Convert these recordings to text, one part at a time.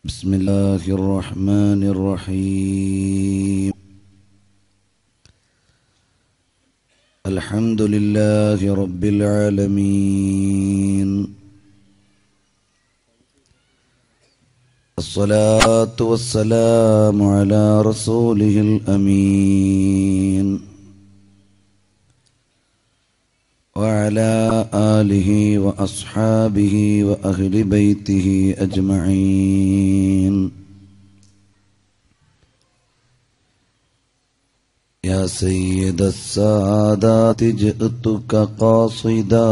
بسم الله الرحمن الرحيم. الحمد لله رب العالمين، الصلاة والسلام على رسوله الأمين وعلى آله وأصحابه وأهل بيته أجمعين. يا سيد السادات جئتك قاصدا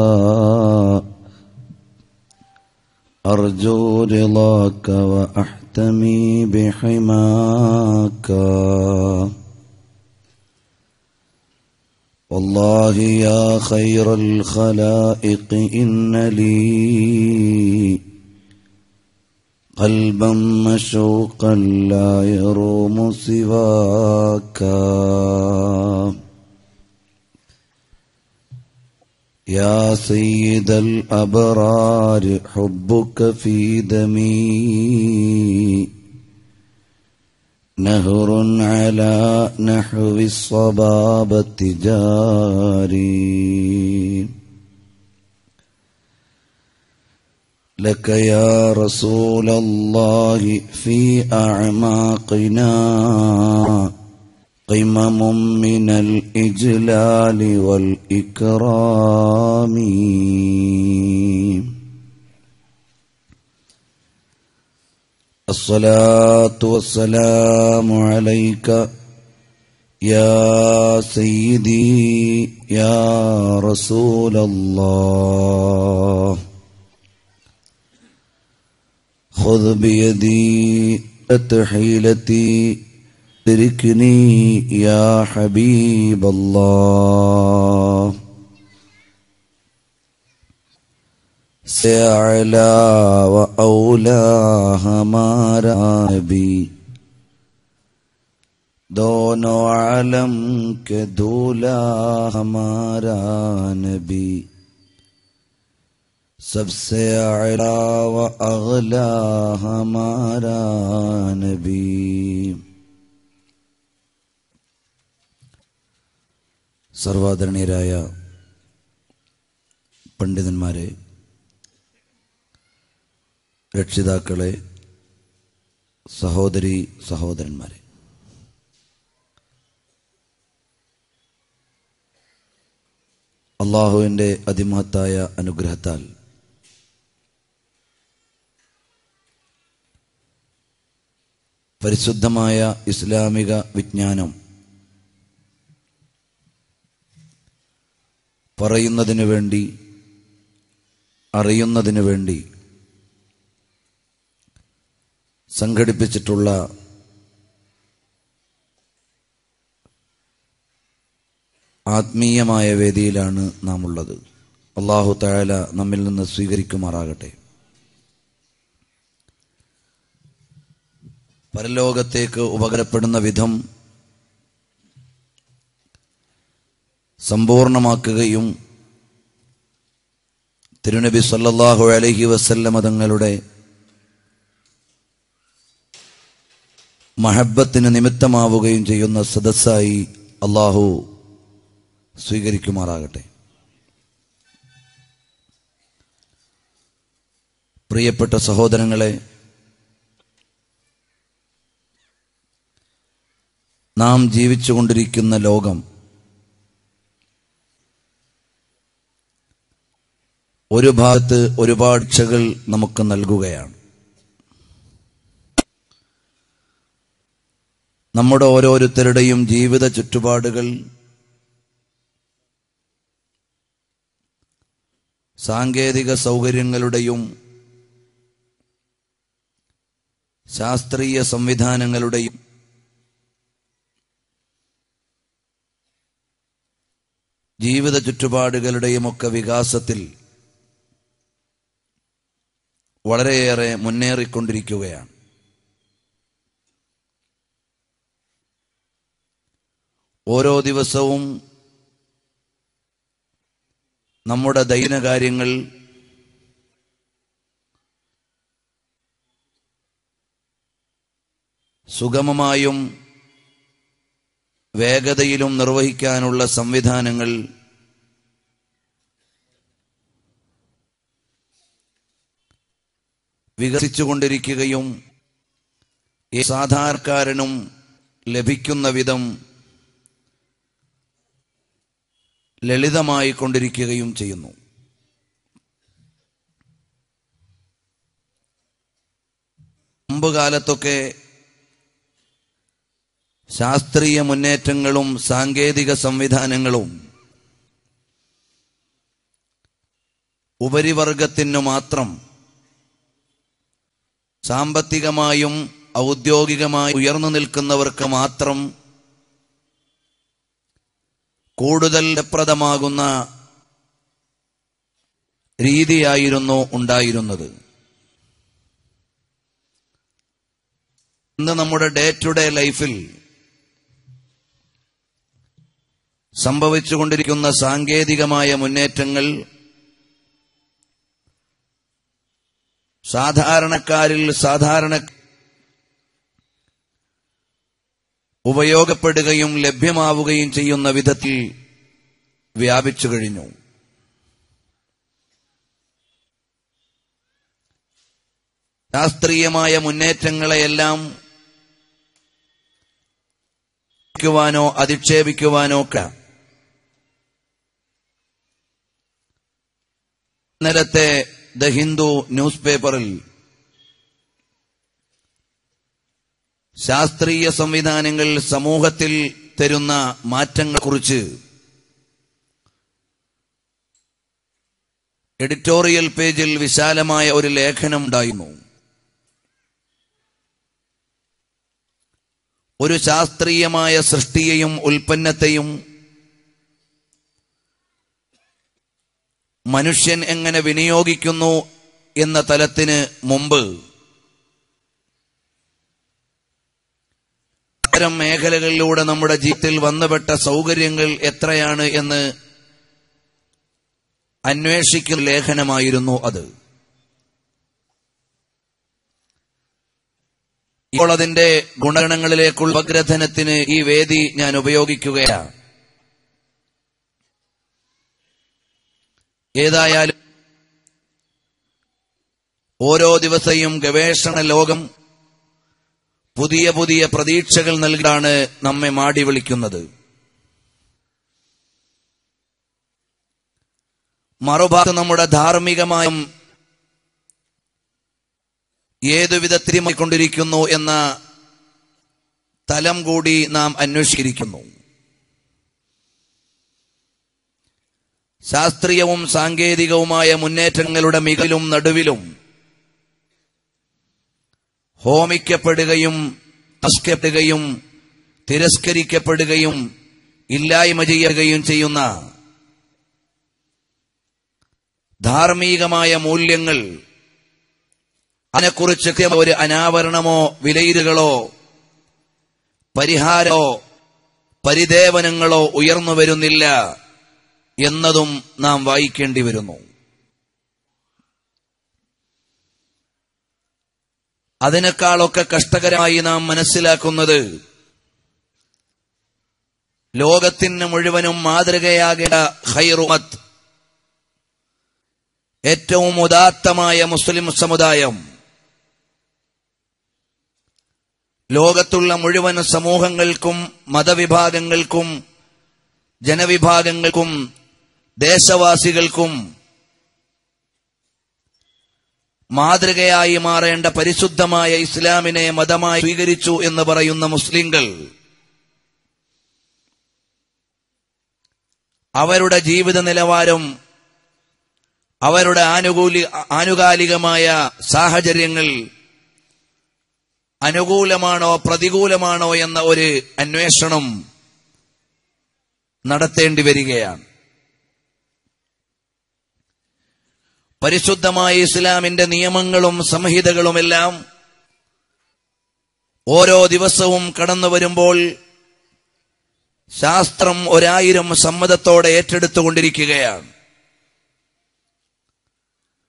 أرجو رضاك وأحتمي بحماك. والله يا خير الخلائق إن لي قلبا مشوقا لا يروم سواك. يا سيد الأبرار حبك في دمي نهر على نحو الصبابة جاري. لك يا رسول الله في أعماقنا قمم من الإجلال والإكرام. الصلاة والسلام عليك يا سيدي يا رسول الله. خذ بيدي حيلتي ادركني يا حبيب الله. से अला व औला हमारा नबी दोनों आलम के दूल्हा हमारा नबी सबसे अला व अगला हमारा नबी. സർവാദരണീയരായ പണ്ഡിതന്മാരെ, രക്ഷിതാക്കളെ, സഹോദരി സഹോദരന്മാരെ, അള്ളാഹുവിൻ്റെ അതിമഹത്തായ അനുഗ്രഹത്താൽ പരിശുദ്ധമായ ഇസ്ലാമിക വിജ്ഞാനം പറയുന്നതിനു വേണ്ടി, അറിയുന്നതിനു വേണ്ടി സംഘടിപ്പിച്ചിട്ടുള്ള ആത്മീയമായ വേദിയിലാണ് നാം ഉള്ളത്. അല്ലാഹു തആല നമ്മിൽ നിന്ന് സ്വീകരിക്കുമാറാകട്ടെ. പരലോകത്തേക്ക് ഉപകാരപ്പെടുന്ന വിധം സമ്പൂർണമാക്കുകയും തിരുനബി സല്ലല്ലാഹു അലൈഹി വസല്ലമ തങ്ങളുടെ മഹബ്ബത്തിന് നിമിത്തമാവുകയും ചെയ്യുന്ന സദസ്സായി അല്ലാഹു സ്വീകരിക്കുമാറാകട്ടെ. പ്രിയപ്പെട്ട സഹോദരങ്ങളെ, നാം ജീവിച്ചുകൊണ്ടിരിക്കുന്ന ലോകം ഒരു ഭാഗത്ത് ഒരുപാട് ഇച്ഛകൾ നമുക്ക് നൽകുകയാണ്. നമ്മുടെ ഓരോരുത്തരുടെയും ജീവിത ചുറ്റുപാടുകൾ സാങ്കേതിക സൗകര്യങ്ങളുടെയും ശാസ്ത്രീയ സംവിധാനങ്ങളുടെയും ജീവിത ചുറ്റുപാടുകളുടെയും ഒക്കെ വികാസത്തിൽ വളരെയേറെ മുന്നേറിക്കൊണ്ടിരിക്കുകയാണ്. ഓരോ ദിവസവും നമ്മുടെ ദൈനംദിന കാര്യങ്ങൾ സുഗമമായും വേഗതയിലും നിർവഹിക്കാനുള്ള സംവിധാനങ്ങൾ വികസിച്ചുകൊണ്ടിരിക്കുകയും സാധാരണക്കാരനും ലഭിക്കുന്ന വിധം ലളിതമായി കൊണ്ടിരിക്കുകയും ചെയ്യുന്നു. മുമ്പ് കാലത്തൊക്കെ ശാസ്ത്രീയ മുന്നേറ്റങ്ങളും സാങ്കേതിക സംവിധാനങ്ങളും ഉപരിവർഗത്തിനു മാത്രം സാമ്പത്തികമായും ഔദ്യോഗികമായി ഉയർന്നു നിൽക്കുന്നവർക്ക് മാത്രം കൂടുതൽ ഫലപ്രദമാകുന്ന രീതിയായിരുന്നു ഉണ്ടായിരുന്നത്. ഇന്ന് നമ്മുടെ ഡേ ടു ഡേ ലൈഫിൽ സംഭവിച്ചുകൊണ്ടിരിക്കുന്ന സാങ്കേതികമായ മുന്നേറ്റങ്ങൾ സാധാരണക്കാരിൽ ഉപയോഗപ്പെടുകയും ലഭ്യമാവുകയും ചെയ്യുന്ന വിധത്തിൽ വ്യാപിച്ചു കഴിഞ്ഞു. ശാസ്ത്രീയമായ മുന്നേറ്റങ്ങളെയെല്ലാം അധിക്ഷേപിക്കുവാനോ ഇന്നലത്തെ ദ ഹിന്ദു ന്യൂസ് പേപ്പറിൽ ശാസ്ത്രീയ സംവിധാനങ്ങൾ സമൂഹത്തിൽ തരുന്ന മാറ്റങ്ങളെക്കുറിച്ച് എഡിറ്റോറിയൽ പേജിൽ വിശാലമായ ഒരു ലേഖനം ഉണ്ടായിരുന്നു. ഒരു ശാസ്ത്രീയമായ സൃഷ്ടിയെയും ഉൽപ്പന്നത്തെയും മനുഷ്യൻ എങ്ങനെ വിനിയോഗിക്കുന്നു എന്ന തലത്തിന് മുമ്പ് അത്തരം മേഖലകളിലൂടെ നമ്മുടെ ജീവിതത്തിൽ വന്നുപെട്ട സൗകര്യങ്ങൾ എത്രയാണ് എന്ന് അന്വേഷിക്കുന്ന ലേഖനമായിരുന്നു അത്. ഇപ്പോൾ അതിന്റെ ഗുണഗണങ്ങളിലേക്കുള്ള ഉപഗ്രഥനത്തിന് ഈ വേദി ഞാൻ ഉപയോഗിക്കുകയാണ്. ഏതായാലും ഓരോ ദിവസവും ഗവേഷണ ലോകം പുതിയ പുതിയ പ്രതീക്ഷകൾ നൽകിയാണ് നമ്മെ മാടി വിളിക്കുന്നത്. മറുഭാഗത്ത് നമ്മുടെ ധാർമ്മികമായ ഏതു വിധത്തിലുമായി കൊണ്ടിരിക്കുന്നു എന്ന തലം കൂടി നാം അന്വേഷിച്ചിരിക്കുന്നു. ശാസ്ത്രീയവും സാങ്കേതികവുമായ മുന്നേറ്റങ്ങളുടെ മികവിലും നടുവിലും ഹോമിക്കപ്പെടുകയും നശിക്കപ്പെടുകയും തിരസ്കരിക്കപ്പെടുകയും ഇല്ലായ്മ ചെയ്യുകയും ചെയ്യുന്ന ധാർമ്മികമായ മൂല്യങ്ങൾ, അതിനെക്കുറിച്ച് ഒരു അനാവരണമോ വിലയിരുകളോ പരിഹാരമോ പരിദേവനങ്ങളോ ഉയർന്നു വരുന്നില്ല എന്നതും നാം വായിക്കേണ്ടി വരുന്നു. അതിനേക്കാളൊക്കെ കഷ്ടകരമായി നാം മനസ്സിലാക്കുന്നത് ലോകത്തിന് മുഴുവനും മാതൃകയാകേണ്ട ഖൈറുമത്ത്, ഏറ്റവും ഉദാത്തമായ മുസ്ലിം സമുദായം ലോകത്തുള്ള മുഴുവൻ സമൂഹങ്ങൾക്കും മതവിഭാഗങ്ങൾക്കും ജനവിഭാഗങ്ങൾക്കും ദേശവാസികൾക്കും മാതൃകയായി മാറേണ്ട പരിശുദ്ധമായ ഇസ്ലാമിനെ മതമായി സ്വീകരിച്ചു എന്ന് പറയുന്ന മുസ്ലിങ്ങൾ അവരുടെ ജീവിത നിലവാരം, അവരുടെ ആനുകാലികമായ സാഹചര്യങ്ങൾ അനുകൂലമാണോ പ്രതികൂലമാണോ എന്ന ഒരു അന്വേഷണം നടത്തേണ്ടി വരികയാണ്. പരിശുദ്ധമായ ഇസ്ലാമിന്റെ നിയമങ്ങളും സംഹിതകളുമെല്ലാം ഓരോ ദിവസവും കടന്നു വരുമ്പോൾ ശാസ്ത്രം 1000 സമ്മതത്തോടെ ഏറ്റെടുത്തുകൊണ്ടിരിക്കുകയാണ്.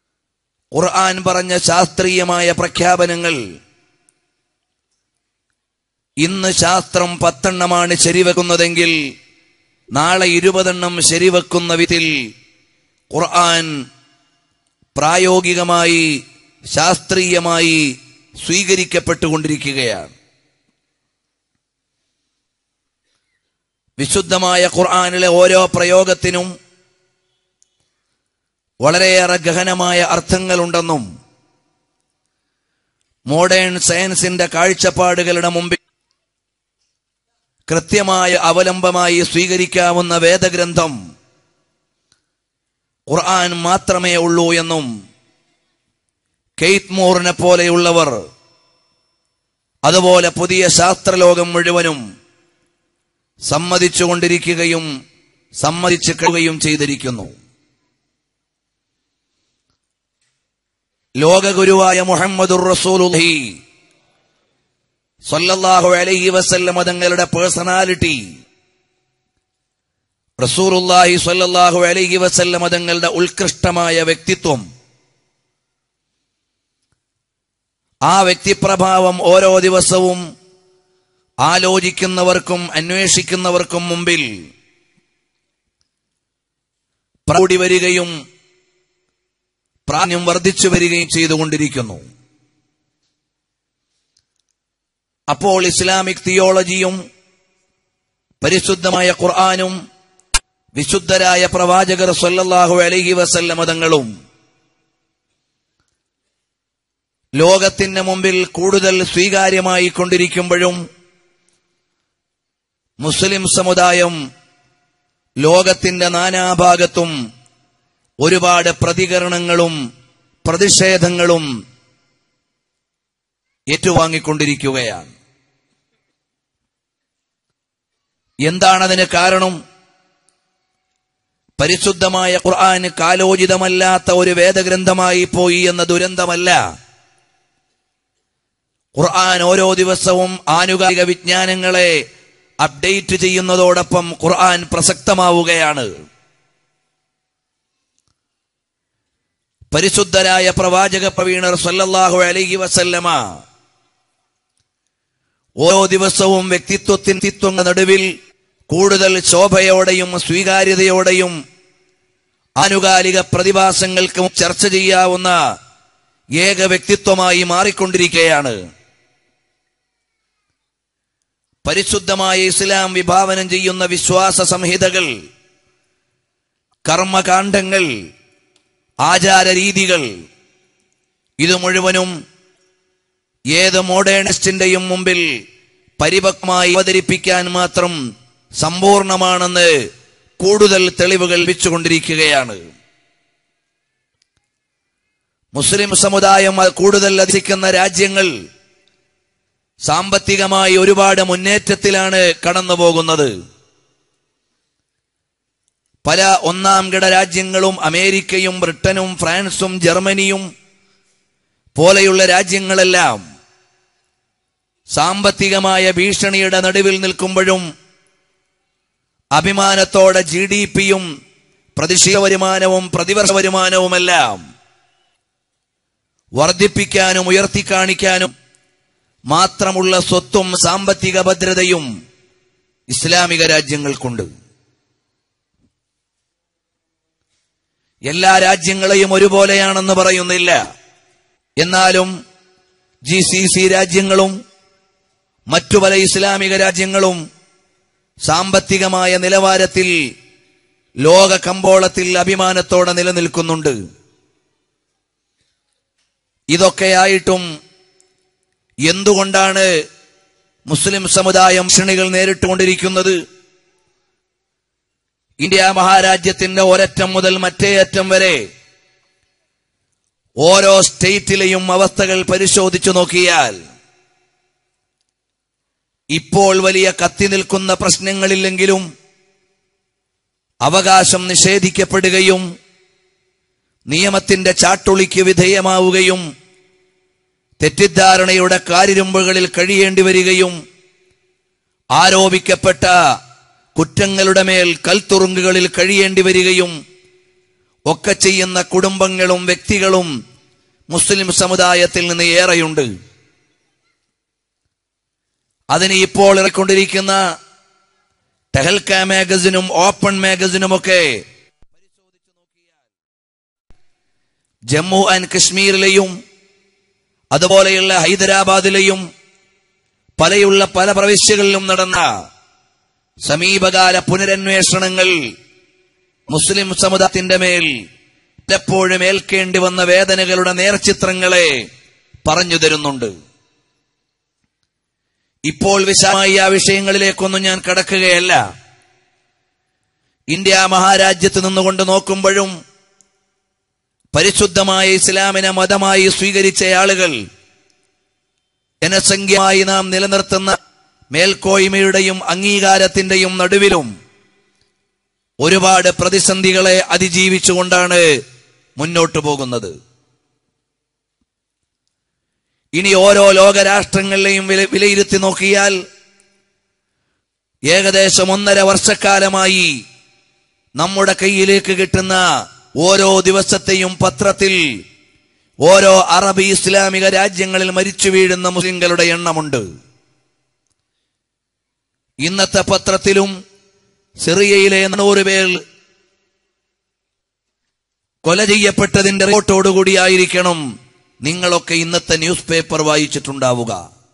ഖുർആൻ പറഞ്ഞ ശാസ്ത്രീയമായ പ്രഖ്യാപനങ്ങൾ ഇന്ന് ശാസ്ത്രം 10 എണ്ണമാണ് ശരിവെക്കുന്നതെങ്കിൽ നാളെ 20 എണ്ണം ശരിവെക്കുന്ന വിധത്തിൽ ഖുർആൻ പ്രായോഗികമായി ശാസ്ത്രീയമായി സ്വീകരിക്കപ്പെട്ടുകൊണ്ടിരിക്കുകയാണ്. വിശുദ്ധമായ ഖുർആനിലെ ഓരോ പ്രയോഗത്തിനും വളരെയേറെ ഗഹനമായ അർത്ഥങ്ങളുണ്ടെന്നും മോഡേൺ സയൻസിന്റെ കാഴ്ചപ്പാടുകളുടെ മുമ്പിൽ കൃത്യമായ അവലംബമായി സ്വീകരിക്കാവുന്ന വേദഗ്രന്ഥം ഖുർആൻ മാത്രമേ ഉള്ളൂ എന്നും കെയ്ത്ത് മൂറിനെ പോലെയുള്ളവർ അതുപോലെ പുതിയ ശാസ്ത്രലോകം മുഴുവനും സമ്മതിച്ചുകൊണ്ടിരിക്കുകയും സമ്മതിച്ചു കഴിയുകയും ചെയ്തിരിക്കുന്നു. ലോകഗുരുവായ മുഹമ്മദുർ റസൂലുള്ളാഹി സ്വല്ലല്ലാഹു അലൈഹി വസല്ലം തങ്ങളുടെ പേഴ്സണാലിറ്റി, റസൂലുള്ളാഹി സ്വല്ലല്ലാഹു അലൈഹി വസല്ലം തങ്ങളുടെ ഉത്കൃഷ്ടമായ വ്യക്തിത്വം, ആ വ്യക്തിപ്രഭാവം ഓരോ ദിവസവും ആലോചിക്കുന്നവർക്കും അന്വേഷിക്കുന്നവർക്കും മുമ്പിൽ പ്രൗഢി വരികയും പ്രാധാന്യം വർദ്ധിച്ചു വരികയും ചെയ്തുകൊണ്ടിരിക്കുന്നു. അപ്പോൾ ഇസ്ലാമിക് തിയോളജിയും പരിശുദ്ധമായ ഖുർആനും വിശുദ്ധരായ പ്രവാചകർ സ്വല്ലല്ലാഹു അലൈഹി വസല്ലം തങ്ങളും ലോകത്തിന് മുമ്പിൽ കൂടുതൽ സ്വീകാര്യമായി കൊണ്ടിരിക്കുമ്പോഴും മുസ്ലിം സമുദായം ലോകത്തിന്റെ നാനാഭാഗത്തും ഒരുപാട് പ്രതികരണങ്ങളും പ്രതിഷേധങ്ങളും ഏറ്റുവാങ്ങിക്കൊണ്ടിരിക്കുകയാണ്. എന്താണതിന് കാരണം? പരിശുദ്ധമായ ഖുർആൻ കാലോചിതമല്ലാത്ത ഒരു വേദഗ്രന്ഥമായി പോയി എന്ന ദുരന്തമല്ല. ഖുർആൻ ഓരോ ദിവസവും ആനുകാലിക വിജ്ഞാനങ്ങളെ അപ്ഡേറ്റ് ചെയ്യുന്നതോടൊപ്പം ഖുർആൻ പ്രസക്തമാവുകയാണ്. പരിശുദ്ധരായ പ്രവാചക പ്രവീണർ സ്വല്ലല്ലാഹു അലൈഹി വസല്ലമ ഓരോ ദിവസവും വ്യക്തിത്വത്തിന്റെ നടുവിൽ കൂടുതൽ ശോഭയോടെയും സ്വീകാര്യതയോടെയും ആനുകാലിക പ്രതിഭാസങ്ങൾക്കും ചർച്ച ചെയ്യാവുന്ന ഏക വ്യക്തിത്വമായി മാറിക്കൊണ്ടിരിക്കുകയാണ്. പരിശുദ്ധമായ ഇസ്ലാം വിഭാവനം ചെയ്യുന്ന വിശ്വാസ സംഹിതകൾ, കർമ്മകാണ്ഡങ്ങൾ, ആചാരരീതികൾ, ഇത് മുഴുവനും ഏത് മോഡേണിസ്റ്റിന്റെയും മുമ്പിൽ പരിപക്വമായി അവതരിപ്പിക്കാൻ മാത്രം സമ്പൂർണമാണെന്ന് കൂടുതൽ തെളിവുകൾ ലഭിച്ചുകൊണ്ടിരിക്കുകയാണ്. മുസ്ലിം സമുദായം കൂടുതൽ അധികരിക്കുന്ന രാജ്യങ്ങൾ സാമ്പത്തികമായി ഒരുപാട് മുന്നേറ്റത്തിലാണ് കടന്നുപോകുന്നത്. പല ഒന്നാം കിട രാജ്യങ്ങളും അമേരിക്കയും ബ്രിട്ടനും ഫ്രാൻസും ജർമ്മനിയും പോലെയുള്ള രാജ്യങ്ങളെല്ലാം സാമ്പത്തികമായ ഭീഷണിയുടെ നടുവിൽ നിൽക്കുമ്പോഴും അഭിമാനത്തോടെ GDP-യും പ്രതിശീല വരുമാനവും പ്രതിവർഷ വരുമാനവുമെല്ലാം വർദ്ധിപ്പിക്കാനും ഉയർത്തിക്കാണിക്കാനും മാത്രമുള്ള സ്വത്തും സാമ്പത്തിക ഭദ്രതയും ഇസ്ലാമിക രാജ്യങ്ങൾക്കുണ്ട്. എല്ലാ രാജ്യങ്ങളെയും ഒരുപോലെയാണെന്ന് പറയുന്നില്ല. എന്നാലും GCC രാജ്യങ്ങളും മറ്റു പല ഇസ്ലാമിക രാജ്യങ്ങളും സാമ്പത്തികമായ നിലവാരത്തിൽ ലോക കമ്പോളത്തിൽ അഭിമാനത്തോടെ നിലനിൽക്കുന്നുണ്ട്. ഇതൊക്കെയായിട്ടും എന്തുകൊണ്ടാണ് മുസ്ലിം സമുദായം ഭീഷണികൾ നേരിട്ടുകൊണ്ടിരിക്കുന്നത്? ഇന്ത്യ മഹാരാജ്യത്തിന്റെ ഒരറ്റം മുതൽ മറ്റേ അറ്റം വരെ ഓരോ സ്റ്റേറ്റിലെയും അവസ്ഥകൾ പരിശോധിച്ചു നോക്കിയാൽ ഇപ്പോൾ വലിയ കത്തി നിൽക്കുന്ന പ്രശ്നങ്ങളില്ലെങ്കിലും അവകാശം നിഷേധിക്കപ്പെടുകയും നിയമത്തിന്റെ ചാട്ടുളിക്ക് വിധേയമാവുകയും തെറ്റിദ്ധാരണയുടെ കാരിരുമ്പുകളിൽ കഴിയേണ്ടി വരികയും ആരോപിക്കപ്പെട്ട കുറ്റങ്ങളുടെ മേൽ കൽത്തുറുങ്കുകളിൽ കഴിയേണ്ടി വരികയും ഒക്കെ ചെയ്യുന്ന കുടുംബങ്ങളും വ്യക്തികളും മുസ്ലിം സമുദായത്തിൽ നിന്ന് ഏറെയുണ്ട്. അതിന് ഇപ്പോൾ ഇറക്കൊണ്ടിരിക്കുന്ന ടെഹൽക്ക മാഗസിനും ഓപ്പൺ മാഗസിനുമൊക്കെ പരിശോധിച്ചു നോക്കിയാൽ ജമ്മു ആൻഡ് കശ്മീരിലെയും അതുപോലെയുള്ള ഹൈദരാബാദിലെയും പല പ്രവിശ്യകളിലും നടന്ന സമീപകാല പുനരന്വേഷണങ്ങൾ മുസ്ലിം സമുദായത്തിന്റെ മേൽ പലപ്പോഴും ഏൽക്കേണ്ടി വന്ന വേദനകളുടെ നേർചിത്രങ്ങളെ പറഞ്ഞു തരുന്നുണ്ട്. ഇപ്പോൾ വിശദമായി ആ വിഷയങ്ങളിലേക്കൊന്നും ഞാൻ കടക്കുകയല്ല. ഇന്ത്യ മഹാരാജ്യത്ത് നിന്നുകൊണ്ട് നോക്കുമ്പോഴും പരിശുദ്ധമായ ഇസ്ലാമിനെ മതമായി സ്വീകരിച്ച ആളുകൾ ജനസംഖ്യമായി നാം നിലനിർത്തുന്ന മേൽക്കോയ്മയുടെയും അംഗീകാരത്തിന്റെയും നടുവിലും ഒരുപാട് പ്രതിസന്ധികളെ അതിജീവിച്ചുകൊണ്ടാണ് മുന്നോട്ടു പോകുന്നത്. ഇനി ഓരോ ലോകരാഷ്ട്രങ്ങളിലെയും വിലയിരുത്തി നോക്കിയാൽ ഏകദേശം 1.5 വർഷക്കാലമായി നമ്മുടെ കയ്യിലേക്ക് കിട്ടുന്ന ഓരോ ദിവസത്തെയും പത്രത്തിൽ ഓരോ അറബി ഇസ്ലാമിക രാജ്യങ്ങളിൽ മരിച്ചു വീഴുന്ന മുസ്ലിങ്ങളുടെ എണ്ണമുണ്ട്. ഇന്നത്തെ പത്രത്തിലും സിറിയയിലെ 100 പേർ കൊല ചെയ്യപ്പെട്ടതിന്റെ റിപ്പോർട്ടോടുകൂടിയായിരിക്കണം നിങ്ങളൊക്കെ ഇന്നത്തെ ന്യൂസ് പേപ്പർ വായിച്ചിട്ടുണ്ടാവുക.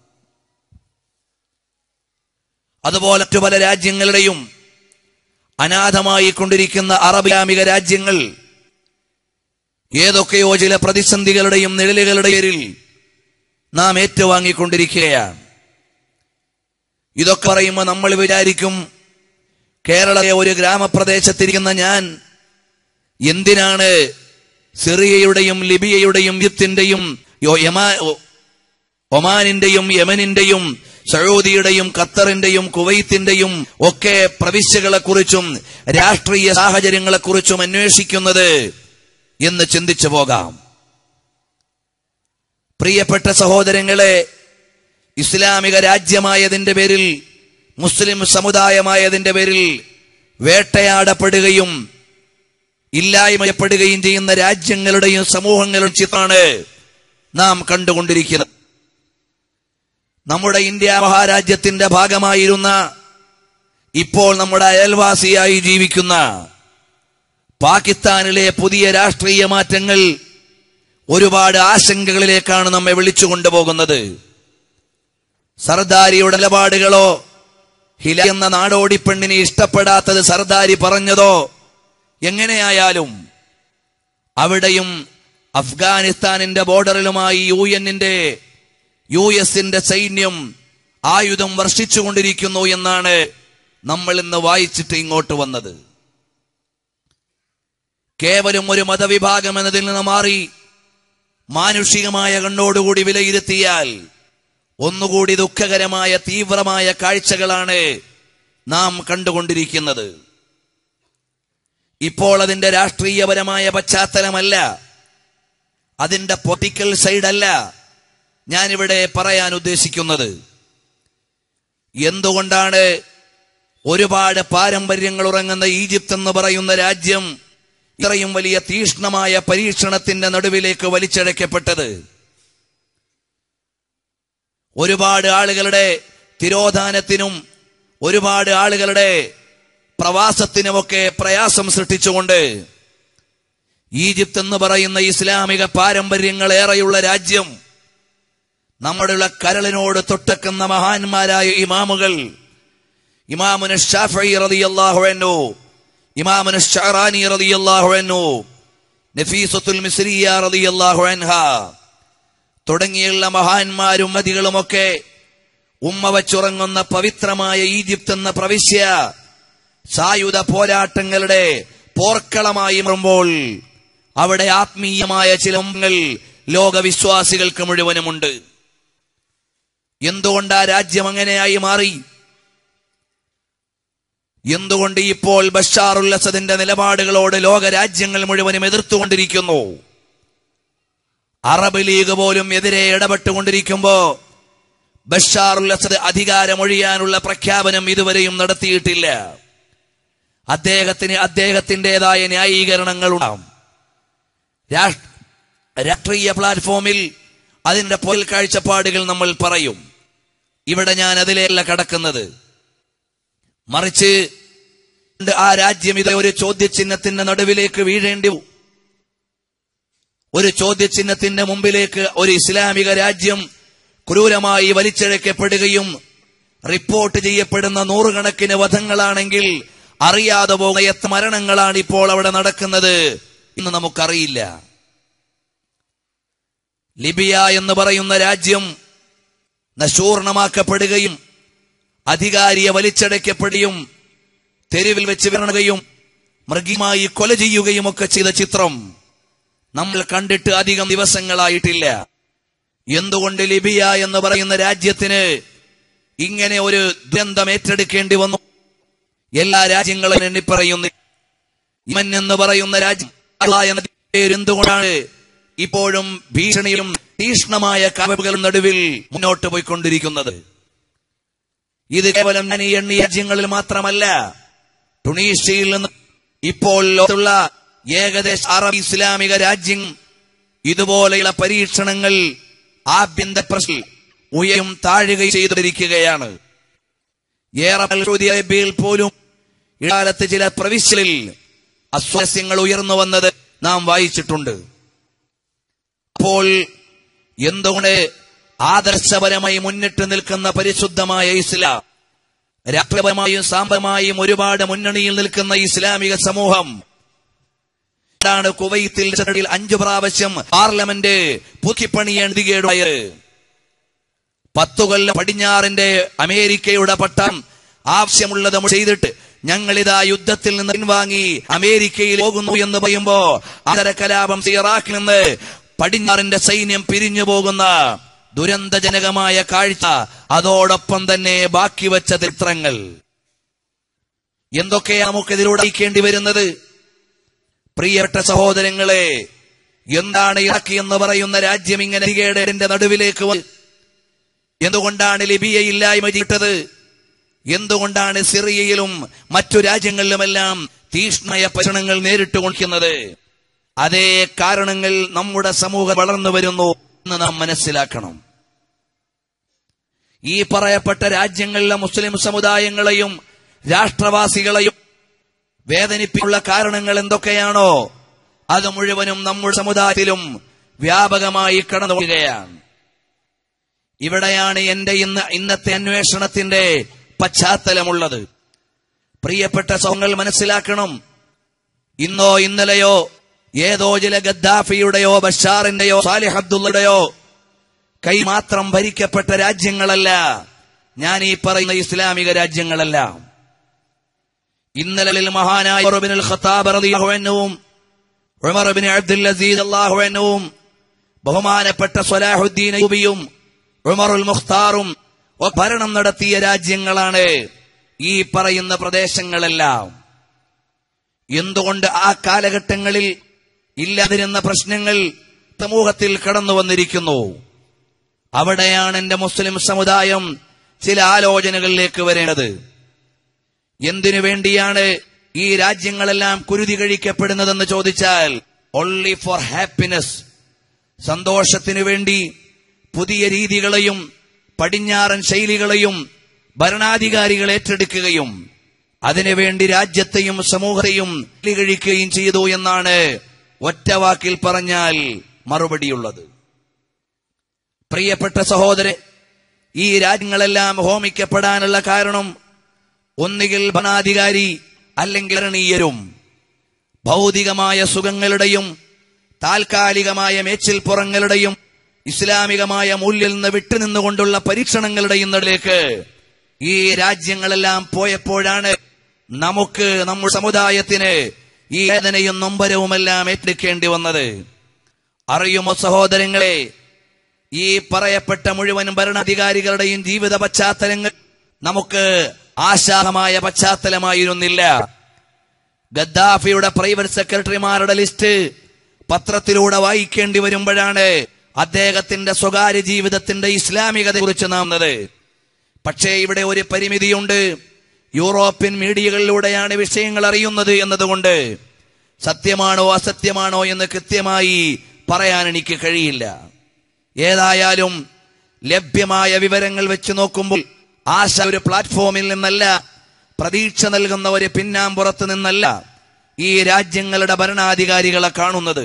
അതുപോലെ മറ്റു പല രാജ്യങ്ങളുടെയും അനാഥമായി കൊണ്ടിരിക്കുന്ന അറബ് ഇസ്ലാമിക രാജ്യങ്ങൾ ഏതൊക്കെയോ ചില പ്രതിസന്ധികളുടെയും നിഴലുകളുടെ പേരിൽ നാം ഏറ്റുവാങ്ങിക്കൊണ്ടിരിക്കുകയാണ്. ഇതൊക്കെ പറയുമ്പോൾ നമ്മൾ വിചാരിക്കും, കേരളത്തിലെ ഒരു ഗ്രാമപ്രദേശത്തിരിക്കുന്ന ഞാൻ എന്തിനാണ് സിറിയയുടെയും ലിബിയയുടെയും ഈജിപ്തിന്റെയും ഒമാനിന്റെയും യമനിന്റെയും സൗദിയുടെയും ഖത്തറിന്റെയും കുവൈത്തിന്റെയും ഒക്കെ പ്രവിശ്യകളെക്കുറിച്ചും രാഷ്ട്രീയ സാഹചര്യങ്ങളെക്കുറിച്ചും അന്വേഷിക്കുന്നത് എന്ന് ചിന്തിച്ചു പോകാം. പ്രിയപ്പെട്ട സഹോദരങ്ങളെ, ഇസ്ലാമിക രാജ്യമായതിന്റെ പേരിൽ, മുസ്ലിം സമുദായമായതിന്റെ പേരിൽ വേട്ടയാടപ്പെടുകയും ഇല്ലായ്മയപ്പെടുകയും ചെയ്യുന്ന രാജ്യങ്ങളുടെയും സമൂഹങ്ങളുടെയും ചിത്രമാണ് നാം കണ്ടുകൊണ്ടിരിക്കുന്നത്. നമ്മുടെ ഇന്ത്യ മഹാരാജ്യത്തിന്റെ ഭാഗമായിരുന്ന, ഇപ്പോൾ നമ്മുടെ അയൽവാസിയായി ജീവിക്കുന്ന പാകിസ്ഥാനിലെ പുതിയ രാഷ്ട്രീയ മാറ്റങ്ങൾ ഒരുപാട് ആശങ്കകളിലേക്കാണ് നമ്മെ വിളിച്ചു കൊണ്ടുപോകുന്നത്. സർദാരിയുടെ നിലപാടുകളോ ഹില എന്ന നാടോടിപ്പെണ്ണിനെ ഇഷ്ടപ്പെടാത്തത് സർദാരി പറഞ്ഞതോ എങ്ങനെയായാലും അവിടെയും അഫ്ഗാനിസ്ഥാനിന്റെ ബോർഡറിലുമായി US സൈന്യം ആയുധം വർഷിച്ചുകൊണ്ടിരിക്കുന്നു എന്നാണ് നമ്മൾ ഇന്ന് വായിച്ചിട്ട് ഇങ്ങോട്ട് വന്നത്. കേവലം ഒരു മതവിഭാഗം എന്നതിൽ നിന്ന് മാറി മാനുഷികമായ കണ്ണോടുകൂടി വിലയിരുത്തിയാൽ ഒന്നുകൂടി ദുഃഖകരമായ തീവ്രമായ കാഴ്ചകളാണ് നാം കണ്ടുകൊണ്ടിരിക്കുന്നത്. ഇപ്പോൾ അതിന്റെ രാഷ്ട്രീയപരമായ പശ്ചാത്തലമല്ല, അതിന്റെ പൊളിറ്റിക്കൽ സൈഡല്ല ഞാനിവിടെ പറയാൻ ഉദ്ദേശിക്കുന്നത്. എന്തുകൊണ്ടാണ് ഒരുപാട് പാരമ്പര്യങ്ങൾ ഉറങ്ങുന്ന ഈജിപ്ത് എന്ന് പറയുന്ന രാജ്യം ഇത്രയും വലിയ തീഷ്ണമായ പരീക്ഷണത്തിന്റെ നടുവിലേക്ക് വലിച്ചഴക്കപ്പെട്ടത്? ഒരുപാട് ആളുകളുടെ തിരോധാനത്തിനും ഒരുപാട് ആളുകളുടെ പ്രവാസത്തിനുമൊക്കെ പ്രയാസം സൃഷ്ടിച്ചുകൊണ്ട് ഈജിപ്ത് എന്ന് പറയുന്ന ഇസ്ലാമിക പാരമ്പര്യങ്ങൾ ഏറെയുള്ള രാജ്യം, നമ്മുടെയുള്ള കരളിനോട് തൊട്ടക്കുന്ന മഹാന്മാരായ ഇമാമുകൾ, ഇമാമുന ശാഫഈ റളിയല്ലാഹു അൻഹു, ഇമാമുന ശഅറാനി റളിയല്ലാഹു അൻഹു, നഫീസത്തുൽ മിസ്രിയ റളിയല്ലാഹു അൻഹാ തുടങ്ങിയുള്ള മഹാന്മാരും മതികളുമൊക്കെ ഉമ്മ വച്ചുറങ്ങുന്ന പവിത്രമായ ഈജിപ്ത് എന്ന പ്രവിശ്യ സായുധ പോരാട്ടങ്ങളുടെ പോർക്കളമായി മാറുമ്പോൾ അവിടെ ആത്മീയമായ ചില ലോകവിശ്വാസികൾക്ക് മുഴുവനുമുണ്ട്. എന്തുകൊണ്ട് ആ രാജ്യം അങ്ങനെയായി മാറി? എന്തുകൊണ്ട് ഇപ്പോൾ ബഷാറുൽ അസദിന്റെ നിലപാടുകളോട് ലോകരാജ്യങ്ങൾ മുഴുവനും എതിർത്തുകൊണ്ടിരിക്കുന്നു? അറബ് ലീഗ് പോലും എതിരെ ഇടപെട്ടുകൊണ്ടിരിക്കുമ്പോ ബഷാറുൽ അസദ് അധികാരമൊഴിയാനുള്ള പ്രഖ്യാപനം ഇതുവരെയും നടത്തിയിട്ടില്ല. അദ്ദേഹത്തിൻ്റെതായ ന്യായീകരണങ്ങളുണ്ടാവും. രാഷ്ട്രീയ പ്ലാറ്റ്ഫോമിൽ അതിന്റെ പൊൽ കാഴ്ചപ്പാടുകൾ നമ്മൾ പറയും. ഇവിടെ ഞാൻ അതിലെയല്ല കടക്കുന്നത്. മറിച്ച് ആ രാജ്യം ഇത് ഒരു ചോദ്യചിഹ്നത്തിന്റെ നടുവിലേക്ക് വീഴേണ്ടി, ഒരു ചോദ്യചിഹ്നത്തിന്റെ മുമ്പിലേക്ക് ഒരു ഇസ്ലാമിക രാജ്യം ക്രൂരമായി വലിച്ചിഴക്കപ്പെടുകയും റിപ്പോർട്ട് ചെയ്യപ്പെടുന്ന നൂറുകണക്കിന് വധങ്ങളാണെങ്കിൽ അറിയാതെ പോകുന്ന എത്ര മരണങ്ങളാണ് ഇപ്പോൾ അവിടെ നടക്കുന്നത് എന്ന് നമുക്കറിയില്ല. ലിബിയ എന്ന് പറയുന്ന രാജ്യം നശൂർണമാക്കപ്പെടുകയും അധികാരിയെ വലിച്ചടയ്ക്കപ്പെടുകയും തെരുവിൽ വെച്ച് വീണുകയും മൃഗീയമായി കൊല ചെയ്യുകയും ഒക്കെ ചെയ്ത ചിത്രം നമ്മൾ കണ്ടിട്ട് അധികം ദിവസങ്ങളായിട്ടില്ല. എന്തുകൊണ്ട് ലിബിയ എന്ന് പറയുന്ന രാജ്യത്തിന് ഇങ്ങനെ ഒരു ദുരന്തം ഏറ്റെടുക്കേണ്ടി വന്നു? എല്ലാ രാജ്യങ്ങളും എണ്ണി പറയുന്നു. യമൻ എന്ന് പറയുന്ന രാജ്യം എന്തുകൊണ്ടാണ് ഇപ്പോഴും ഭീഷണിയും തീക്ഷ്ണമായ കാവലുകളും നടുവിൽ മുന്നോട്ട് പോയിക്കൊണ്ടിരിക്കുന്നത്? ഇത് കേവലം ഞാൻ ഈ എണ്ണിയ രാജ്യങ്ങളിൽ മാത്രമല്ല, ടുണീഷ്യയിൽ നിന്ന് ഇപ്പോൾ ലോകത്തുള്ള ഏകദേശം അറബ് ഇസ്ലാമിക രാജ്യം ഇതുപോലെയുള്ള പരീക്ഷണങ്ങൾ ആഭ്യന്തര പ്രശ്നം ഉയരും താഴുകയും ചെയ്തിരിക്കുകയാണ്. ഏറെ സൗദി അറേബ്യയിൽ പോലും ഇക്കാലത്ത് ചില പ്രവിശ്യകളിൽ അസ്വാരസ്യങ്ങൾ ഉയർന്നു വന്നത് നാം വായിച്ചിട്ടുണ്ട്. അപ്പോൾ എന്തുകൊണ്ട് ആദർശപരമായി മുന്നിട്ട് നിൽക്കുന്ന പരിശുദ്ധമായ ഇസ്ലാം, രാഷ്ട്രീയപരമായും സാമ്പത്തികമായും ഒരുപാട് മുന്നണിയിൽ നിൽക്കുന്ന ഇസ്ലാമിക സമൂഹം കുവൈത്തിൽ 5 പ്രാവശ്യം പാർലമെന്റ് പുതുക്കിപ്പണിയേണ്ടത്? 10 കൊല്ലം പടിഞ്ഞാറിന്റെ അമേരിക്കയുടെ പട്ടം ആവശ്യമുള്ളത് ചെയ്തിട്ട് ഞങ്ങളിതാ യുദ്ധത്തിൽ നിന്ന് പിൻവാങ്ങി അമേരിക്കയിൽ പോകുന്നു എന്ന് പറയുമ്പോ ആദര കലാപം ഇറാഖിൽ നിന്ന് പടിഞ്ഞാറിന്റെ സൈന്യം പിരിഞ്ഞു പോകുന്ന ദുരന്തജനകമായ കാഴ്ച, അതോടൊപ്പം തന്നെ ബാക്കി വെച്ച ചിത്രങ്ങൾ എന്തൊക്കെയാണ് നമുക്കെതിലൂടെ നയിക്കേണ്ടി വരുന്നത്? പ്രിയപ്പെട്ട സഹോദരങ്ങളെ, എന്താണ് ഇറാഖ് എന്ന് പറയുന്ന രാജ്യം ഇങ്ങനെ ഭീകരരുടെ നടുവിലേക്ക് എന്തുകൊണ്ടാണ് ലിബിയ ഇല്ലായ്മ ചെയ്തത്? എന്തുകൊണ്ടാണ് സിറിയയിലും മറ്റു രാജ്യങ്ങളിലുമെല്ലാം തീക്ഷ്ണമായ പരീക്ഷണങ്ങൾ നേരിട്ട് കൊണ്ടിരിക്കുന്നത്? അതേ കാരണങ്ങൾ നമ്മുടെ സമൂഹം വളർന്നു വരുന്നു എന്ന് നാം മനസ്സിലാക്കണം. ഈ പറയപ്പെട്ട രാജ്യങ്ങളിലെ മുസ്ലിം സമുദായങ്ങളെയും രാഷ്ട്രവാസികളെയും വേദനിപ്പിക്കുന്ന കാരണങ്ങൾ എന്തൊക്കെയാണോ അത് മുഴുവനും നമ്മുടെ സമുദായത്തിലും വ്യാപകമായി കടന്നുപോവുകയാണ്. ഇവിടെയാണ് എന്റെ ഇന്നത്തെ അന്വേഷണത്തിന്റെ പശ്ചാത്തലമുള്ളത്. പ്രിയപ്പെട്ട സഹോദരങ്ങൾ മനസ്സിലാക്കണം, ഇന്നോ ഇന്നലെയോ ഏതോ ചില ഗദ്ദാഫിയുടെയോ ബഷാറിന്റെയോ സാലിഹ് അബ്ദുള്ളയുടെയോ കൈ മാത്രം ഭരിക്കപ്പെട്ട രാജ്യങ്ങളല്ല ഞാൻ ഈ പറയുന്ന ഇസ്ലാമിക രാജ്യങ്ങളല്ല. ഇന്നലെ മഹാനായ ഉമർ ഇബ്നുൽ ഖത്താബ് റളിയല്ലാഹു അൻഹുവും ഉമർ ഇബ്നു അബ്ദുൽ അസീസ് റളിയല്ലാഹു അൻഹുവും ബഹുമാനപ്പെട്ട സ്വലാഹുദ്ദീൻ അയ്യൂബിയും ഉമറുൽ മുഖ്താറും ഭരണം നടത്തിയ രാജ്യങ്ങളാണ് ഈ പറയുന്ന പ്രദേശങ്ങളെല്ലാം. എന്തുകൊണ്ട് ആ കാലഘട്ടങ്ങളിൽ ഇല്ലാതിരുന്ന പ്രശ്നങ്ങൾ സമൂഹത്തിൽ കടന്നു വന്നിരിക്കുന്നു? അവിടെയാണ് എന്റെ മുസ്ലിം സമുദായം ചില ആലോചനകളിലേക്ക് വരേണ്ടത്. എന്തിനു വേണ്ടിയാണ് ഈ രാജ്യങ്ങളെല്ലാം കുരുതി കഴിക്കപ്പെടുന്നതെന്ന് ചോദിച്ചാൽ, ഓൺലി ഫോർ ഹാപ്പിനെസ്, സന്തോഷത്തിനു വേണ്ടി പുതിയ രീതികളെയും പടിഞ്ഞാറൻ ശൈലികളെയും ഭരണാധികാരികൾ ഏറ്റെടുക്കുകയും അതിനുവേണ്ടി രാജ്യത്തെയും സമൂഹത്തെയും കഴിക്കുകയും ചെയ്തു എന്നാണ് ഒറ്റവാക്കിൽ പറഞ്ഞാൽ മറുപടിയുള്ളത്. പ്രിയപ്പെട്ട സഹോദരൻ, ഈ രാജ്യങ്ങളെല്ലാം ഹോമിക്കപ്പെടാനുള്ള കാരണം ഒന്നുകിൽ ഭരണാധികാരി അല്ലെങ്കിൽ ഭരണീയരും ഭൗതികമായ സുഖങ്ങളുടെയും താൽക്കാലികമായ മേച്ചിൽപ്പുറങ്ങളുടെയും ഇസ്ലാമികമായ മൂല്യം നിന്ന് വിട്ടുനിന്നുകൊണ്ടുള്ള പരീക്ഷണങ്ങളുടെയും നിലയിലേക്ക് ഈ രാജ്യങ്ങളെല്ലാം പോയപ്പോഴാണ് നമുക്ക് നമ്മുടെ സമുദായത്തിന് ഈ വേദനയും നൊമ്പരവുമെല്ലാം ഏറ്റെടുക്കേണ്ടി വന്നത്. അറിയുമോ സഹോദരങ്ങളെ, ഈ പറയപ്പെട്ട മുഴുവൻ ഭരണാധികാരികളുടെയും ജീവിത പശ്ചാത്തലങ്ങൾ നമുക്ക് ആശാഹമായ പശ്ചാത്തലമായിരുന്നില്ല. ഗദ്ദാഫിയുടെ പ്രൈവറ്റ് സെക്രട്ടറിമാരുടെ ലിസ്റ്റ് പത്രത്തിലൂടെ വായിക്കേണ്ടി വരുമ്പോഴാണ് അദ്ദേഹത്തിന്റെ സ്വകാര്യ ജീവിതത്തിന്റെ ഇസ്ലാമികതയെ കുറിച്ച് നാം. പക്ഷേ ഇവിടെ ഒരു പരിമിതിയുണ്ട്. യൂറോപ്യൻ മീഡിയകളിലൂടെയാണ് വിഷയങ്ങൾ അറിയുന്നത് എന്നതുകൊണ്ട് സത്യമാണോ അസത്യമാണോ എന്ന് കൃത്യമായി പറയാൻ എനിക്ക് കഴിയില്ല. ഏതായാലും ലഭ്യമായ വിവരങ്ങൾ വെച്ച് നോക്കുമ്പോൾ ആശ ഒരു പ്ലാറ്റ്ഫോമിൽ നിന്നല്ല, പ്രതീക്ഷ നൽകുന്ന ഒരു പിന്നാമ്പുറത്ത് നിന്നല്ല ഈ രാജ്യങ്ങളുടെ ഭരണാധികാരികളെ കാണുന്നത്.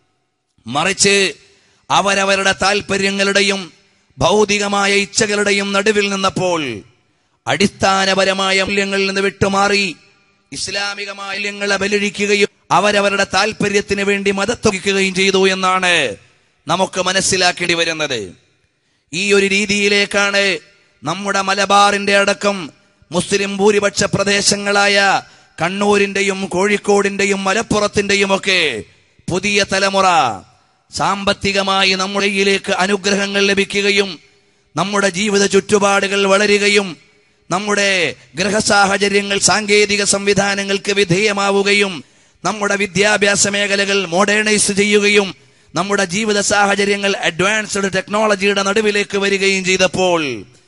മറിച്ച് അവരവരുടെ താല്പര്യങ്ങളുടെയും ഭൗതികമായ ഇച്ഛകളുടെയും നടുവിൽ നിന്നപ്പോൾ അടിസ്ഥാനപരമായ മൂല്യങ്ങളിൽ നിന്ന് വിട്ടുമാറി ഇസ്ലാമികമായ മൂല്യങ്ങളെ ബലിഴിക്കുകയും അവരവരുടെ താല്പര്യത്തിന് വേണ്ടി മതത്തൊഴിക്കുകയും ചെയ്തു എന്നാണ് നമുക്ക് മനസ്സിലാക്കേണ്ടി വരുന്നത്. ഈ ഒരു രീതിയിലേക്കാണ് നമ്മുടെ മലബാറിന്റെ അടക്കം മുസ്ലിം ഭൂരിപക്ഷ പ്രദേശങ്ങളായ കണ്ണൂരിന്റെയും കോഴിക്കോടിന്റെയും മലപ്പുറത്തിന്റെയും ഒക്കെ പുതിയ തലമുറ സാമ്പത്തികമായി നമ്മുടെ കയ്യിലേക്ക് അനുഗ്രഹങ്ങൾ ലഭിക്കുകയും നമ്മുടെ ജീവിത ചുറ്റുപാടുകൾ വളരുകയും നമ്മുടെ ഗൃഹസാഹചര്യങ്ങൾ സാങ്കേതിക സംവിധാനങ്ങൾക്ക് വിധേയമാവുകയും നമ്മുടെ വിദ്യാഭ്യാസ മേഖലകൾ മോഡേണൈസ് ചെയ്യുകയും നമ്മുടെ ജീവിത സാഹചര്യങ്ങൾ അഡ്വാൻസ്ഡ് ടെക്നോളജിയുടെ നടുവിലേക്ക് വരികയും ചെയ്തപ്പോൾ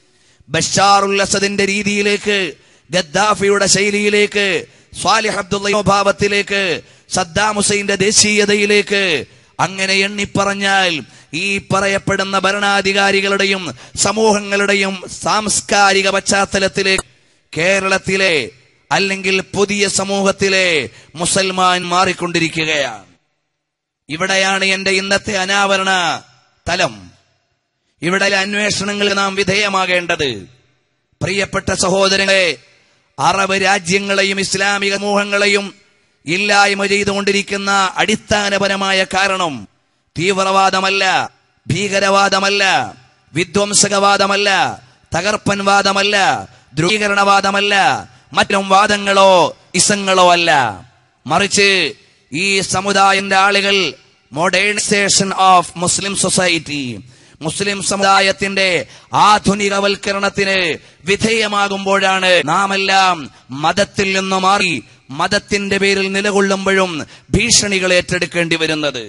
ബഷാറുൽ അസദിന്റെ രീതിയിലേക്ക്, ഗദ്ദാഫിയുടെ ശൈലിയിലേക്ക്, സ്വാലിഹ് അബ്ദുള്ള ഭാവത്തിലേക്ക്, സദ്ദാം ഹുസൈന്റെ ദേശീയതയിലേക്ക്, അങ്ങനെ എണ്ണിപ്പറഞ്ഞാൽ ഈ പറയപ്പെടുന്ന ഭരണാധികാരികളുടെയും സമൂഹങ്ങളുടെയും സാംസ്കാരിക പശ്ചാത്തലത്തിലേക്ക് കേരളത്തിലെ അല്ലെങ്കിൽ പുതിയ സമൂഹത്തിലെ മുസൽമാൻ മാറിക്കൊണ്ടിരിക്കുകയാണ്. ഇവിടെയാണ് എന്റെ ഇന്നത്തെ അനാവരണ തലം. ഇവിടെ അന്വേഷണങ്ങൾ നാം വിധേയമാകേണ്ടത്. പ്രിയപ്പെട്ട സഹോദരങ്ങളെ, അറബ് രാജ്യങ്ങളെയും ഇസ്ലാമിക സമൂഹങ്ങളെയും ഇല്ലായ്മ ചെയ്തുകൊണ്ടിരിക്കുന്ന അടിസ്ഥാനപരമായ കാരണം തീവ്രവാദമല്ല, ഭീകരവാദമല്ല, വിധ്വംസകവാദമല്ല, തകർപ്പൻവാദമല്ല, ധ്രുവീകരണവാദമല്ല, മറ്റും വാദങ്ങളോ ഇസങ്ങളോ അല്ല. മറിച്ച് ഈ സമുദായത്തിന്റെ ആളുകൾ modernisation of Muslim society, Muslim സമുദായത്തിന്റെ ആധുനികവൽക്കരണത്തിന് വിധേയമാകുമ്പോഴാണ് നാമെല്ലാം മതത്തിൽ നിന്ന് മാറി മതത്തിന്റെ പേരിൽ നിലകൊള്ളുമ്പോഴും ഭീഷണികൾ ഏറ്റെടുക്കേണ്ടി വരുന്നത്.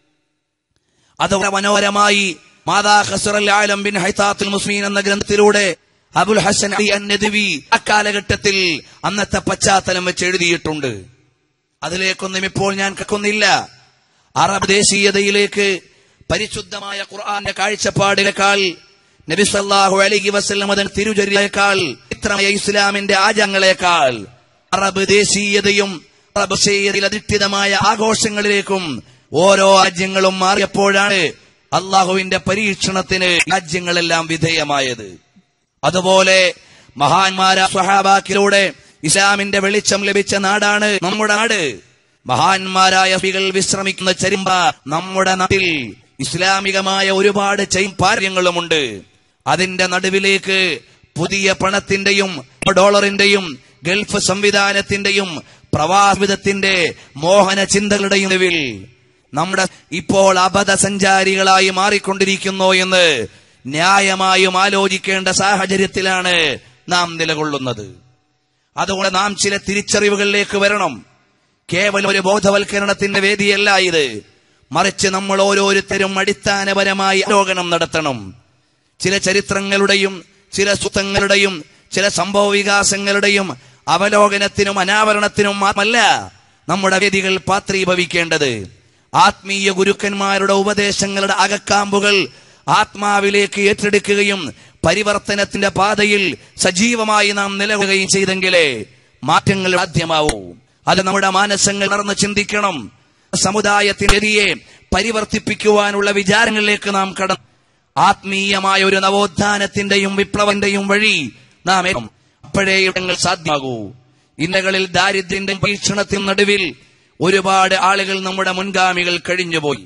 അത് മനോഹരമായി മാതാ ഖസ്റൽ ആലം ബിൻ ഹൈതാത്തുൽ മുസ്ലിമീൻ എന്ന ഗ്രന്ഥത്തിലൂടെ അബുൽ ഹസൻ അലി അൻ-നദ്വി അക്കാലഘട്ടത്തിൽ അന്നത്തെ പശ്ചാത്തലം വെച്ച് എഴുതിയിട്ടുണ്ട്. അതിലേക്കൊന്നും ഇപ്പോൾ ഞാൻ കടക്കുന്നില്ല. അറബ് ദേശീയതയിലേക്ക് പരിശുദ്ധമായ ഖുർആന്റെ കാഴ്ചപ്പാടിനേക്കാൾ, നബി സല്ലല്ലാഹു അലൈഹി വസല്ലം അതിന്റെ തിരുചര്യയേക്കാൾ, ഇത്രമായ ഇസ്ലാമിന്റെ ആചാരങ്ങളെക്കാൾ അറബ് ദേശീയതയും അറബ് ദേശീയതയിൽ അധിഷ്ഠിതമായ ആഘോഷങ്ങളിലേക്കും ഓരോ രാജ്യങ്ങളും മാറിയപ്പോഴാണ് അള്ളാഹുവിന്റെ പരീക്ഷണത്തിന് രാജ്യങ്ങളെല്ലാം വിധേയമായത്. അതുപോലെ മഹാന്മാരായ സ്വഹാബാക്കളിലൂടെ ഇസ്ലാമിന്റെ വെളിച്ചം ലഭിച്ച നാടാണ് നമ്മുടെ നാട്. മഹാന്മാരായ വ്യക്തികൾ വിശ്രമിക്കുന്ന ചരിമ്പ നമ്മുടെ നാട്ടിൽ ഇസ്ലാമികമായ ഒരുപാട് ചൈപാര്യങ്ങളുമുണ്ട്. അതിന്റെ നടുവിലേക്ക് പുതിയ പണത്തിന്റെയും ഡോളറിന്റെയും ഗൾഫ് സംവിധാനത്തിന്റെയും പ്രവാസത്തിന്റെ മോഹന ചിന്തകളുടെയും നടുവിൽ നമ്മുടെ ഇപ്പോൾ അബദ്ധ സഞ്ചാരികളായി മാറിക്കൊണ്ടിരിക്കുന്നു എന്ന് ന്യായമായും ആലോചിക്കേണ്ട സാഹചര്യത്തിലാണ് നാം നിലകൊള്ളുന്നത്. അതുകൊണ്ട് നാം ചില തിരിച്ചറിവുകളിലേക്ക് വരണം. കേവലം ഒരു ബോധവൽക്കരണത്തിന്റെ വേദിയല്ല ഇത്. മറിച്ച് നമ്മൾ ഓരോരുത്തരും അടിസ്ഥാനപരമായി അവലോകനം നടത്തണം. ചില ചരിത്രങ്ങളുടെയും ചില സുത്തങ്ങളുടെയും ചില സംഭവ വികാസങ്ങളുടെയും അവലോകനത്തിനും അനാവരണത്തിനും മാത്രമല്ല നമ്മുടെ വേദികൾ പാത്രീഭവിക്കേണ്ടത്. ആത്മീയ ഗുരുക്കന്മാരുടെ ഉപദേശങ്ങളുടെ അകക്കാമ്പുകൾ ആത്മാവിലേക്ക് ഏറ്റെടുക്കുകയും പരിവർത്തനത്തിന്റെ പാതയിൽ സജീവമായി നാം നിലകൊള്ളുകയും ചെയ്തെങ്കിലേ മാറ്റങ്ങൾ സാധ്യമാവൂ. അത് നമ്മുടെ മാനസങ്ങൾ നടന്ന് ചിന്തിക്കണം. സമുദായത്തിന്റെ ഗതിയെ പരിവർത്തിപ്പിക്കുവാനുള്ള വിചാരങ്ങളിലേക്ക് നാം കടന്നു ആത്മീയമായ ഒരു നവോത്ഥാനത്തിന്റെയും വിപ്ലവന്റെയും വഴി നാം അപ്പോഴേ ഇടങ്ങൾ സാധ്യമാകൂ. ഇന്നകളിൽ ദാരിദ്ര്യത്തിന്റെയും പരീക്ഷണത്തിനും നടുവിൽ ഒരുപാട് ആളുകൾ നമ്മുടെ മുൻഗാമികൾ കഴിഞ്ഞുപോയി.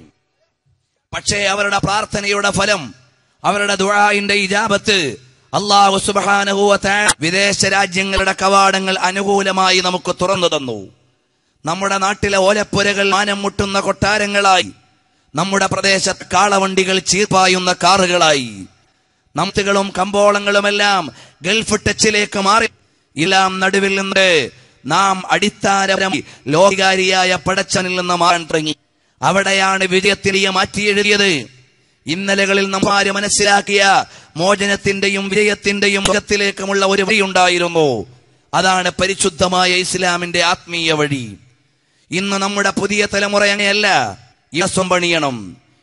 പക്ഷേ അവരുടെ പ്രാർത്ഥനയുടെ ഫലം, അവരുടെ ദുആഇന്റെ ഇജാബത്ത് അല്ലാഹു സുബ്ഹാനഹു വ തആല വിദേശ രാജ്യങ്ങളുടെ കവാടങ്ങൾ അനുകൂലമായി നമുക്ക് തുറന്നു തന്നു. നമ്മുടെ നാട്ടിലെ ഓലപ്പുരകൾ മാനം മുട്ടുന്ന കൊട്ടാരങ്ങളായി, നമ്മുടെ പ്രദേശത്ത് കാളവണ്ടികൾ ചീർപ്പായുന്ന കാറുകളായി, നംതുകളും കമ്പോളങ്ങളുമെല്ലാം ഗൾഫ് ടച്ചിലേക്ക് മാറി. എല്ലാം നടുവിൽ നിന്ന് നാം അടിസ്ഥാനപരമായി ലോകാരിയായ പടച്ചവനിൽ നിന്ന് മാറാൻ തുടങ്ങി. അവിടെയാണ് വിജയത്തിനെ മാറ്റിയെഴുതിയത്. ഇന്നലകളിൽ നമ്മാര് മനസ്സിലാക്കിയ മോചനത്തിന്റെയും വിജയത്തിന്റെയും മുഖത്തിലേക്കുമുള്ള ഒരു വഴിയുണ്ടായിരുന്നു. അതാണ് പരിശുദ്ധമായ ഇസ്ലാമിന്റെ ആത്മീയ വഴി. ഇന്ന് നമ്മുടെ പുതിയ തലമുറ അങ്ങനെയല്ല. ഇടസ്വം പണിയണം,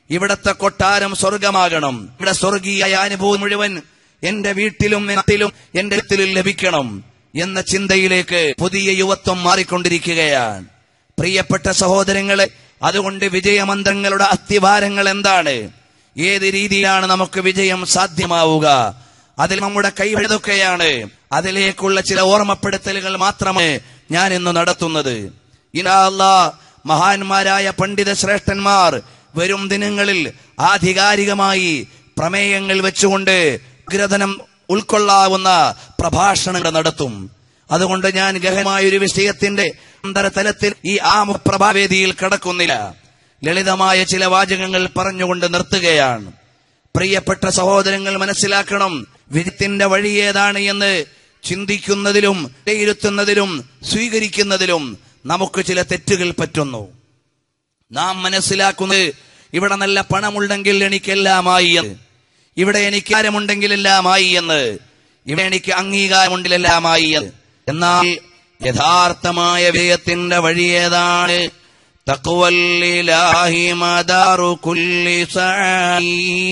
ഇവിടത്തെ കൊട്ടാരം സ്വർഗമാകണം, ഇവിടെ സ്വർഗീയ അനുഭവം മുഴുവൻ എന്റെ വീട്ടിലും നാട്ടിലും എന്റെ വീട്ടിലും ലഭിക്കണം എന്ന ചിന്തയിലേക്ക് പുതിയ യുവത്വം മാറിക്കൊണ്ടിരിക്കുകയാണ്. പ്രിയപ്പെട്ട സഹോദരങ്ങളെ, അതുകൊണ്ട് വിജയമന്ത്രങ്ങളുടെ അസ്ഥിവാരങ്ങൾ എന്താണ്? ഏത് രീതിയിലാണ് നമുക്ക് വിജയം സാധ്യമാവുക? അതിൽ നമ്മുടെ കൈവഴുതൊക്കെയാണ്. അതിലേക്കുള്ള ചില ഓർമ്മപ്പെടുത്തലുകൾ മാത്രമേ ഞാൻ ഇന്ന് നടത്തുന്നത്. ഇൻഷാ അല്ലാഹ് മഹാന്മാരായ പണ്ഡിത ശ്രേഷ്ഠന്മാർ വരും ദിനങ്ങളിൽ ആധികാരികമായി പ്രമേയങ്ങൾ വെച്ചുകൊണ്ട് ഗ്രഥനം ഉൾക്കൊള്ളാവുന്ന പ്രഭാഷണങ്ങൾ നടത്തും. അതുകൊണ്ട് ഞാൻ ഗഹനമായൊരു വിഷയത്തിന്റെ അന്തരതലത്തിൽ ഈ പ്രഭാവേദിയിൽ കടക്കുന്നില്ല. ലളിതമായ ചില വാചകങ്ങൾ പറഞ്ഞുകൊണ്ട് നിർത്തുകയാണ്. പ്രിയപ്പെട്ട സഹോദരങ്ങൾ, മനസ്സിലാക്കണം, വിജയത്തിന്റെ വഴി ഏതാണ് എന്ന് ചിന്തിക്കുന്നതിലും വിലയിരുത്തുന്നതിലും സ്വീകരിക്കുന്നതിലും നമുക്ക് ചില തെറ്റുകൾ പറ്റുന്നു. നാം മനസ്സിലാക്കുന്നത് ഇവിടെ നല്ല പണമുണ്ടെങ്കിൽ എനിക്കെല്ലാമായി എന്ന്, ഇവിടെ എനിക്ക് ആരമുണ്ടെങ്കിൽ എല്ലാമായി എന്ന്, ഇവിടെ എനിക്ക് അംഗീകാരമുണ്ടെങ്കിലെല്ലാമായി എന്ന്. എന്നാൽ യഥാർത്ഥമായ വിജയത്തിന്റെ വഴി ഏതാണ്? തഖ്വല്ലാഹി മദാറു കുല്ലി സഈ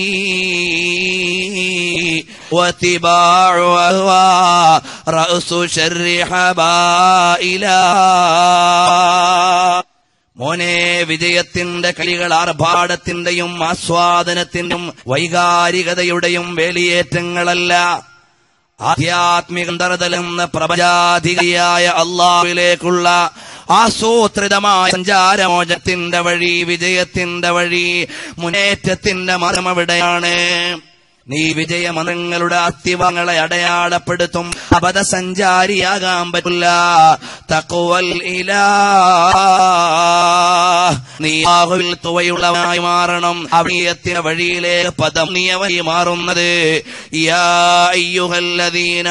വതിബാഉ അഹ്വാ റഅസു ശർരി ഹബായിലാ. മോനെ, വിജയത്തിന്റെ കളികൾ ആർഭാടത്തിന്റെയും ആസ്വാദനത്തിന്റെയും വൈകാരികതയുടെയും വേലിയേറ്റങ്ങളല്ല. ആധ്യാത്മിക തലതലെന്ന പ്രപഞ്ചാധികാരിയായ അല്ലാഹുവിലേക്കുള്ള ആസൂത്രിതമായ സഞ്ചാരമോചത്തിന്റെ വഴി, വിജയത്തിന്റെ വഴി, മുന്നേറ്റത്തിന്റെ മാർഗം എവിടെയാണ്? നീ വിജയമന്ത്രങ്ങളുടെ അസ്ഥിവാരങ്ങളെ അടയാളപ്പെടുത്തും അബദ്ധസഞ്ചാരിയാകാൻ പറ്റില്ല. തഖ്വൽ ഇലാഹ്, നീ അല്ലാഹുവിൽ തഖ്വയുള്ളവനായി മാറണം. അവിയത്തിന്റെ വഴിയിലേക്ക് പദനിയമായി മാറുന്നത് യാ അയ്യുഹല്ലദീന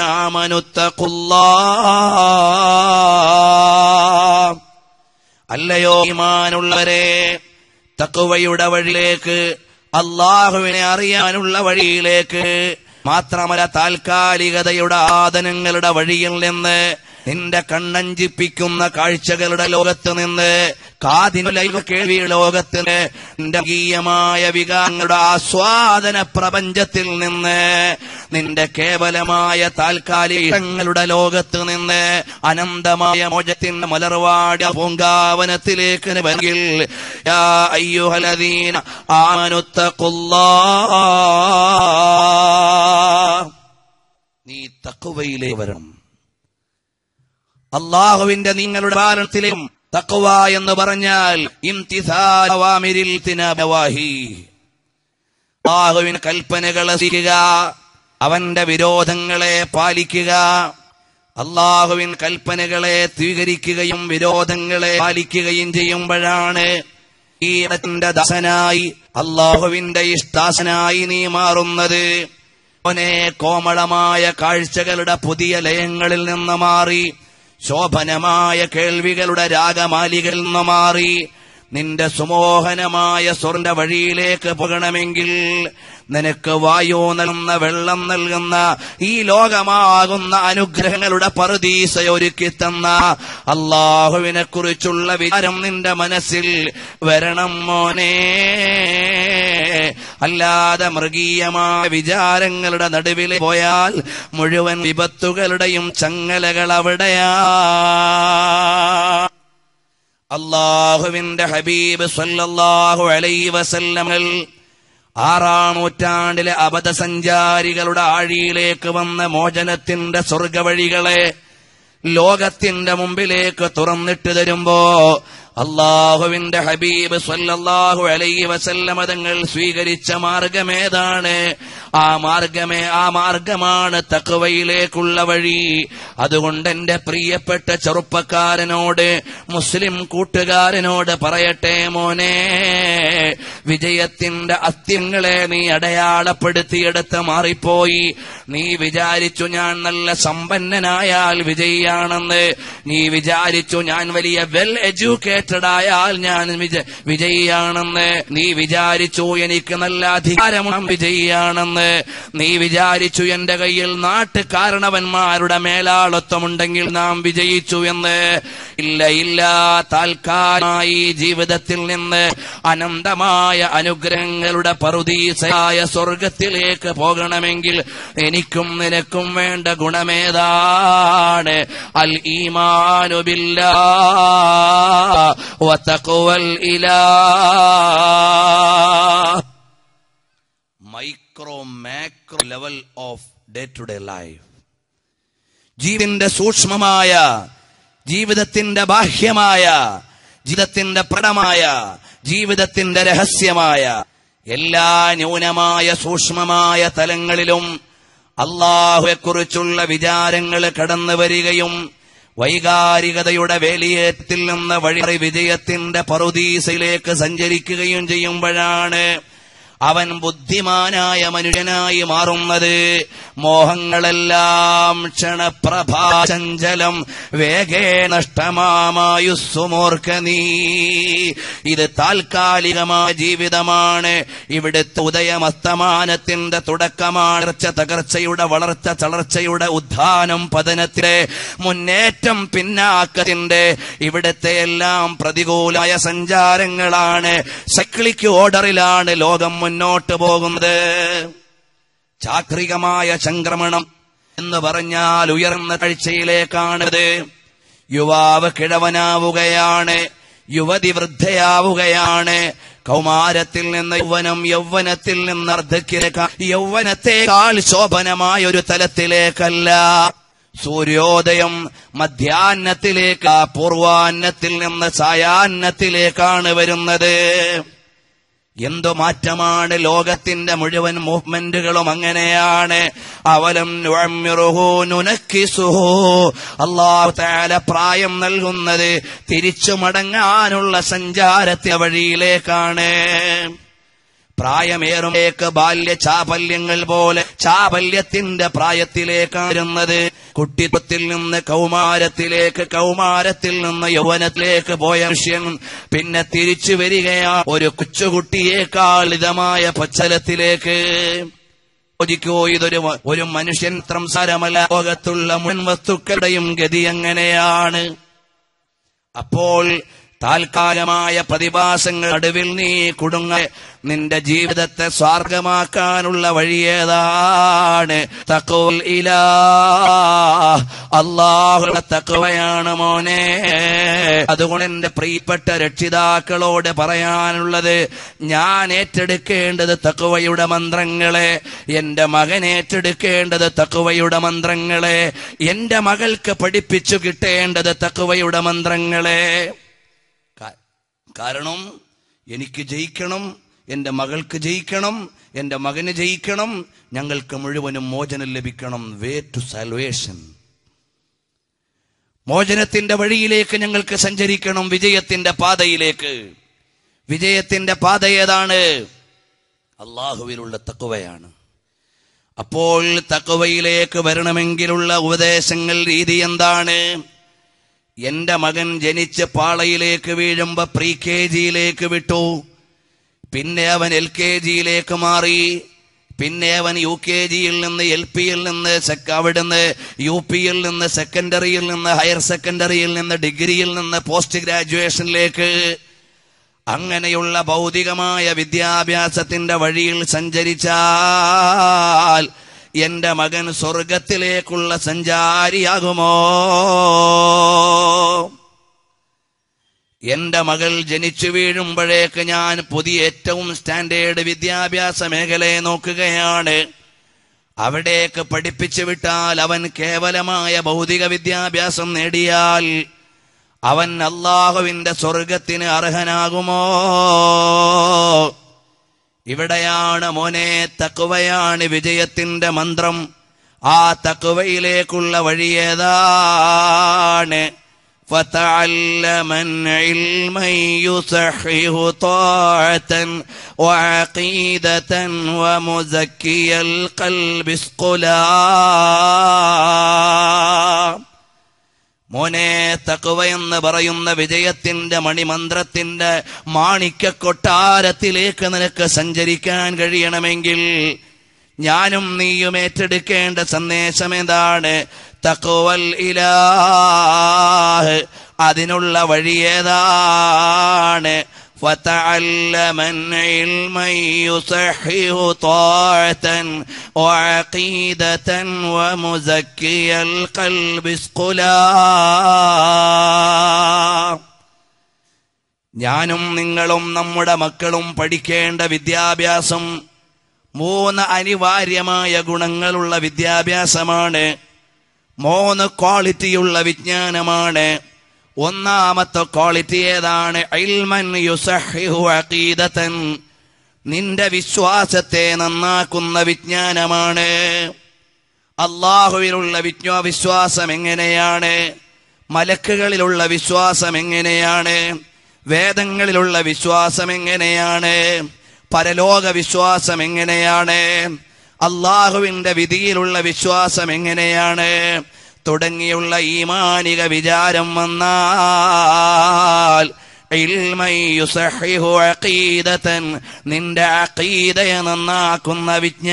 ആമനുത്തഖുല്ലാഹ്, അല്ലയോ ഈമാനുള്ളവരെ, തഖ്വയുടെ വഴിയിലേക്ക്, അല്ലാഹുവിനെ അറിയാനുള്ള വഴിയിലേക്ക്, മാത്രമല്ല താൽക്കാലികതയുടെ ആദനങ്ങളുടെ വഴിയിൽ നിന്ന്, നിന്റെ കണ്ണഞ്ചിപ്പിക്കുന്ന കാഴ്ചകളുടെ ലോകത്ത് നിന്ന്, കാതിനുലൈവ കേൾവി ലോകത്ത് നിന്ന്, നിന്റെ ഗീയമായ വികാരങ്ങളുടെ ആസ്വാദന പ്രപഞ്ചത്തിൽ നിന്ന്, നിന്റെ കേവലമായ താൽക്കാലികങ്ങളുടെ ലോകത്ത് നിന്ന് അനന്തമായ മോചത്തിന്റെ മലർവാടിയ പൂങ്കാവനത്തിലേക്ക് വരികിൽ യാ അയ്യുഹല്ലദീന ആമനുത്തഖുല്ലാഹ്, നീ തഖ്വയിലേക്ക് വരണം. അല്ലാഹുവിന്റെ നിങ്ങളുടെ പാലനത്തിലും തഖ്വ എന്ന് പറഞ്ഞാൽ ഇംതിസാൽ അവാമിരിൽ ഇജ്തിനാബ് നവാഹി, അല്ലാഹുവിന്റെ കൽപ്പനകളെ സ്വീകരിക്കുക, അവന്റെ വിരോധങ്ങളെ പാലിക്കുക. അല്ലാഹുവിന്റെ കൽപ്പനകളെ സ്വീകരിക്കുകയും വിരോധങ്ങളെ പാലിക്കുകയും ചെയ്യുമ്പോഴാണ് ഈ ഇടത്തിന്റെ ദാസനായി, അല്ലാഹുവിന്റെ ഇഷ്ടാസനായി നീ മാറുന്നത്. ഓനെ, കോമളമായ കാഴ്ചകളുടെ പുതിയ ലയങ്ങളിൽ നിന്ന് മാറി, ശോഭനമായ കേൾവികളുടെ രാഗമാലികളിൽ നിന്ന് മാറി, നിന്റെ സുമോഹനമായ സ്വർണ്ണ വഴിയിലേക്ക് പോകണമെങ്കിൽ നിനക്ക് വായു നൽകുന്ന, വെള്ളം നൽകുന്ന, ഈ ലോകമാകുന്ന അനുഗ്രഹങ്ങളുടെ പറുദീസ ഒരുക്കി തന്ന അല്ലാഹുവിനെ കുറിച്ചുള്ള വിചാരം നിന്റെ മനസ്സിൽ വരണം മോനെ. അല്ലാതെ മൃഗീയമായ വിചാരങ്ങളുടെ നടുവിൽ പോയാൽ മുഴുവൻ വിപത്തുകളുടെയും ചങ്ങലകൾ അവിടെയാ. അല്ലാഹുവിന്റെ ഹബീബ് സല്ലല്ലാഹു അലൈഹി വസല്ലം 6-ാം നൂറ്റാണ്ടിലെ അബദ്ധസഞ്ചാരികളുടെ ആഴിയിലേക്ക് വന്ന മോചനത്തിന്റെ സ്വർഗവഴികളെ ലോകത്തിന്റെ മുമ്പിലേക്ക് തുറന്നിട്ട് തരുമ്പോ അല്ലാഹുവിന്റെ ഹബീബ് സല്ലല്ലാഹു അലൈഹി വസല്ലം തങ്ങൾ സ്വീകരിച്ച മാർഗമേതാണ്? ആ മാർഗമാണ് തഖ്വയിലേക്കുള്ള വഴി. അതുകൊണ്ട് എന്റെ പ്രിയപ്പെട്ട ചെറുപ്പക്കാരനോട്, മുസ്ലിം കൂട്ടുകാരനോട് പറയട്ടെ, മോനെ, വിജയത്തിന്റെ അസ്ഥ്യങ്ങളെ നീ അടയാളപ്പെടുത്തിയെടുത്ത് മാറിപ്പോയി. നീ വിചാരിച്ചു ഞാൻ നല്ല സമ്പന്നനായാൽ വിജയിയാണെന്ന്, നീ വിചാരിച്ചു ഞാൻ വലിയ വെൽ എഡ്യൂക്കേറ്റഡ് ആയാൽ ഞാൻ വിജയിയാണെന്ന്, നീ വിചാരിച്ചു എനിക്ക് നല്ല അധികാരമാണ് വിജയിയാണെന്ന്, നീ വിചാരിച്ചു എന്റെ കയ്യിൽ നാട്ടുകാരണവന്മാരുടെ മേലാളത്വമുണ്ടെങ്കിൽ നാം വിജയിച്ചു എന്ന്. ഇല്ല ഇല്ല, താൽക്കാലികമായി ജീവിതത്തിൽ നിന്ന് അനന്തമായ അനുഗ്രഹങ്ങളുടെ പറുദീസയായ സ്വർഗത്തിലേക്ക് പോകണമെങ്കിൽ എനിക്കും നിനക്കും വേണ്ട ഗുണമേതാണ്? അൽ ഈമാനു ബില്ലാഹ് വ തഖ്വൽ ഇലാഹ്. Micro macro level of day to day life. ജീവിതത്തിന്റെ സൂക്ഷ്മമായ, ജീവിതത്തിന്റെ ബാഹ്യമായ, ജീവിതത്തിന്റെ പ്രകടമായ, ജീവിതത്തിന്റെ രഹസ്യമായ എല്ലാ ന്യൂനമായ സൂക്ഷ്മമായ തലങ്ങളിലും അല്ലാഹുവെക്കുറിച്ചുള്ള വിചാരങ്ങൾ കടന്നു വരികയും വൈകാരികതയുടെ വേലിയേറ്റത്തിൽ നിന്ന് വഴി വിജയത്തിന്റെ പറുദീസയിലേക്ക് സഞ്ചരിക്കുകയും ചെയ്യുമ്പോഴാണ് അവൻ ബുദ്ധിമാനായ മനുഷ്യനായി മാറുന്നത്. മോഹങ്ങളെല്ലാം ക്ഷണപ്രഭാചഞ്ചലം വേഗേ നഷ്ടമായുസ്സുമോർക്ക നീ. ഇത് താൽക്കാലികമായ ജീവിതമാണ്. ഇവിടുത്തെ ഉദയമസ്തമാനത്തിന്റെ തുടക്കമാണ്. തകർച്ചയുടെ വളർച്ച, തളർച്ചയുടെ ഉത്ഥാനം, പതനത്തിലെ മുന്നേറ്റം, പിന്നാക്കത്തിന്റെ ഇവിടുത്തെ എല്ലാം പ്രതികൂലമായ സഞ്ചാരങ്ങളാണ്. സൈക്ലിക് ഓർഡറിലാണ് ലോകം മുന്നോട്ട് പോകുന്നത്. ചാക്രികമായ സംക്രമണം എന്ന് പറഞ്ഞാൽ ഉയർന്ന കാഴ്ചയിലേക്കാണത്. യുവാവ് കിഴവനാവുകയാണ്, യുവതി വൃദ്ധയാവുകയാണ്. കൗമാരത്തിൽ നിന്ന് യൗവനം, യൗവനത്തിൽ നിന്ന് അർദ്ധക്കിലേക്ക്, യൗവനത്തെക്കാൾ ശോഭനമായ ഒരു തലത്തിലേക്കല്ല. സൂര്യോദയം മധ്യാഹ്നത്തിലേക്ക്, പൂർവാഹ്നത്തിൽ നിന്ന് സായാഹ്നത്തിലേക്കാണ് വരുന്നത്. എന്തു മാറ്റമാണ്! ലോകത്തിന്റെ മുഴുവൻ മൂവ്മെന്റുകളും അങ്ങനെയാണ്. അവലം നുഅമ്മിറുഹു നുനക്കിസുഹു. അല്ലാഹു തആല പ്രായം നൽകുന്നത് തിരിച്ചു മടങ്ങാനുള്ള സഞ്ചാരത്തിന്റെ വഴിയിലേക്കാണ്. പ്രായമേറുമ്പോഴേക്ക് ബാല്യ ചാപല്യങ്ങൾ പോലെ ചാപല്യത്തിന്റെ പ്രായത്തിലേക്കാണ് വരുന്നത്. കുട്ടിത്വത്തിൽ നിന്ന് കൗമാരത്തിലേക്ക്, കൗമാരത്തിൽ നിന്ന് യൗവനത്തിലേക്ക് പോയ മനുഷ്യൻ പിന്നെ തിരിച്ചു വരികയാണ് ഒരു കൊച്ചുകുട്ടിയേക്കാൾ ഇതമായ പശ്ചാത്തലത്തിലേക്ക്. ഇതൊരു മനുഷ്യൻ സംസാരമല്ല, ലോകത്തുള്ള മുൻ വസ്തുക്കളുടെയും ഗതി അങ്ങനെയാണ്. അപ്പോൾ താൽക്കാലികമായ പ്രതിഭാസങ്ങൾ നടുവിൽ നീ കുടുങ്ങ, നിന്റെ ജീവിതത്തെ സ്വാർഗമാക്കാനുള്ള വഴിയേതാണ്? തഖ്വൽ ഇലാഹ്, അല്ലാഹുവിന്റെ തഖ്വയാണ് മോനെ. അതുകൊണ്ട് എന്റെ പ്രിയപ്പെട്ട രക്ഷിതാക്കളോട് പറയാനുള്ളത്, ഞാൻ ഏറ്റെടുക്കേണ്ടത് തഖ്വയുടെ മന്ത്രങ്ങളെ, എന്റെ മകൻ ഏറ്റെടുക്കേണ്ടത് തഖ്വയുടെ മന്ത്രങ്ങളെ, എന്റെ മകൾക്ക് പഠിപ്പിച്ചു കിട്ടേണ്ടത് തഖ്വയുടെ മന്ത്രങ്ങളെ. കാരണം എനിക്ക് ജയിക്കണം, എന്റെ മകൾക്ക് ജയിക്കണം, എന്റെ മകന് ജയിക്കണം, ഞങ്ങൾക്ക് മുഴുവനും മോചനം ലഭിക്കണം. വേ ടു സാൽവേഷൻ, മോചനത്തിന്റെ വഴിയിലേക്ക് ഞങ്ങൾക്ക് സഞ്ചരിക്കണം, വിജയത്തിന്റെ പാതയിലേക്ക്. വിജയത്തിന്റെ പാത ഏതാണ്? അല്ലാഹുവിലുള്ള തഖ്വയാണ്. അപ്പോൾ തഖ്വയിലേക്ക് വരണമെങ്കിലുള്ള ഉപദേശങ്ങൾ, രീതി എന്താണ്? എന്റെ മകൻ ജനിച്ച് പാളയിലേക്ക് വീഴുമ്പോ പ്രീ KG-യിലേക്ക് വിട്ടു, പിന്നെ അവൻ LKG-യിലേക്ക് മാറി, പിന്നെ അവൻ UKG-യിൽ നിന്ന്, LP-യിൽ നിന്ന്, അവിടുന്ന് UP-യിൽ നിന്ന്, സെക്കൻഡറിയിൽ നിന്ന്, ഹയർ സെക്കൻഡറിയിൽ നിന്ന്, ഡിഗ്രിയിൽ നിന്ന് പോസ്റ്റ് ഗ്രാജുവേഷനിലേക്ക്. അങ്ങനെയുള്ള ഭൗതികമായ വിദ്യാഭ്യാസത്തിന്റെ വഴിയിൽ സഞ്ചരിച്ചാൽ എന്റെ മകൻ സ്വർഗത്തിലേക്കുള്ള സഞ്ചാരിയാകുമോ? എന്റെ മകൾ ജനിച്ചു വീഴുമ്പോഴേക്ക് ഞാൻ പുതിയ ഏറ്റവും സ്റ്റാൻഡേർഡ് വിദ്യാഭ്യാസ മേഖലയെ നോക്കുകയാണ്. അവിടേക്ക് പഠിപ്പിച്ചു വിട്ടാൽ അവൻ കേവലമായ ഭൗതിക വിദ്യാഭ്യാസം നേടിയാൽ അവൻ അല്ലാഹുവിന്റെ സ്വർഗത്തിന് അർഹനാകുമോ? ഇവിടെയാണ് മോനെ, തഖ്വയാണ് വിജയത്തിന്റെ മന്ത്രം. ആ തഖ്വയിലേക്കുള്ള വഴിയേതാണ്? ഫതഅല്ലമൻ ഇൽമൻ യുസഹിഹു ത്വാഅതൻ വഅഖീദതൻ വമുസക്കിയൽ ഖൽബി സ്ഖുലാ. മോനെ, തഖ്വ എന്ന് പറയുന്ന വിജയത്തിന്റെ മണിമന്ത്രത്തിന്റെ മാണിക്യ കൊട്ടാരത്തിലേക്ക് നിനക്ക് സഞ്ചരിക്കാൻ കഴിയണമെങ്കിൽ ഞാനും നീയും ഏറ്റെടുക്കേണ്ട സന്ദേശം എന്താണ്? തഖ്വൽ ഇലാഹ്, അതിനുള്ള വഴി ഏതാണ്? فتعلما علما يصحح طاعة وعقيدة ومزكي القلب اسقلا. ഞാനും നിങ്ങളും നമ്മുടെ മക്കളും പഠിക്കേണ്ട വിദ്യാഭ്യാസം 3 അനിവാര്യമായ ഗുണങ്ങളുള്ള വിദ്യാഭ്യാസമാണ്. 3 ക്വാളിറ്റിയുള്ള വിജ്ഞാനമാണ്. ഒന്നാമത്തെ ക്വാളിറ്റി ഏതാണ്? ഇൽമൻ യുസഹിഹു അഖീദതൻ, നിന്റെ വിശ്വാസത്തെ നന്നാക്കുന്ന വിജ്ഞാനമാണ്. അല്ലാഹുവിലുള്ള വിശ്വാസം എങ്ങനെയാണ്? മലക്കുകളിലുള്ള വിശ്വാസം എങ്ങനെയാണ്? വേദങ്ങളിലുള്ള വിശ്വാസം എങ്ങനെയാണ്? പരലോക വിശ്വാസം എങ്ങനെയാണ്? അല്ലാഹുവിന്റെ വിധിയിലുള്ള വിശ്വാസം എങ്ങനെയാണ്? തുടങ്ങിയുള്ള ഈമാനിക വിചാരം വന്നാൽ ഇൽമൻ യുസഹിഹു അഖീദതൻ, നിന്റെ അഖീദയെ നന്നാക്കുന്ന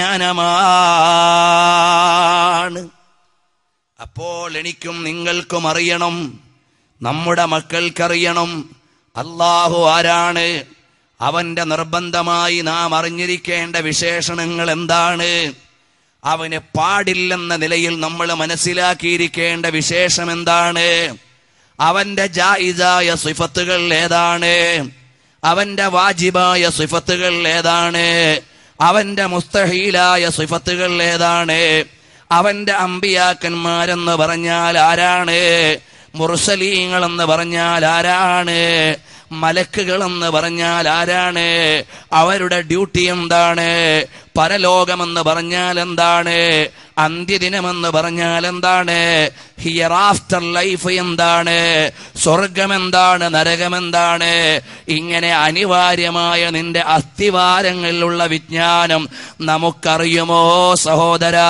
വിജ്ഞാനമാണ്. അപ്പോൾ എനിക്കും നിങ്ങൾക്കും അറിയണം, നമ്മുടെ മക്കൾക്കറിയണം അല്ലാഹു ആരാണ്, അവന്റെ നിർബന്ധമായി നാം അറിഞ്ഞിരിക്കേണ്ട വിശേഷണങ്ങൾ എന്താണ്, അവന് പാടില്ലെന്ന നിലയിൽ നമ്മൾ മനസ്സിലാക്കിയിരിക്കേണ്ട വിശേഷം എന്താണ്, അവന്റെ ജായിസായ സിഫത്തുകൾ ഏതാണ്, അവന്റെ വാജിബായ സിഫത്തുകൾ ഏതാണ്, അവന്റെ മുസ്തഹീലായ സിഫത്തുകൾ ഏതാണ്, അവന്റെ അമ്പിയാക്കന്മാരെന്ന് പറഞ്ഞാൽ ആരാണ്, മുർസലീങ്ങൾ എന്ന് പറഞ്ഞാൽ ആരാണ്, മലക്കുകളെന്ന് പറഞ്ഞാൽ ആരാണ്, അവരുടെ ഡ്യൂട്ടി എന്താണ്, പരലോകമെന്ന് പറഞ്ഞാൽ എന്താണ്, അന്ത്യദിനമെന്ന് പറഞ്ഞാൽ എന്താണ്, ഹിയർ ആഫ്റ്റർ ലൈഫ് എന്താണ്, സ്വർഗമെന്താണ്, നരകമെന്താണ്, ഇങ്ങനെ അനിവാര്യമായ നിന്റെ അസ്ഥിവാരങ്ങളിലുള്ള വിജ്ഞാനം നമുക്കറിയുമോ സഹോദരാ?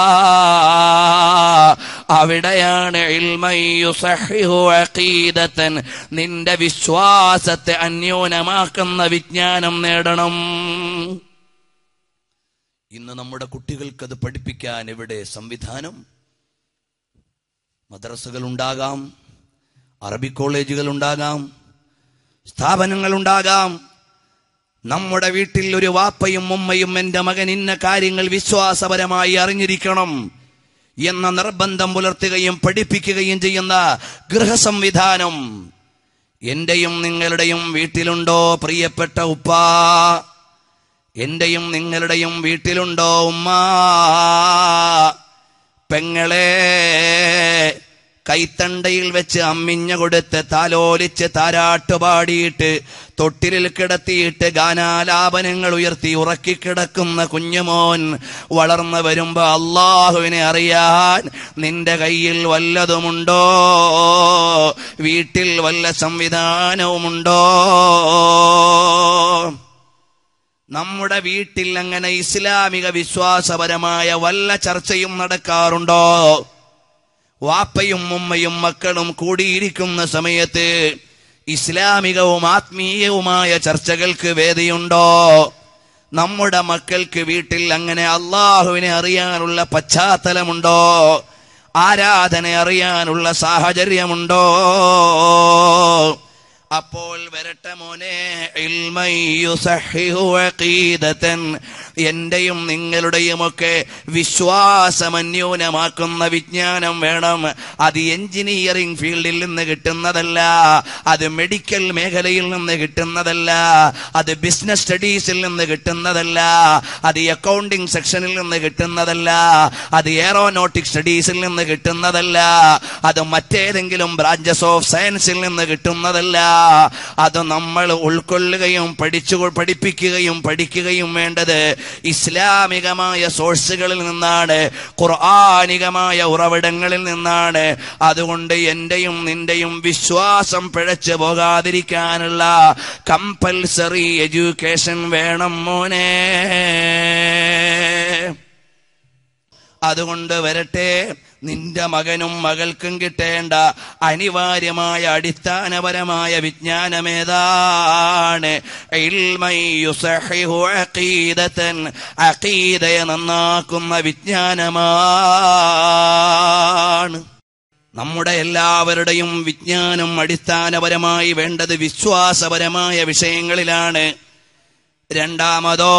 അവിടെയാണ് ഇൽമൻ യുസഹിഹു അഖീദതൻ, നിന്റെ വിശ്വാസത്തെ അന്യോന്യമാക്കുന്ന വിജ്ഞാനം നേടണം. ഇന്ന് നമ്മുടെ കുട്ടികൾക്കത് പഠിപ്പിക്കാൻ എവിടെ സംവിധാനം? മദ്രസകൾ ഉണ്ടാകാം, അറബി കോളേജുകൾ ഉണ്ടാകാം, സ്ഥാപനങ്ങൾ ഉണ്ടാകാം. നമ്മുടെ വീട്ടിൽ ഒരു വാപ്പയും ഉമ്മയും എന്റെ മകൻ ഇന്ന കാര്യങ്ങൾ വിശ്വാസപരമായി അറിഞ്ഞിരിക്കണം എന്ന നിർബന്ധം പുലർത്തുകയും പഠിപ്പിക്കുകയും ചെയ്യുന്ന ഗൃഹസംവിധാനം എന്റെയും നിങ്ങളുടെയും വീട്ടിലുണ്ടോ പ്രിയപ്പെട്ട ഉപ്പാ? എന്റെയും നിങ്ങളുടെയും വീട്ടിലുണ്ടോ ഉമ്മ? പെങ്ങളെ, കൈത്തണ്ടയിൽ വെച്ച് അമ്മിഞ്ഞ കൊടുത്ത് താലോലിച്ച് താരാട്ടുപാടിയിട്ട് തൊട്ടിലിൽ കിടത്തിയിട്ട് ഗാനാലാപനങ്ങൾ ഉയർത്തി ഉറക്കിക്കിടക്കുന്ന കുഞ്ഞുമോൻ വളർന്നു വരുമ്പോ അല്ലാഹുവിനെ അറിയാൻ നിന്റെ കയ്യിൽ വല്ലതുമുണ്ടോ? വീട്ടിൽ വല്ല സംവിധാനവുമുണ്ടോ? നമ്മുടെ വീട്ടിൽ അങ്ങനെ ഇസ്ലാമിക വിശ്വാസപരമായ വല്ല ചർച്ചയും നടക്കാറുണ്ടോ? വാപ്പയും ഉമ്മയും മക്കളും കൂടിയിരിക്കുന്ന സമയത്ത് ഇസ്ലാമികവും ആത്മീയവുമായ ചർച്ചകൾക്ക് വേദിയുണ്ടോ? നമ്മുടെ മക്കൾക്ക് വീട്ടിൽ അങ്ങനെ അല്ലാഹുവിനെ അറിയാനുള്ള പശ്ചാത്തലമുണ്ടോ? ആരാധന അറിയാനുള്ള സാഹചര്യമുണ്ടോ? അപ്പോൾ വരട്ടെ മോനെ, ഇൽമൻ യുസഹിഹു അഖീദതൻ, എന്റെയും നിങ്ങളുടെയുമൊക്കെ വിശ്വാസമന്യൂനമാക്കുന്ന വിജ്ഞാനം വേണം. അത് എഞ്ചിനീയറിംഗ് ഫീൽഡിൽ നിന്ന് കിട്ടുന്നതല്ല, അത് മെഡിക്കൽ മേഖലയിൽ നിന്ന് കിട്ടുന്നതല്ല, അത് ബിസിനസ് സ്റ്റഡീസിൽ നിന്ന് കിട്ടുന്നതല്ല, അത് അക്കൗണ്ടിംഗ് സെക്ഷനിൽ നിന്ന് കിട്ടുന്നതല്ല, അത് എയറോനോട്ടിക് സ്റ്റഡീസിൽ നിന്ന് കിട്ടുന്നതല്ല, അത് മറ്റേതെങ്കിലും ബ്രാഞ്ചസ് ഓഫ് സയൻസിൽ നിന്ന് കിട്ടുന്നതല്ല. അത് നമ്മൾ ഉൾക്കൊള്ളുകയും പഠിപ്പിക്കുകയും വേണ്ടത് ഇസ്ലാമികമായ സോഴ്സുകളിൽ നിന്നാണ്, ഖുർആനികമായ ഉറവിടങ്ങളിൽ നിന്നാണ്. അതുകൊണ്ട് എന്റെയും നിന്റെയും വിശ്വാസം പിഴച്ചു പോകാതിരിക്കാനുള്ള കമ്പൽസറി എഡ്യൂക്കേഷൻ വേണം മോനെ. അതുകൊണ്ട് വരട്ടെ, നിന്റെ മകനും മകൾക്കും കിട്ടേണ്ട അനിവാര്യമായ അടിസ്ഥാനപരമായ വിജ്ഞാനമേതാണ്? ഇൽമൻ യുസഹിഹു അഖീദതൻ, അഖീദയെ നന്നാക്കുന്ന വിജ്ഞാനമാണ്. നമ്മുടെ എല്ലാവരുടെയും വിജ്ഞാനം അടിസ്ഥാനപരമായി വേണ്ടത് വിശ്വാസപരമായ വിഷയങ്ങളിലാണ്. രണ്ടാമതോ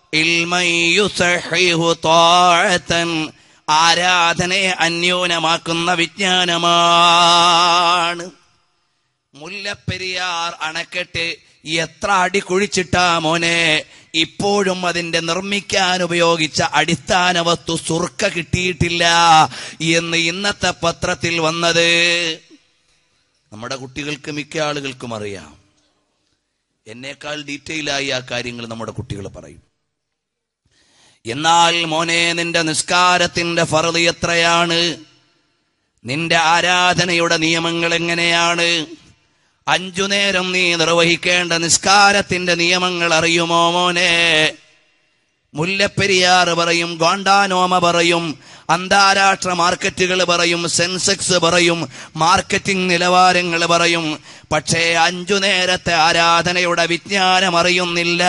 ആരാധനയെ അന്യോന്യമാക്കുന്ന വിജ്ഞാനമാണ്. മുല്ലപ്പെരിയാർ അണക്കെട്ട് എത്ര അടി കുഴിച്ചിട്ടാ മോനെ, ഇപ്പോഴും അതിന്റെ നിർമ്മിക്കാൻ ഉപയോഗിച്ച അടിസ്ഥാന വസ്തു സുർക്ക കിട്ടിയിട്ടില്ല എന്ന് ഇന്നത്തെ പത്രത്തിൽ വന്നത്. നമ്മുടെ കുട്ടികൾക്ക് മിക്ക ആളുകൾക്കും അറിയാം. എന്നേക്കാൾ ഡീറ്റെയിലായി ആ കാര്യങ്ങൾ നമ്മുടെ കുട്ടികൾ പറയും. എന്നാൽ മോനെ, നിന്റെ നിസ്കാരത്തിന്റെ ഫർള് എത്രയാണ്? നിന്റെ ആരാധനയുടെ നിയമങ്ങൾ എങ്ങനെയാണ്? 5 നേരം നീ നിർവഹിക്കേണ്ട നിസ്കാരത്തിന്റെ നിയമങ്ങൾ അറിയുമോ മോനെ? മുല്ലപ്പെരിയാർ പറയും, ഗോണ്ടാനോമ പറയും, അന്താരാഷ്ട്ര മാർക്കറ്റുകൾ പറയും, സെൻസെക്സ് പറയും, മാർക്കറ്റിംഗ് നിലവാരങ്ങൾ പറയും. പക്ഷേ 5 നേരത്തെ ആരാധനയുടെ വിജ്ഞാനം അറിയുന്നില്ല.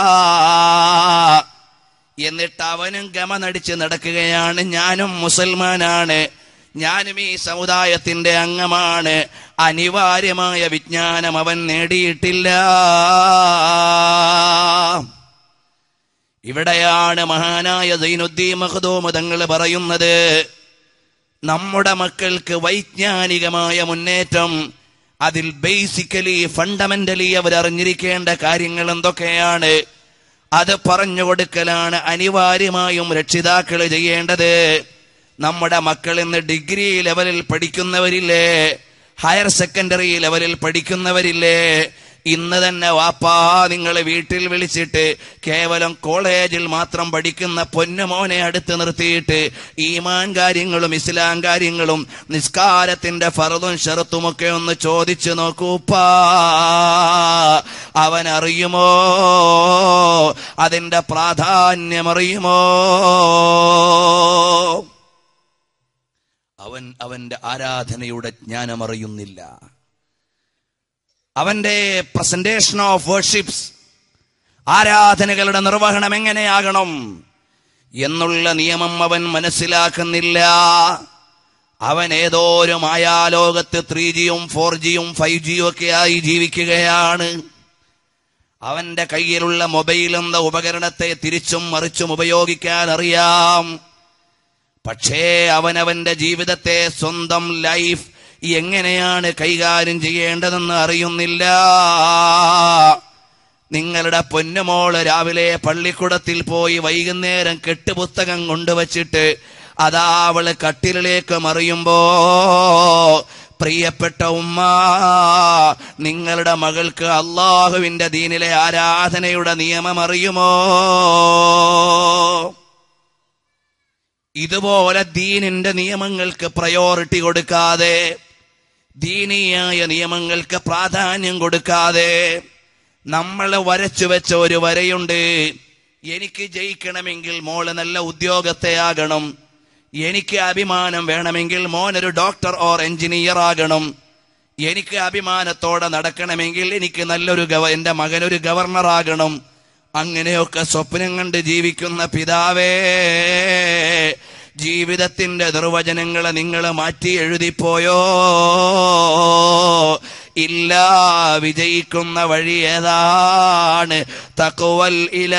എന്നിട്ട് അവനും ഗമനടിച്ച് നടക്കുകയാണ്, ഞാനും മുസൽമാനാണ്, ഞാനും ഈ സമുദായത്തിന്റെ അംഗമാണ്. അനിവാര്യമായ വിജ്ഞാനം അവൻ നേടിയിട്ടില്ല. ഇവിടെയാണ് മഹാനായ സൈനുദ്ദീൻ മഖ്ദൂം തങ്ങൾ പറയുന്നത്, നമ്മുടെ മക്കൾക്ക് വൈജ്ഞാനികമായ മുന്നേറ്റം, അതിൽ ബേസിക്കലി ഫണ്ടമെന്റലി അവരറിഞ്ഞിരിക്കേണ്ട കാര്യങ്ങൾ എന്തൊക്കെയാണ്, അത് പറഞ്ഞു കൊടുക്കലാണ് അനിവാര്യമായും രക്ഷിതാക്കൾ ചെയ്യേണ്ടത്. നമ്മുടെ മക്കൾ ഇന്ന് ഡിഗ്രി ലെവലിൽ പഠിക്കുന്നവരില്ലേ, ഹയർ സെക്കൻഡറി ലെവലിൽ പഠിക്കുന്നവരില്ലേ? ഇന്ന് തന്നെ വാപ്പാ നിങ്ങൾ വീട്ടിൽ വിളിച്ചിട്ട് കേവലം കോളേജിൽ മാത്രം പഠിക്കുന്ന പൊന്നുമോനെ അടുത്ത് നിർത്തിയിട്ട് ഈമാൻ കാര്യങ്ങളും ഇസ്ലാം കാര്യങ്ങളും നിസ്കാരത്തിന്റെ ഫർളും ഷറത്തുമൊക്കെ ഒന്ന് ചോദിച്ചു നോക്കൂപ്പാ. അവൻ അറിയുമോ? അതിന്റെ പ്രാധാന്യം അറിയുമോ? അവന്റെ ആരാധനയുടെ ജ്ഞാനം അറിയുന്നില്ല. അവന്റെ പ്രസന്റേഷൻ ഓഫ് വർഷിപ്സ്, ആരാധനകളുടെ നിർവഹണം എങ്ങനെയാകണം എന്നുള്ള നിയമം അവൻ മനസ്സിലാക്കുന്നില്ല. അവൻ ഏതോ ഒരു മായാലോകത്ത് 3Gയും 4Gയും 5Gയും ഒക്കെ ആയി ജീവിക്കുകയാണ്. അവന്റെ കയ്യിലുള്ള മൊബൈൽ എന്ന ഉപകരണത്തെ തിരിച്ചും മറിച്ചും ഉപയോഗിക്കാൻ അറിയാം. പക്ഷേ അവനവന്റെ ജീവിതത്തെ, സ്വന്തം ലൈഫ് എങ്ങനെയാണ് കൈകാര്യം ചെയ്യേണ്ടതെന്ന് അറിയുന്നില്ല. നിങ്ങളുടെ പൊന്നുമോള് രാവിലെ പള്ളിക്കൂടത്തിൽ പോയി വൈകുന്നേരം കെട്ടുപുസ്തകം കൊണ്ടുവച്ചിട്ട് അതാ അവള് കട്ടിലിലേക്ക് മറിയുമ്പോ, പ്രിയപ്പെട്ട ഉമ്മ, നിങ്ങളുടെ മകൾക്ക് അള്ളാഹുവിന്റെ ദീനിലെ ആരാധനയുടെ നിയമം അറിയുമോ? ഇതുപോലെ ദീനിന്റെ നിയമങ്ങൾക്ക് പ്രയോറിറ്റി കൊടുക്കാതെ, ദീനീയായ നിയമങ്ങൾക്ക് പ്രാധാന്യം കൊടുക്കാതെ നമ്മൾ വരച്ചു വെച്ച ഒരു വരയുണ്ട്. എനിക്ക് ജയിക്കണമെങ്കിൽ മോള് നല്ല ഉദ്യോഗസ്ഥയാകണം, എനിക്ക് അഭിമാനം വേണമെങ്കിൽ മോനൊരു ഡോക്ടർ ഓർ എഞ്ചിനീയർ ആകണം, എനിക്ക് അഭിമാനത്തോടെ നടക്കണമെങ്കിൽ എനിക്ക് നല്ലൊരു എന്റെ മകനൊരു ഗവർണർ ആകണം. അങ്ങനെയൊക്കെ സ്വപ്നം കണ്ട് ജീവിക്കുന്ന പിതാവേ, ജീവിതത്തിന്റെ നിർവചനങ്ങളെ നിങ്ങൾ മാറ്റി എഴുതിപ്പോയോ? ഇല്ല. വിജയിക്കുന്ന വഴി ഏതാണ്? തഖ്വൽ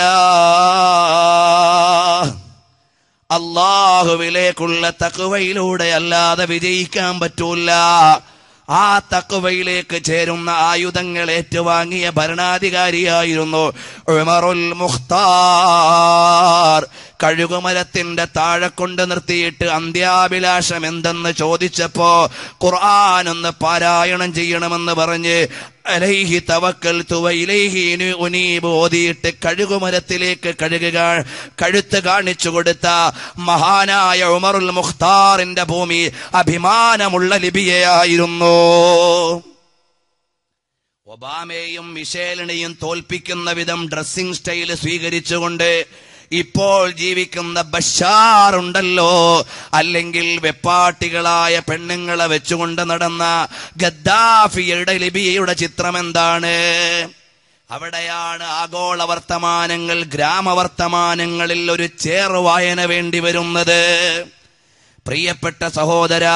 ഇലാഹ്, അല്ലാഹുവിലേക്കുള്ള തഖ്വയിലൂടെ അല്ലാതെ വിജയിക്കാൻ പറ്റൂല. ആ തഖ്വയിലേക്ക് ചേരുന്ന ആയുധങ്ങൾ ഏറ്റുവാങ്ങിയ ഭരണാധികാരിയായിരുന്നു ഉമറുൽ മുഖ്താർ. കഴുകുമരത്തിന്റെ താഴെ കൊണ്ട് നിർത്തിയിട്ട് അന്ത്യാഭിലാഷം എന്തെന്ന് ചോദിച്ചപ്പോ ഖുർആൻ ഒന്ന് പാരായണം ചെയ്യണമെന്ന് പറഞ്ഞ് അലൈഹി തവക്കൽതു വഇലൈഹി ഉനീബ് ഓതിയിട്ട് കഴുകുമരത്തിലേക്ക് കഴുത്ത് കാണിച്ചു കൊടുത്ത മഹാനായ ഉമറുൽ മുഖ്താറിന്റെ ഭൂമി അഭിമാനമുള്ള ലിബിയയായിരുന്നു. ഒബാമയെയും മിഷേലിനെയും തോൽപ്പിക്കുന്ന വിധം ഡ്രസ്സിംഗ് സ്റ്റൈല് സ്വീകരിച്ചുകൊണ്ട് ഇപ്പോൾ ജീവിക്കുന്ന ബഷാർ ഉണ്ടല്ലോ, അല്ലെങ്കിൽ വെപ്പാട്ടികളായ പെണ്ണുങ്ങളെ വെച്ചുകൊണ്ട് നടന്ന ഗദ്ദാഫിയുടെ ലിബിയയുടെ ചിത്രം എന്താണ്? അവിടെയാണ് ആഗോള വർത്തമാനങ്ങൾ ഗ്രാമവർത്തമാനങ്ങളിൽ ഒരു ചേറുവായന വേണ്ടി വരുന്നത്. പ്രിയപ്പെട്ട സഹോദരാ,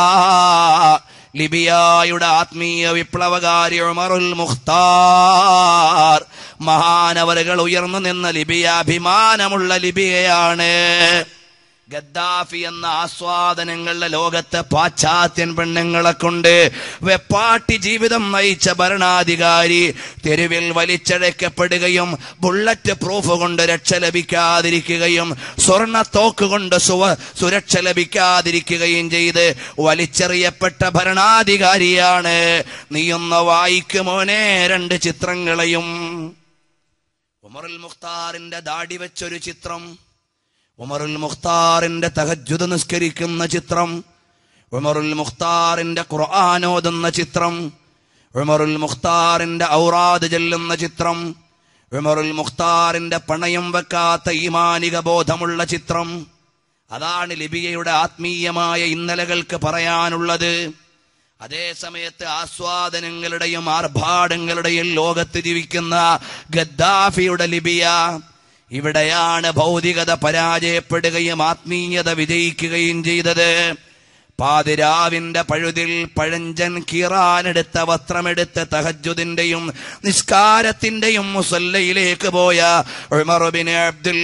ലിബിയയുടെ ആത്മീയ വിപ്ലവകാരി ഉമറുൽ മുഖ്താർ മഹാനവറുകൾ ഉയർന്നു നിന്ന ലിബിയ അഭിമാനമുള്ള ലിബിയയാണ്. ഗദ്ദാഫി എന്ന ആസ്വാദനങ്ങളുടെ ലോകത്ത് പാശ്ചാത്യൻ പെണ്ണുങ്ങളെ കൊണ്ട് വെപ്പാട്ടി ജീവിതം നയിച്ച ഭരണാധികാരി തെരുവിൽ വലിച്ചഴക്കപ്പെടുകയും ബുള്ളറ്റ് പ്രൂഫ് കൊണ്ട് രക്ഷ ലഭിക്കാതിരിക്കുകയും സ്വർണ്ണ തോക്ക് കൊണ്ട് സുരക്ഷ ലഭിക്കാതിരിക്കുകയും ചെയ്ത് വലിച്ചെറിയപ്പെട്ട ഭരണാധികാരിയാണ്. നീയൊന്ന് വായിക്കുമോനെ 2 ചിത്രങ്ങളെയും. ഉമറുൽ മുഖ്താറിന്റെ ദാടി വെച്ചൊരു ചിത്രം, ഉമറുൽ മുഖ്താറിന്റെ തഹജ്ജുദ് നിസ്കരിക്കുന്ന ചിത്രം, ഉമറുൽ മുഖ്താറിന്റെ ഖുർആൻ ഓതുന്ന ചിത്രം, ഉമറുൽ മുഖ്താറിന്റെ ഔറാദ് ചൊല്ലുന്ന ചിത്രം, ഉമറുൽ മുഖ്താറിന്റെ പണയം വെക്കാത്ത ഈമാനിക ബോധമുള്ള ചിത്രം. അതാണ് ലിബിയയുടെ ആത്മീയമായ ഇന്നലകൾക്ക് പറയാനുള്ളത്. അതേ സമയത്ത് ആസ്വാദനങ്ങളുടെയും ആർഭാടങ്ങളുടെയും ലോകത്ത് ജീവിക്കുന്ന ഗദ്ദാഫിയുടെ ലിബിയ, ഇവിടെയാണ് ഭൗതികത പരാജയപ്പെടുകയും ആത്മീയത വിജയിക്കുകയും ചെയ്തത്. പാതിരാവിന്റെ പഴുതിൽ പഴഞ്ചൻ കീറാനെടുത്ത വസ്ത്രമെടുത്ത് തഹജ്ജുദിന്റെയും നിസ്കാരത്തിന്റെയും മുസല്ലയിലേക്ക് പോയ ഉമർ ബിൻ അബ്ദുൽ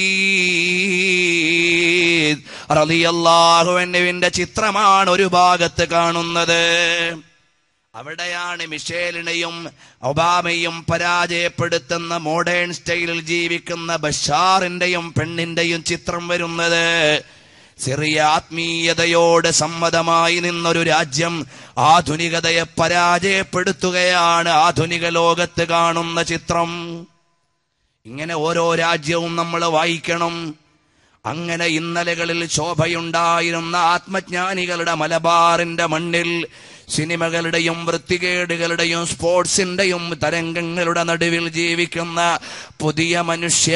അസീസ് റളിയല്ലാഹു അൻഹുവിന്റെ ചിത്രമാണ് ഒരു ഭാഗത്ത് കാണുന്നത്. അവിടെയാണ് മിഷേലിനെയും ഒബാമയും പരാജയപ്പെടുത്തുന്ന മോഡേൺ സ്റ്റൈലിൽ ജീവിക്കുന്ന ബഷാറിന്റെയും പെണ്ണിന്റെയും ചിത്രം വരുന്നത്. ചെറിയ ആത്മീയതയോട് സമ്മതമായി നിന്നൊരു രാജ്യം ആധുനികതയെ പരാജയപ്പെടുത്തുകയാണ് ആധുനിക ലോകത്ത് കാണുന്ന ചിത്രം. ഇങ്ങനെ ഓരോ രാജ്യവും നമ്മൾ വായിക്കണം. അങ്ങനെ ഇന്നലകളിൽ ശോഭയുണ്ടായിരുന്ന ആത്മജ്ഞാനികളുടെ മലബാറിന്റെ മണ്ണിൽ സിനിമകളുടെയും വൃത്തികേടുകളുടെയും സ്പോർട്സിന്റെയും തരംഗങ്ങളുടെ നടുവിൽ ജീവിക്കുന്ന പുതിയ മനുഷ്യ,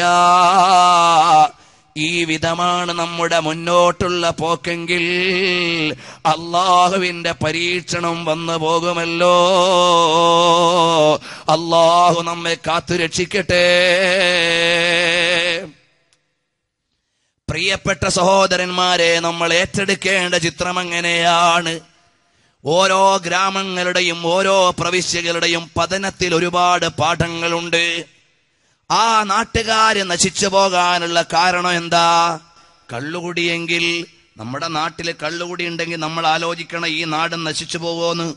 ഈ വിധമാണ് നമ്മുടെ മുന്നോട്ടുള്ള പോക്കെങ്കിൽ അള്ളാഹുവിന്റെ പരീക്ഷണം വന്നു പോകുമല്ലോ. അള്ളാഹു നമ്മെ കാത്തുരക്ഷിക്കട്ടെ. പ്രിയപ്പെട്ട സഹോദരന്മാരെ, നമ്മൾ ഏറ്റെടുക്കേണ്ട ചിത്രം എങ്ങനെയാണ്? ഓരോ ഗ്രാമങ്ങളുടെയും ഓരോ പ്രവിശ്യകളുടെയും പതനത്തിൽ ഒരുപാട് പാഠങ്ങളുണ്ട്. ആ നാട്ടുകാര് നശിച്ചു പോകാനുള്ള കാരണം എന്താ? കള്ളുകുടിയെങ്കിൽ, നമ്മുടെ നാട്ടില് കള്ളുകുടി ഉണ്ടെങ്കിൽ നമ്മൾ ആലോചിക്കണം, ഈ നാട് നശിച്ചു പോവോന്ന്.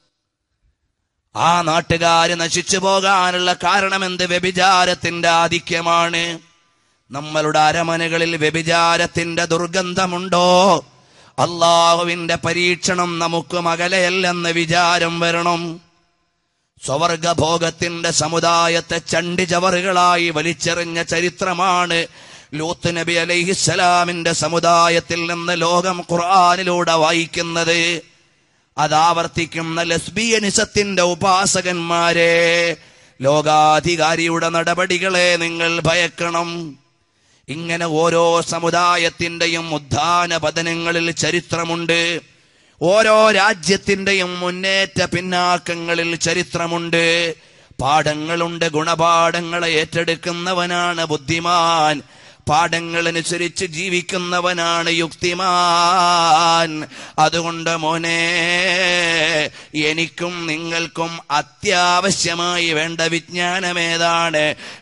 ആ നാട്ടുകാര് നശിച്ചു പോകാനുള്ള കാരണം എന്ത്? വ്യഭിചാരത്തിന്റെ ആധിക്യമാണ്. നമ്മളുടെ അരമനകളിൽ വ്യഭിചാരത്തിന്റെ ദുർഗന്ധമുണ്ടോ? അള്ളാഹുവിന്റെ പരീക്ഷണം നമുക്ക് മകലയല്ലെന്ന് വിചാരം വരണം. സ്വവർഗഭോഗത്തിന്റെ സമുദായത്തെ ചണ്ടിചവറുകളായി വലിച്ചെറിഞ്ഞ ചരിത്രമാണ് ലൂത്ത് നബി അലൈഹിസ്സലാമിന്റെ സമുദായത്തിൽ നിന്ന് ലോകം ഖുർആനിലൂടെ വായിക്കുന്നത്. അതാവർത്തിക്കുന്ന ലെസ്ബിയനിസത്തിന്റെ ഉപാസകന്മാരെ, ലോകാധികാരിയുടെ നടപടികളെ നിങ്ങൾ ഭയക്കണം. ഇങ്ങനെ ഓരോ സമുദായത്തിന്റെയും ഉത്ഥാന പതനങ്ങളിൽ ചരിത്രമുണ്ട്. ഓരോ രാജ്യത്തിന്റെയും മുന്നേറ്റ പിന്നാക്കങ്ങളിൽ ചരിത്രമുണ്ട്. പാഠങ്ങളുണ്ട്. ഗുണപാഠങ്ങളെ ഏറ്റെടുക്കുന്നവനാണ് ബുദ്ധിമാൻ. പാഠങ്ങളനുസരിച്ച് ജീവിക്കുന്നവനാണ് യുക്തിമാൻ. അതുകൊണ്ട് മോനെ, എനിക്കും നിങ്ങൾക്കും അത്യാവശ്യമായി വേണ്ട വിജ്ഞാനമേതാണ്?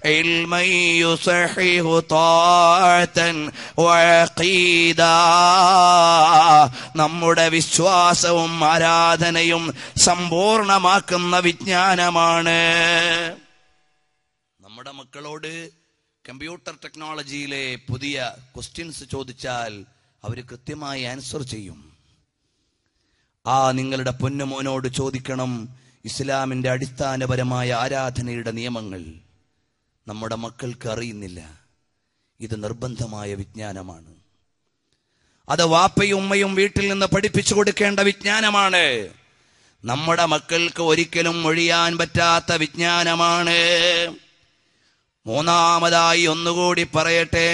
നമ്മുടെ വിശ്വാസവും ആരാധനയും സമ്പൂർണമാക്കുന്ന വിജ്ഞാനമാണ്. നമ്മുടെ മക്കളോട് കമ്പ്യൂട്ടർ ടെക്നോളജിയിലെ പുതിയ ക്വസ്റ്റ്യൻസ് ചോദിച്ചാൽ അവർ കൃത്യമായി ആൻസർ ചെയ്യും. നിങ്ങളുടെ പൊന്നുമോനോട് ചോദിക്കണം ഇസ്ലാമിന്റെ അടിസ്ഥാനപരമായ ആരാധനയുടെ നിയമങ്ങൾ. നമ്മുടെ മക്കൾക്ക് അറിയുന്നില്ല. ഇത് നിർബന്ധമായ വിജ്ഞാനമാണ്. അത് വാപ്പയും ഉമ്മയും വീട്ടിൽ നിന്ന് പഠിപ്പിച്ചു കൊടുക്കേണ്ട വിജ്ഞാനമാണ്. നമ്മുടെ മക്കൾക്ക് ഒരിക്കലും ഒഴിയാൻ പറ്റാത്ത വിജ്ഞാനമാണ്. മൂന്നാമതായി ഒന്നുകൂടി പറയട്ടെ,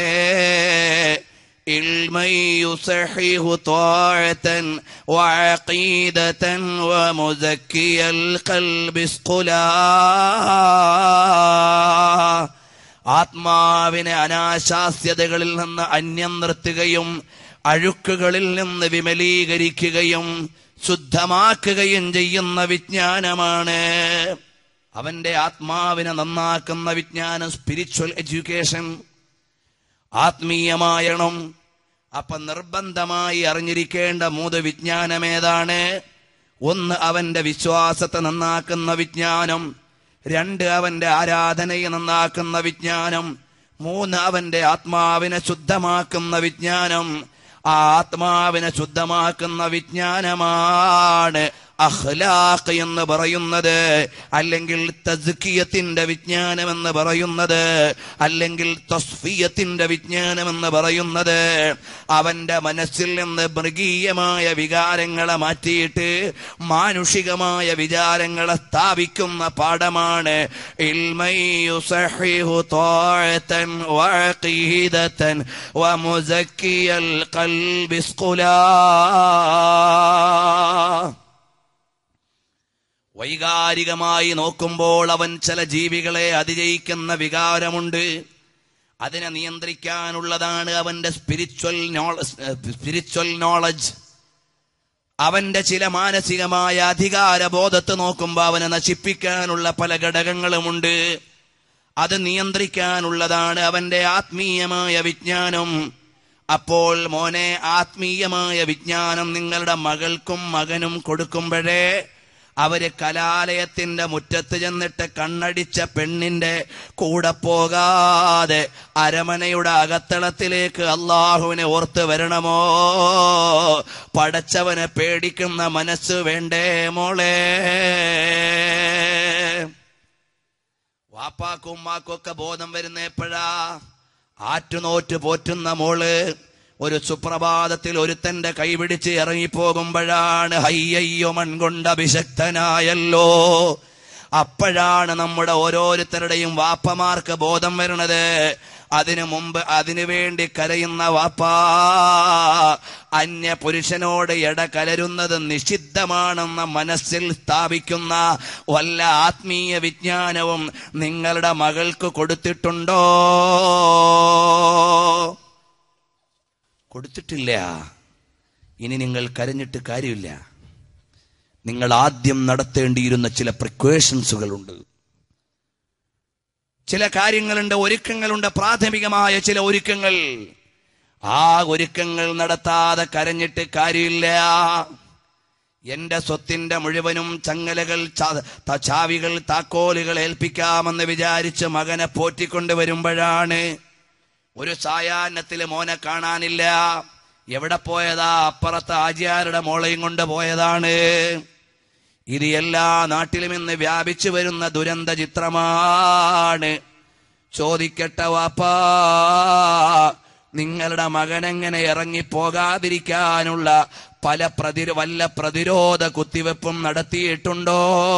ആത്മാവിനെ അനാശാസ്യതകളിൽ നിന്ന് അന്യം നിർത്തുകയും അഴുക്കുകളിൽ നിന്ന് വിമലീകരിക്കുകയും ശുദ്ധമാക്കുകയും ചെയ്യുന്ന വിജ്ഞാനമാണ്. അവന്റെ ആത്മാവിനെ നന്നാക്കുന്ന വിജ്ഞാനം സ്പിരിച്വൽ എഡ്യൂക്കേഷൻ, ആത്മീയമായണം. അപ്പൊ നിർബന്ധമായി അറിഞ്ഞിരിക്കേണ്ട 3 വിജ്ഞാനം ഏതാണ്? 1 അവന്റെ വിശ്വാസത്തെ നന്നാക്കുന്ന വിജ്ഞാനം, 2 അവന്റെ ആരാധനയെ നന്നാക്കുന്ന വിജ്ഞാനം, 3 അവന്റെ ആത്മാവിനെ ശുദ്ധമാക്കുന്ന വിജ്ഞാനം. ആ ആത്മാവിനെ ശുദ്ധമാക്കുന്ന വിജ്ഞാനമാണ് അഖ്ലാഖ് എന്ന് പറയുന്നത്, അല്ലെങ്കിൽ തസ്കിയത്തിന്റെ വിജ്ഞാനം എന്ന് പറയുന്നത്, അല്ലെങ്കിൽ തസ്ഫിയത്തിന്റെ വിജ്ഞാനം എന്ന് പറയുന്നത്. അവന്റെ മനസ്സിൽ നിന്ന് മൃഗീയമായ വികാരങ്ങളെ മാറ്റിയിട്ട് മാനുഷികമായ വിചാരങ്ങളെ സ്ഥാപിക്കുന്ന പാഠമാണ് ഇൽമൻ യുസഹിഹു ത്വാഅതൻ വഅഖീദതൻ വമുസക്കിയൽ ഖൽബി സ്ഖുലാ. വൈകാരികമായി നോക്കുമ്പോൾ അവൻ ചില ജീവികളെ അതിജയിക്കുന്ന വികാരമുണ്ട്. അതിനെ നിയന്ത്രിക്കാനുള്ളതാണ് അവന്റെ സ്പിരിച്വൽ നോളജ്. അവന്റെ ചില മാനസികമായ അധികാരബോധത്തെ നോക്കുമ്പോൾ അവനെ നശിപ്പിക്കാനുള്ള പല ഘടകങ്ങളുമുണ്ട്. അത് നിയന്ത്രിക്കാനുള്ളതാണ് അവന്റെ ആത്മീയമായ വിജ്ഞാനം. അപ്പോൾ മോനെ, ആത്മീയമായ വിജ്ഞാനം നിങ്ങളുടെ മകൾക്കും മകനും കൊടുക്കുമ്പോഴേ അവര് കലാലയത്തിന്റെ മുറ്റത്ത് ചെന്നിട്ട് കണ്ണടിച്ച പെണ്ണിന്റെ കൂടെ പോകാതെ അരമനയുടെ അകത്തളത്തിലേക്ക് അള്ളാഹുവിനെ ഓർത്ത് വരണമോ? പടച്ചവനെ പേടിക്കുന്ന മനസ്സ് വേണ്ടേ മോളെ? വാപ്പാക്കും ഉമ്മാക്കും ഒക്കെ ബോധം വരുന്ന എപ്പോഴാ? ആറ്റുനോറ്റ് പോറ്റുന്ന മോള് ഒരു സുപ്രഭാതത്തിൽ ഒരുത്തന്റെ കൈപിടിച്ച് ഇറങ്ങിപ്പോകുമ്പോഴാണ് ഹയ്യയ്യോ മൺകൊണ്ട് അഭിഷക്തനായല്ലോ. അപ്പോഴാണ് നമ്മുടെ ഓരോരുത്തരുടെയും വാപ്പമാർക്ക് ബോധം വരുന്നത്. അതിനു മുമ്പ് അതിനുവേണ്ടി കരയുന്ന വാപ്പാ അന്യ പുരുഷനോട് കലരുന്നത് നിഷിദ്ധമാണെന്ന മനസ്സിൽ സ്ഥാപിക്കുന്ന വല്ല ആത്മീയ വിജ്ഞാനവും നിങ്ങളുടെ മകൾക്ക് കൊടുത്തിട്ടുണ്ടോ? കൊടുത്തിട്ടില്ല. ഇനി നിങ്ങൾ കരഞ്ഞിട്ട് കാര്യമില്ല. നിങ്ങൾ ആദ്യം നടത്തേണ്ടിയിരുന്ന ചില പ്രിക്കോഷൻസുകളുണ്ട്, ചില കാര്യങ്ങളുണ്ട്, ഒരുക്കങ്ങളുണ്ട്, പ്രാഥമികമായ ചില ഒരുക്കങ്ങൾ. ആ ഒരുക്കങ്ങൾ നടത്താതെ കരഞ്ഞിട്ട് കാര്യമില്ല. എന്റെ സ്വത്തിന്റെ മുഴുവനും ചങ്ങലകൾ, ചാവികൾ, താക്കോലുകൾ ഏൽപ്പിക്കാമെന്ന് വിചാരിച്ച് മകനെ പോറ്റിക്കൊണ്ട് വരുമ്പോഴാണ് ഒരു സായാഹ്നത്തില് മോനെ കാണാനില്ല. എവിടെ പോയതാ? അപ്പുറത്ത് ആജിയാരുടെ മോളെയും കൊണ്ട് പോയതാണ്. ഇത് എല്ലാ നാട്ടിലും ഇന്ന് വ്യാപിച്ചു വരുന്ന ദുരന്ത ചിത്രമാണ്. ചോദിക്കട്ടെ വാപ്പാ, നിങ്ങളുടെ മകനെങ്ങനെ ഇറങ്ങിപ്പോകാതിരിക്കാനുള്ള വല്ല പ്രതിരോധ കുത്തിവെപ്പും നടത്തിയിട്ടുണ്ടോ?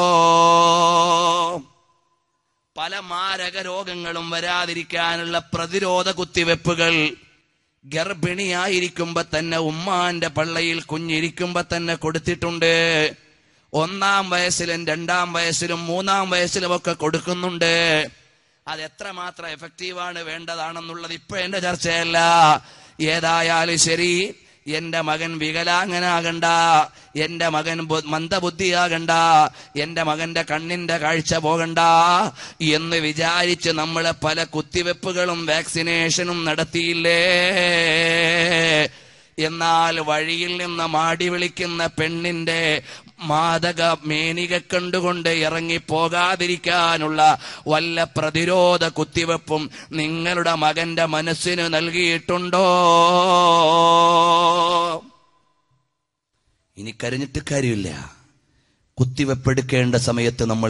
പല മാരക രോഗങ്ങളും വരാതിരിക്കാനുള്ള പ്രതിരോധ കുത്തിവെപ്പുകൾ ഗർഭിണിയായിരിക്കുമ്പോ തന്നെ ഉമ്മാന്റെ പള്ളയിൽ കുഞ്ഞിരിക്കുമ്പോ തന്നെ കൊടുത്തിട്ടുണ്ട്. 1-ാം വയസ്സിലും 2-ാം വയസ്സിലും 3-ാം വയസ്സിലും ഒക്കെ കൊടുക്കുന്നുണ്ട്. അത് എത്രമാത്രം എഫക്റ്റീവാണ്, വേണ്ടതാണെന്നുള്ളത് ഇപ്പൊ എന്റെ ചർച്ചയല്ല. ഏതായാലും ശരി, എന്റെ മകൻ വികലാംഗനാകണ്ട, എന്റെ മകൻ മന്ദബുദ്ധിയാകണ്ട, എന്റെ മകന്റെ കണ്ണിന്റെ കാഴ്ച പോകണ്ട എന്ന് വിചാരിച്ച് നമ്മൾ പല കുത്തിവെപ്പുകളും വാക്സിനേഷനും നടത്തിയില്ലേ? എന്നാൽ വഴിയിൽ നിന്ന് മാടി വിളിക്കുന്ന പെണ്ണിന്റെ മാദക മേനിക കണ്ടുകൊണ്ട് ഇറങ്ങിപ്പോകാതിരിക്കാനുള്ള വല്ല പ്രതിരോധ കുത്തിവെപ്പും നിങ്ങളുടെ മകന്റെ മനസ്സിന് നൽകിയിട്ടുണ്ടോ? ഇനി കരഞ്ഞിട്ട് കാര്യമില്ല. കുത്തിവെപ്പെടുക്കേണ്ട സമയത്ത് നമ്മൾ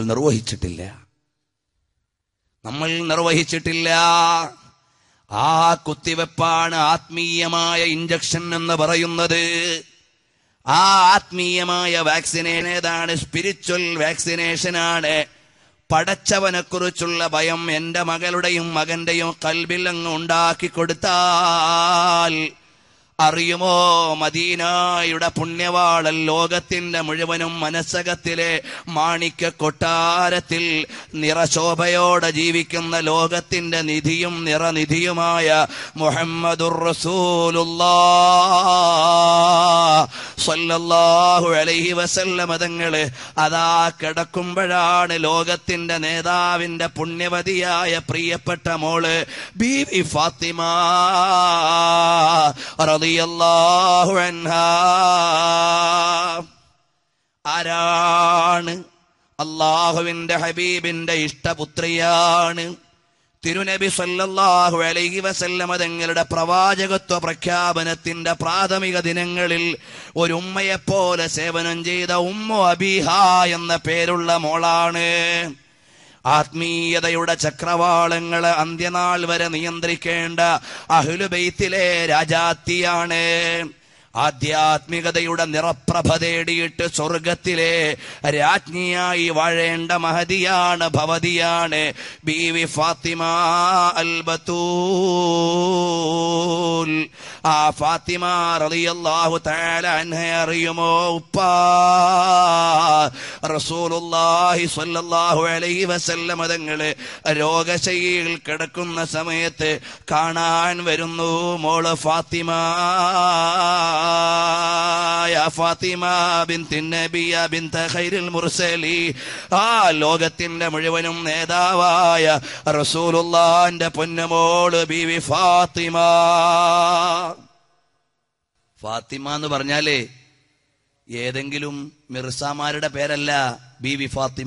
നിർവഹിച്ചിട്ടില്ല. ആ കുത്തിവെപ്പാണ് ആത്മീയമായ ഇഞ്ചക്ഷൻ എന്ന് പറയുന്നത്. ആ ആത്മീയമായ വാക്സിനേഷൻ ഏതാണ്? സ്പിരിച്വൽ വാക്സിനേഷനാണ്. പടച്ചവനെ കുറിച്ചുള്ള ഭയം എന്റെ മകളുടെയും മകന്റെയും കൽബിൽ അങ്ങ് ഉണ്ടാക്കി കൊടുത്താൽ അറിയുമോ, മദീനയുടെ പുണ്യവാളൽ ലോകത്തിന്റെ മുഴുവനും മനസ്സകത്തിലെ മാണിക്യ കൊട്ടാരത്തിൽ നിറശോഭയോടെ ജീവിക്കുന്ന ലോകത്തിന്റെ നിധിയും നിറനിധിയുമായ മുഹമ്മദുർ റസൂലുള്ളാഹ് സ്വല്ലല്ലാഹു അലൈഹി വസല്ലം തങ്ങള് അതാ കിടക്കുമ്പോഴാണ് ലോകത്തിന്റെ നേതാവിന്റെ പുണ്യവതിയായ പ്രിയപ്പെട്ട മോള് ബീവി ഫാത്തിമ റളിയല്ലാഹു അൻഹാ. ആരാണ്? അല്ലാഹുവിന്റെ ഹബീബിന്റെ ഇഷ്ടപുത്രിയാണ്. തിരുനബി സല്ലല്ലാഹു അലൈഹി വസല്ലമ തങ്ങളുടെ പ്രവാചകത്വ പ്രഖ്യാപനത്തിന്റെ പ്രാഥമിക ദിനങ്ങളിൽ ഒരു ഉമ്മയെപ്പോലെ സേവനം ചെയ്ത ഉമ്മു അബീഹ എന്ന പേരുള്ള മോളാണ്. ആത്മീയതയുടെ ചക്രവാളങ്ങളെ അന്ത്യനാൾ വരെ നിയന്ത്രിക്കേണ്ട അഹ്ലുബൈത്തിലെ രാജാത്തിയാണ്. ആധ്യാത്മികതയുടെ നിറപ്രഭ തേടിയിട്ട് സ്വർഗത്തിലെ രാജ്ഞിയായി വാഴേണ്ട മഹദിയാണ്, ഭവതിയാണ് ബീവി ഫാത്തിമ അൽ ബത്തൂൽ. ആ ഫാത്തിമ റളിയല്ലാഹു തആല അൻഹ അറിയുമോ, ഉപ്പാ റസൂലുള്ളാഹി സ്വല്ലല്ലാഹു അലൈഹി വസല്ലം തങ്ങള് രോഗശയ്യയിൽ കിടക്കുന്ന സമയത്ത് കാണാൻ വരുന്നു മോള് ഫാത്തിമ. യാ ഫാത്തിമ ബിൻതി നബിയ ബിൻത ഖൈറുൽ മുർസലി. ആ ലോകത്തിന്റെ മുഴുവനും നേതാവായ റസൂലുള്ളാഹിന്റെ പൊന്നുമോള് ബീവി ഫാത്തിമ. ഫാത്തിമ എന്ന് പറഞ്ഞാലേ ഏതെങ്കിലും മിർസാമാരുടെ പേരല്ല, ബീവി ഫാത്തിമ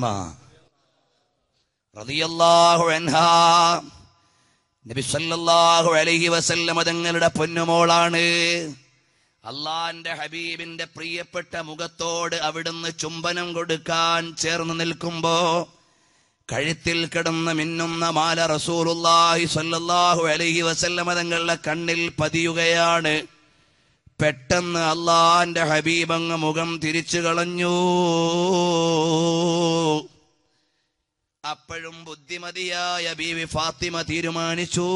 റളിയല്ലാഹു അൻഹാ നബി സല്ലല്ലാഹു അലൈഹി വസല്ലം തങ്ങളുടെ പൊന്നുമോളാണ്. അള്ളാന്റെ ഹബീബിന്റെ പ്രിയപ്പെട്ട മുഖത്തോട് അവിടുന്ന് ചുംബനം കൊടുക്കാൻ ചേർന്ന് നിൽക്കുമ്പോ കഴുത്തിൽ കിടന്ന് മിന്നുന്ന മാല റസൂലുള്ളാഹി സ്വല്ലല്ലാഹു അലൈഹി വസല്ലമ തങ്ങളുടെ കണ്ണിൽ പതിയുകയാണ്. പെട്ടെന്ന് അള്ളാന്റെ ഹബീബങ്ങ് മുഖം തിരിച്ചു കളഞ്ഞു. അപ്പോഴും ബുദ്ധിമതിയായ ബീവി ഫാത്തിമ തീരുമാനിച്ചു,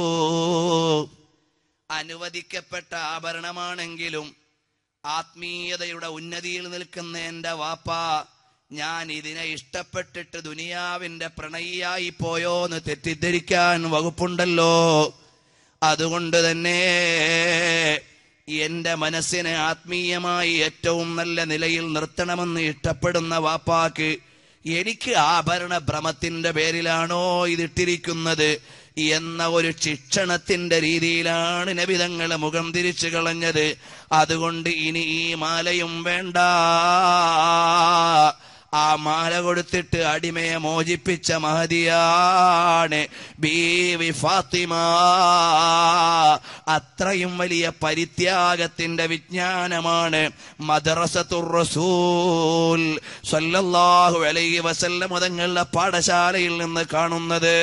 അനുവദിക്കപ്പെട്ട ആഭരണമാണെങ്കിലും ആത്മീയതയുടെ ഉന്നതിയിൽ നിൽക്കുന്ന എന്റെ വാപ്പ, ഞാൻ ഇതിനെ ഇഷ്ടപ്പെട്ടിട്ട് ദുനിയാവിന്റെ പ്രണയിയായി പോയോന്ന് തെറ്റിദ്ധരിക്കാൻ വകുപ്പുണ്ടല്ലോ. അതുകൊണ്ട് തന്നെ എന്റെ മനസ്സിനെ ആത്മീയമായി ഏറ്റവും നല്ല നിലയിൽ നിർത്തണമെന്ന് ഇഷ്ടപ്പെടുന്ന വാപ്പാക്ക് എനിക്ക് ആഭരണ ഭ്രമത്തിന്റെ പേരിലാണോ ഇതിട്ടിരിക്കുന്നത് എന്ന ഒരു ശിക്ഷണത്തിന്റെ രീതിയിലാണ് നബി തങ്ങളെ മുഖം തിരിച്ചു കളഞ്ഞത്. അതുകൊണ്ട് ഇനി ഈ മാലയും വേണ്ട. ആ മാല കൊടുത്തിട്ട് അടിമയെ മോചിപ്പിച്ച മഹദിയാണ് ബീവി ഫാത്തിമ. അത്രയും വലിയ പരിത്യാഗത്തിന്റെ വിജ്ഞാനമാണ് മദ്റസത്തുർ റസൂൽ സ്വല്ലല്ലാഹു അലൈഹി വസല്ലം തങ്ങളുടെ പാഠശാലയിൽ നിന്ന് കാണുന്നത്.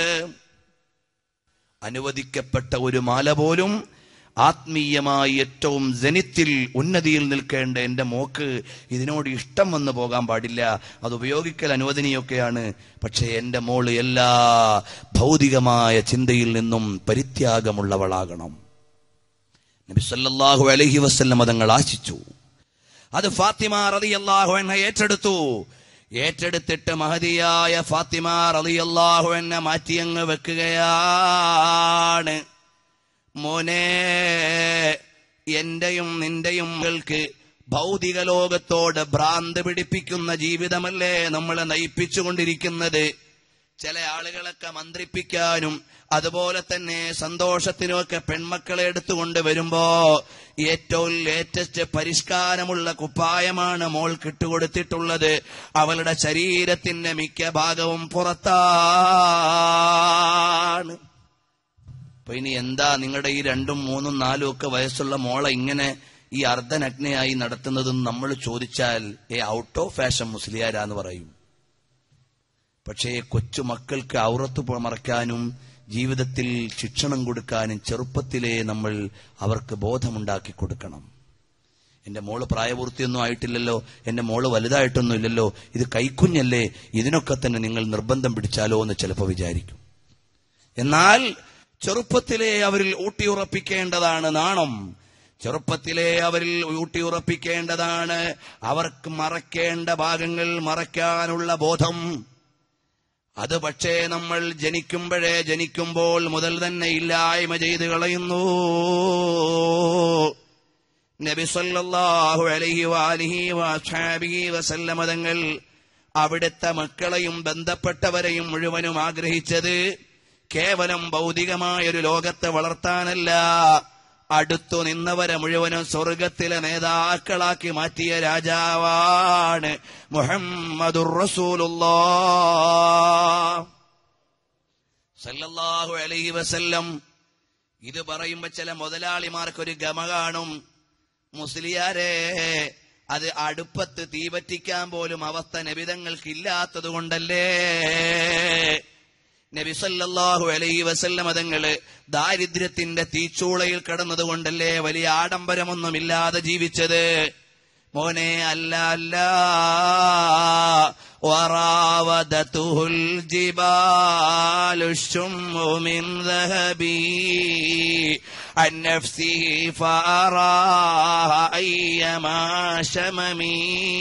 അനുവദിക്കപ്പെട്ട ഒരു മാല പോലും ആത്മീയമായി ഏറ്റവും ജനിത്തിൽ ഉന്നതിയിൽ നിൽക്കേണ്ട എന്റെ മോക്ക് ഇതിനോട് ഇഷ്ടം വന്നു പോകാൻ പാടില്ല. അത് ഉപയോഗിക്കൽ അനുവദനീയൊക്കെയാണ്. പക്ഷെ എന്റെ മോള് എല്ലാ ഭൗതികമായ ചിന്തയിൽ നിന്നും പരിത്യാഗമുള്ളവളാകണം. നബി സല്ലല്ലാഹു അലൈഹി വസല്ലം തങ്ങൾ ആശിച്ചു. അത് ഫാത്തിമ റളിയല്ലാഹു അൻഹ ഏറ്റെടുത്തു. ഏറ്റെടുത്തിട്ട് മഹദിയായ ഫാത്തിമ റളിയല്ലാഹു അൻഹ മാറ്റിയങ്ങ് വെക്കുകയാണ്. മോനെ, എന്റെയും നിന്റെയും മകൾക്ക് ഭൗതിക ലോകത്തോട് ഭ്രാന്ത് പിടിപ്പിക്കുന്ന ജീവിതമല്ലേ നമ്മളെ നയിപ്പിച്ചുകൊണ്ടിരിക്കുന്നത്. ചില ആളുകളൊക്കെ മന്ത്രിപ്പിക്കാനും അതുപോലെ തന്നെ സന്തോഷത്തിനുമൊക്കെ പെൺമക്കളെ എടുത്തുകൊണ്ട് വരുമ്പോ ഏറ്റവും ലേറ്റസ്റ്റ് പരിഷ്കാരമുള്ള കുപ്പായമാണ് മോൾക്ക് ഇട്ടുകൊടുത്തിട്ടുള്ളത്. അവളുടെ ശരീരത്തിന്റെ മിക്ക ഭാഗവും പുറത്താണ്. അപ്പൊ ഇനി എന്താ നിങ്ങളുടെ ഈ 2, 3, 4 ഒക്കെ വയസ്സുള്ള മോളെ ഇങ്ങനെ ഈ അർദ്ധനഗ്നയായി നടത്തുന്നതെന്ന് നമ്മൾ ചോദിച്ചാൽ ഔട്ട് ഓഫ് ഫാഷൻ മുസ്ലിയാരാന്ന് പറയും. പക്ഷേ കൊച്ചു മക്കൾക്ക് ഔറത്ത് മറക്കാനും ജീവിതത്തിൽ ശിക്ഷണം കൊടുക്കാനും ചെറുപ്പത്തിലേ നമ്മൾ അവർക്ക് ബോധമുണ്ടാക്കി കൊടുക്കണം. എന്റെ മോള് പ്രായപൂർത്തിയൊന്നും ആയിട്ടില്ലല്ലോ, എന്റെ മോള് വലുതായിട്ടൊന്നും ഇല്ലല്ലോ, ഇത് കൈക്കുഞ്ഞല്ലേ, ഇതിനൊക്കെ തന്നെ നിങ്ങൾ നിർബന്ധം പിടിച്ചാലോ എന്ന് ചിലപ്പോൾ വിചാരിക്കും. എന്നാൽ ചെറുപ്പത്തിലെ അവരിൽ ഊട്ടിയുറപ്പിക്കേണ്ടതാണ് നാണം. ചെറുപ്പത്തിലെ അവരിൽ ഊട്ടിയുറപ്പിക്കേണ്ടതാണ്. അവർക്ക് മറക്കേണ്ട ഭാഗങ്ങൾ മറയ്ക്കാനുള്ള ബോധം. അത് പക്ഷേ നമ്മൾ ജനിക്കുമ്പോൾ മുതൽ തന്നെ ഇല്ലായ്മ ചെയ്ത് കളയുന്നു. നബി സല്ലല്ലാഹു അലൈഹി വഅലിഹി വഅസ്ഹാബിഹി വസല്ലമ തങ്ങൾ അവിടുത്തെ മക്കളെയും ബന്ധപ്പെട്ടവരെയും മുഴുവനും ആഗ്രഹിച്ചത് കേവലം ഭൗതികമായൊരു ലോകത്തെ വളർത്താനല്ല, അടുത്തു നിന്നവരെ മുഴുവനും സ്വർഗത്തിലെ നേതാക്കളാക്കി മാറ്റിയ രാജാവാണ് മുഹമ്മദുർ റസൂലുള്ളാഹ് സല്ലല്ലാഹു അലൈഹി വസല്ലം. ഇത് പറയുമ്പോ ചില മുതലാളിമാർക്കൊരു ഗമ കാണും. മുസ്ലിയാരെ, അത് അടുപ്പത്ത് തീപറ്റിക്കാൻ പോലും അവസ്ഥ നബിതങ്ങൾക്ക് ഇല്ലാത്തത് കൊണ്ടല്ലേ? നബി സല്ലല്ലാഹു അലൈഹി വസല്ലം തങ്ങള് ദാരിദ്ര്യത്തിന്റെ തീച്ചൂളയിൽ കിടന്നതുകൊണ്ടല്ലേ വലിയ ആഡംബരമൊന്നുമില്ലാതെ ജീവിച്ചത്? മോനെ, അല്ല. വറാവദതുൽ ജിബാലു ശുമ്മു മിൻ ദഹബി അൻ നഫ്സിഹി ഫഅറാഹ അയ്യമാ ശമമി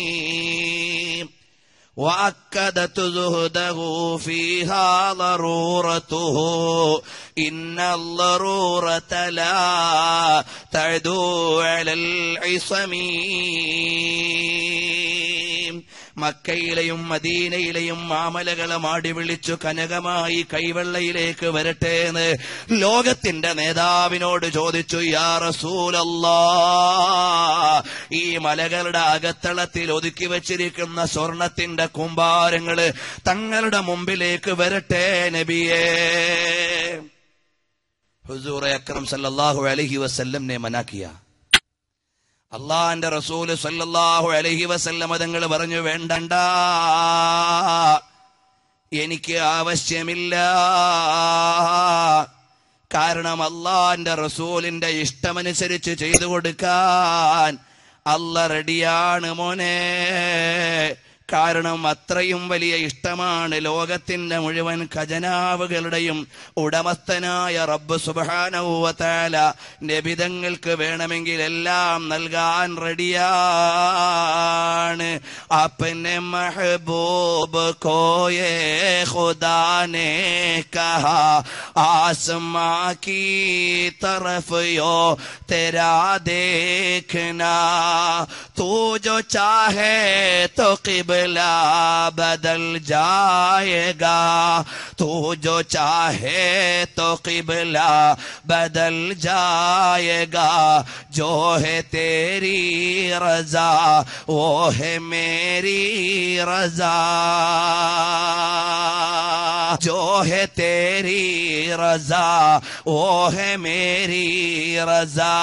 وأكدت زهده فيها ضرورته إن الضرورة لا تعدو على العصم. മക്കയിലെയും മദീനയിലെയും മാമലകളെ മാടി വിളിച്ചു കനകമായി കൈവെള്ളയിലേക്ക് വരട്ടേന്ന് ലോകത്തിന്റെ നേതാവിനോട് ചോദിച്ചു. യാ റസൂലല്ലാഹ്, ഈ മലകളുടെ അകത്തളത്തിൽ ഒതുക്കി വച്ചിരിക്കുന്ന സ്വർണത്തിന്റെ കൂമ്പാരങ്ങള് തങ്ങളുടെ മുമ്പിലേക്ക് വരട്ടെ നബിയേ. ഹുസൂർ അക്രം സല്ലല്ലാഹു അലൈഹി വസല്ലം ने मना किया. അള്ളാന്റെ റസൂല് സല്ലല്ലാഹു അലൈഹി വസല്ലം തങ്ങൾ പറഞ്ഞു, വേണ്ടണ്ട, എനിക്ക് ആവശ്യമില്ല. കാരണം അള്ളാന്റെ റസൂലിന്റെ ഇഷ്ടമനുസരിച്ച് ചെയ്തു കൊടുക്കാൻ അള്ളാഹ് റെഡിയാണ് മോനെ. കാരണം അത്രയും വലിയ ഇഷ്ടമാണ് ലോകത്തിന്റെ മുഴുവൻ ഖജനാവുകളുടെയും ഉടമസ്ഥനായ റബ്ബ് സുബ്ഹാനഹു വ തആല നബിതങ്ങൾക്ക് വേണമെങ്കിൽ എല്ലാം നൽകാൻ റെഡിയാണ്. അപ്നെ മെഹബൂബ് കോയേ ഖുദാ ने कहा आसमां की तरफ यो तेरा देखना, तू जो चाहे तो क़िबला बदल जाएगा, तू जो चाहे तो क़िबला बदल जाएगा, जो है तेरी रज़ा वो है मेरी रज़ा, जो है तेरी रज़ा वो है मेरी रज़ा.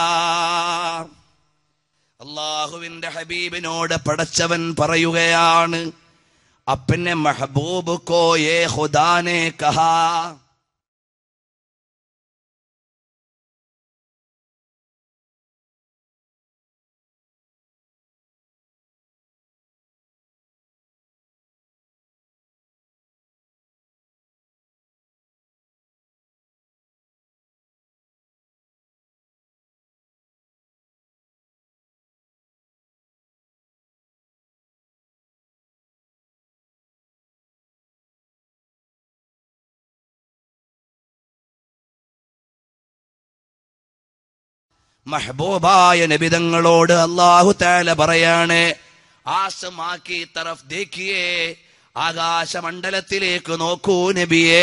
അള്ളാഹുവിന്റെ ഹബീബിനോട് പടച്ചവൻ പറയുകയാണ്, അപ്പനെ മെഹബൂബ് കോ യേ ഖുദാ ने कहा. महबूबाയ നബിതങ്ങളോട് അല്ലാഹു തആല പറയാണ്, ആസമാക്കി തറഫ് ദേഖിയേ, ആകാശമണ്ഡലത്തിലേക്ക് നോക്കൂ നബിയേ.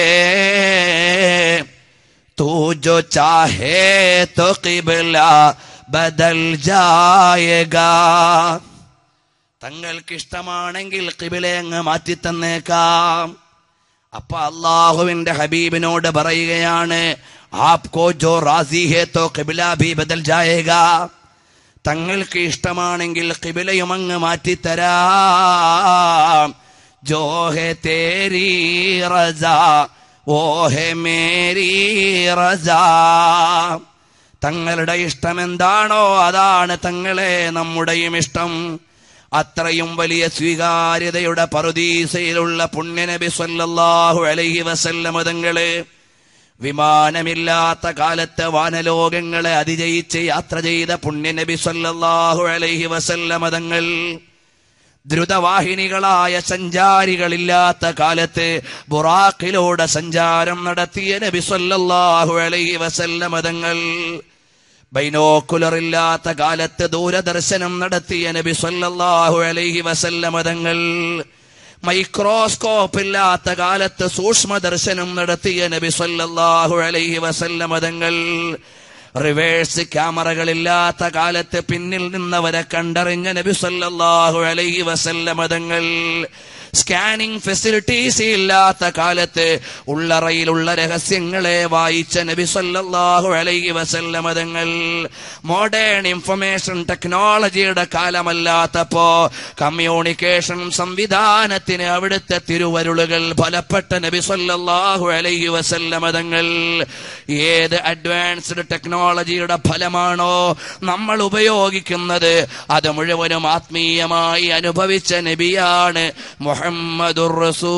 തൂ ജോ ചാഹേ തോ ഖിബ്ല ബദൽ ജായേഗാ, തങ്ങൾക്ക് ഇഷ്ടമാണെങ്കിൽ ഖിബ്ല അങ്ങ് മാറ്റി തന്നേക്കാം. അപ്പൊ അല്ലാഹുവിന്റെ ഹബീബിനോട് പറയുകയാണ്, आपको जो राजी है तो ഖിബ്ല भी बदल जाएगा, തങ്ങൾക്ക് ഇഷ്ടമാണെങ്കിൽ ഖിബ്ലയും അങ്ങ് മാറ്റിത്തരാം. जो है तेरी रज़ा वो है मेरी रज़ा, തങ്ങളുടെ ഇഷ്ടം എന്താണോ അതാണ് തങ്ങളെ നമ്മുടെയും ഇഷ്ടം. അത്രയും വലിയ സ്വീകാര്യതയുടെ പറുദീസയിലുള്ള പുണ്യനബി സല്ലല്ലാഹു അലൈഹി വസല്ലം തങ്ങള് വിമാനമില്ലാത്ത കാലത്ത് വാനലോകങ്ങളെ അതിജയിച്ച് യാത്ര ചെയ്ത പുണ്യനബി സല്ലല്ലാഹു അലൈഹി വസല്ലമ തങ്ങൾ ദ്രുതവാഹിനികളായ സഞ്ചാരികളില്ലാത്ത കാലത്ത് ബുറാഖിലൂടെ സഞ്ചാരം നടത്തിയ നബി സല്ലല്ലാഹു അലൈഹി വസല്ലമ തങ്ങൾ ബൈനോക്കുലർ ഇല്ലാത്ത കാലത്ത് ദൂരദർശനം നടത്തിയ നബി സല്ലല്ലാഹു അലൈഹി വസല്ലമ തങ്ങൾ മൈക്രോസ്കോപ്പ് ഇല്ലാത്ത കാലത്ത് സൂക്ഷ്മദർശനം നടത്തിയ നബി സല്ലല്ലാഹു അലൈഹി വസല്ലമ തങ്ങൾ റിവേഴ്സ് ക്യാമറകളില്ലാത്ത കാലത്ത് പിന്നിൽ നിന്നവരെ കണ്ടറിഞ്ഞ നബി സല്ലല്ലാഹു അലൈഹി വസല്ലമ തങ്ങൾ സ്കാനിംഗ് ഫെസിലിറ്റീസ് ഇല്ലാത്ത കാലത്ത് ഉള്ളറയിലുള്ള രഹസ്യങ്ങളെ വായിച്ച നബി സല്ലല്ലാഹു അലൈഹി വസല്ലമ തങ്ങൾ മോഡേൺ ഇൻഫർമേഷൻ ടെക്നോളജിയുടെ കാലമല്ലാത്തപ്പോ കമ്മ്യൂണിക്കേഷൻ സംവിധാനത്തിന് അവിടുത്തെ തിരുവരുളുകൾ ഫലപ്പെട്ട നബി സല്ലല്ലാഹു അലൈഹി വസല്ലമ തങ്ങൾ ഏത് അഡ്വാൻസ്ഡ് ടെക്നോളജിയുടെ ഫലമാണോ നമ്മൾ ഉപയോഗിക്കുന്നത് അത് മുഴുവനും ആത്മീയമായി അനുഭവിച്ച നബിയാണ് മുഹമ്മദുർ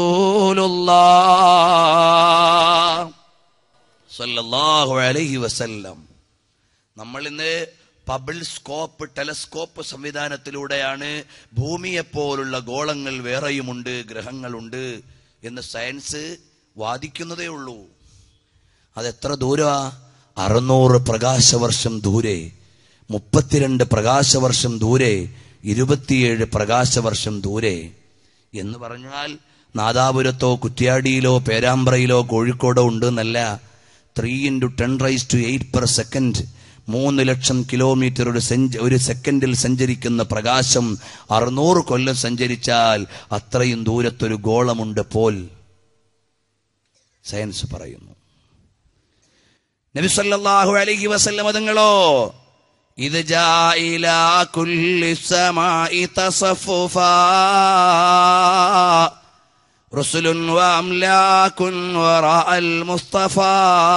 റസൂലുള്ളാഹ് സല്ലല്ലാഹു അലൈഹി വസല്ലം. നമ്മൾ ഇന്ന് ബബിൾ സ്കോപ്പ് ടെലസ്കോപ്പ് സംവിധാനത്തിലൂടെയാണ് ഭൂമിയെപ്പോലുള്ള ഗോളങ്ങൾ വേറെയുമുണ്ട്, ഗ്രഹങ്ങളുണ്ട് എന്ന് സയൻസ് വാദിക്കുന്നതേ ഉള്ളൂ. അതെത്ര ദൂരാ? 600 പ്രകാശവർഷം ദൂരെ, 32 പ്രകാശവർഷം ദൂരെ, 27 പ്രകാശവർഷം ദൂരെ എന്ന് പറഞ്ഞാൽ നാദാപുരത്തോ കുറ്റ്യാടിയിലോ പേരാമ്പ്രയിലോ കോഴിക്കോടോ ഉണ്ട് എന്നല്ല. 3x10⁸ (3 ലക്ഷം കിലോമീറ്റർ ഒരു സെക്കൻഡിൽ സഞ്ചരിക്കുന്ന പ്രകാശം 600 കൊല്ലം സഞ്ചരിച്ചാൽ അത്രയും ദൂരത്തൊരു ഗോളമുണ്ട് പോൽ സയൻസ് പറയുന്നു. നബി സല്ലല്ലാഹു അലൈഹി വസല്ലം തങ്ങളോ ഇത് ജാഇലാ കുല്ലി സമാഇ തസഫുഫാ റസൂലുൻ വ അംലാകുൻ വറഅൽ മുസ്തഫാ.